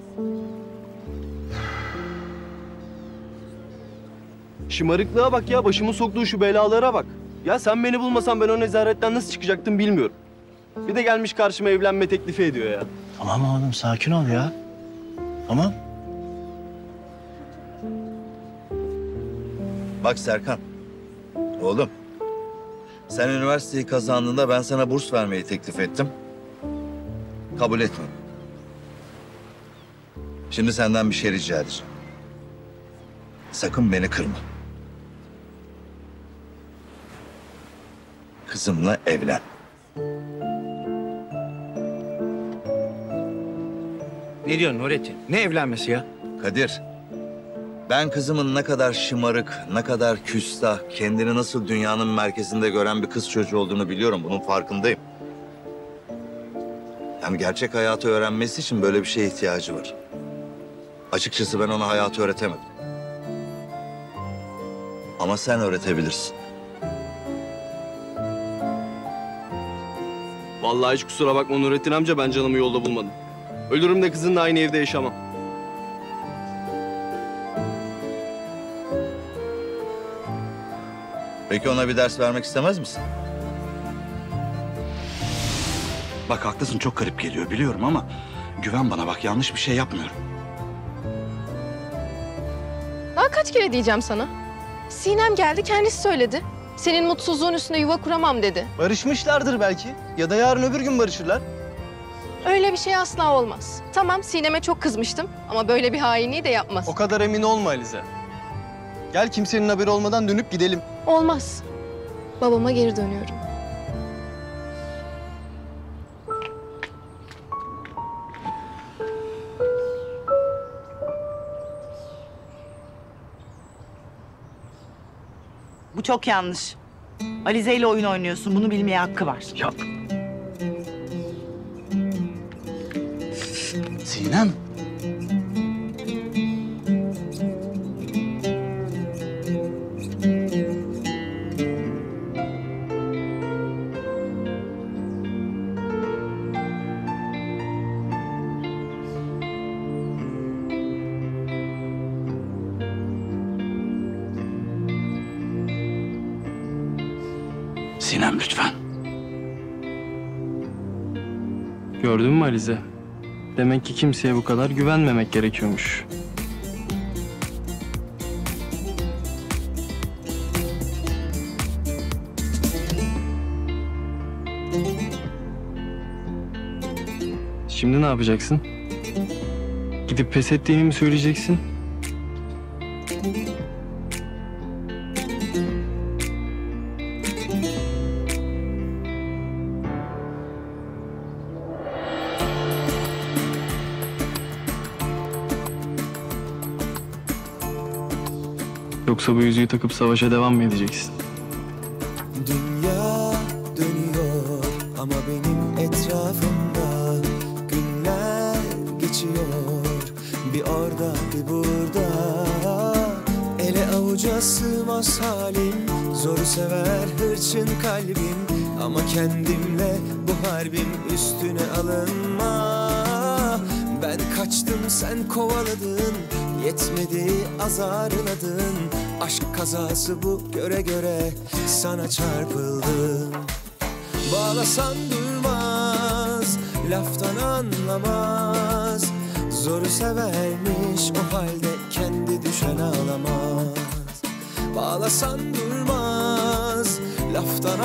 Şımarıklığa bak ya, başımın soktuğu şu belalara bak. Ya sen beni bulmasan ben o nezaretten nasıl çıkacaktım bilmiyorum. Bir de gelmiş karşıma evlenme teklifi ediyor ya.
Tamam oğlum, sakin ol ya. Tamam.
Bak Serkan, oğlum. Sen üniversiteyi kazandığında ben sana burs vermeyi teklif ettim. Kabul etmedin. Şimdi senden bir şey rica edeceğim. Sakın beni kırma. Kızımla evlen.
Ne diyorsun Nurettin? Ne evlenmesi ya?
Kadir, ben kızımın ne kadar şımarık, ne kadar küstah, kendini nasıl dünyanın merkezinde gören bir kız çocuğu olduğunu biliyorum. Bunun farkındayım. Yani gerçek hayatı öğrenmesi için böyle bir şeye ihtiyacı var. Açıkçası ben ona hayatı öğretemedim. Ama sen öğretebilirsin.
Vallahi hiç kusura bakma Nurettin amca, ben canımı yolda bulmadım. Ölürüm de kızınla aynı evde yaşamam.
Peki ona bir ders vermek istemez misin?
Bak haklısın, çok garip geliyor biliyorum ama güven bana, bak yanlış bir şey yapmıyorum.
Daha kaç kere diyeceğim sana? Sinem geldi, kendisi söyledi. Senin mutsuzluğun üstünde yuva kuramam dedi.
Barışmışlardır belki. Ya da yarın öbür gün barışırlar.
Öyle bir şey asla olmaz. Tamam, Sinem'e çok kızmıştım ama böyle bir hainliği de yapmaz.
O kadar emin olma Alize. Gel kimsenin haberi olmadan dönüp gidelim.
Olmaz. Babama geri dönüyorum.
Bu çok yanlış. Alize ile oyun oynuyorsun. Bunu bilmeye hakkı var.
Ya. Sinem. Sinem lütfen.
Gördün mü Alize? Demek ki kimseye bu kadar güvenmemek gerekiyormuş. Şimdi ne yapacaksın? Gidip pes ettiğini mi söyleyeceksin? Yoksa bu yüzüğü takıp savaşa devam mı edeceksin?
Dünya dönüyor ama benim etrafımda günler geçiyor. Bir orada bir burada, ele avuca sığmaz halim. Zoru sever hırçın kalbim ama kendimle bu harbim, üstüne alınma. Ben kaçtım sen kovaladın, yetmedi azarladın. Aşk kazası bu, göre göre sana çarpıldım. Bağlasan durmaz, laftan anlamaz. Zoru severmiş o halde kendi düşen ağlamaz. Bağlasan durmaz, laftan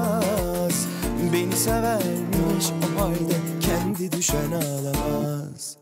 anlamaz. Beni severmiş o halde kendi düşen ağlamaz.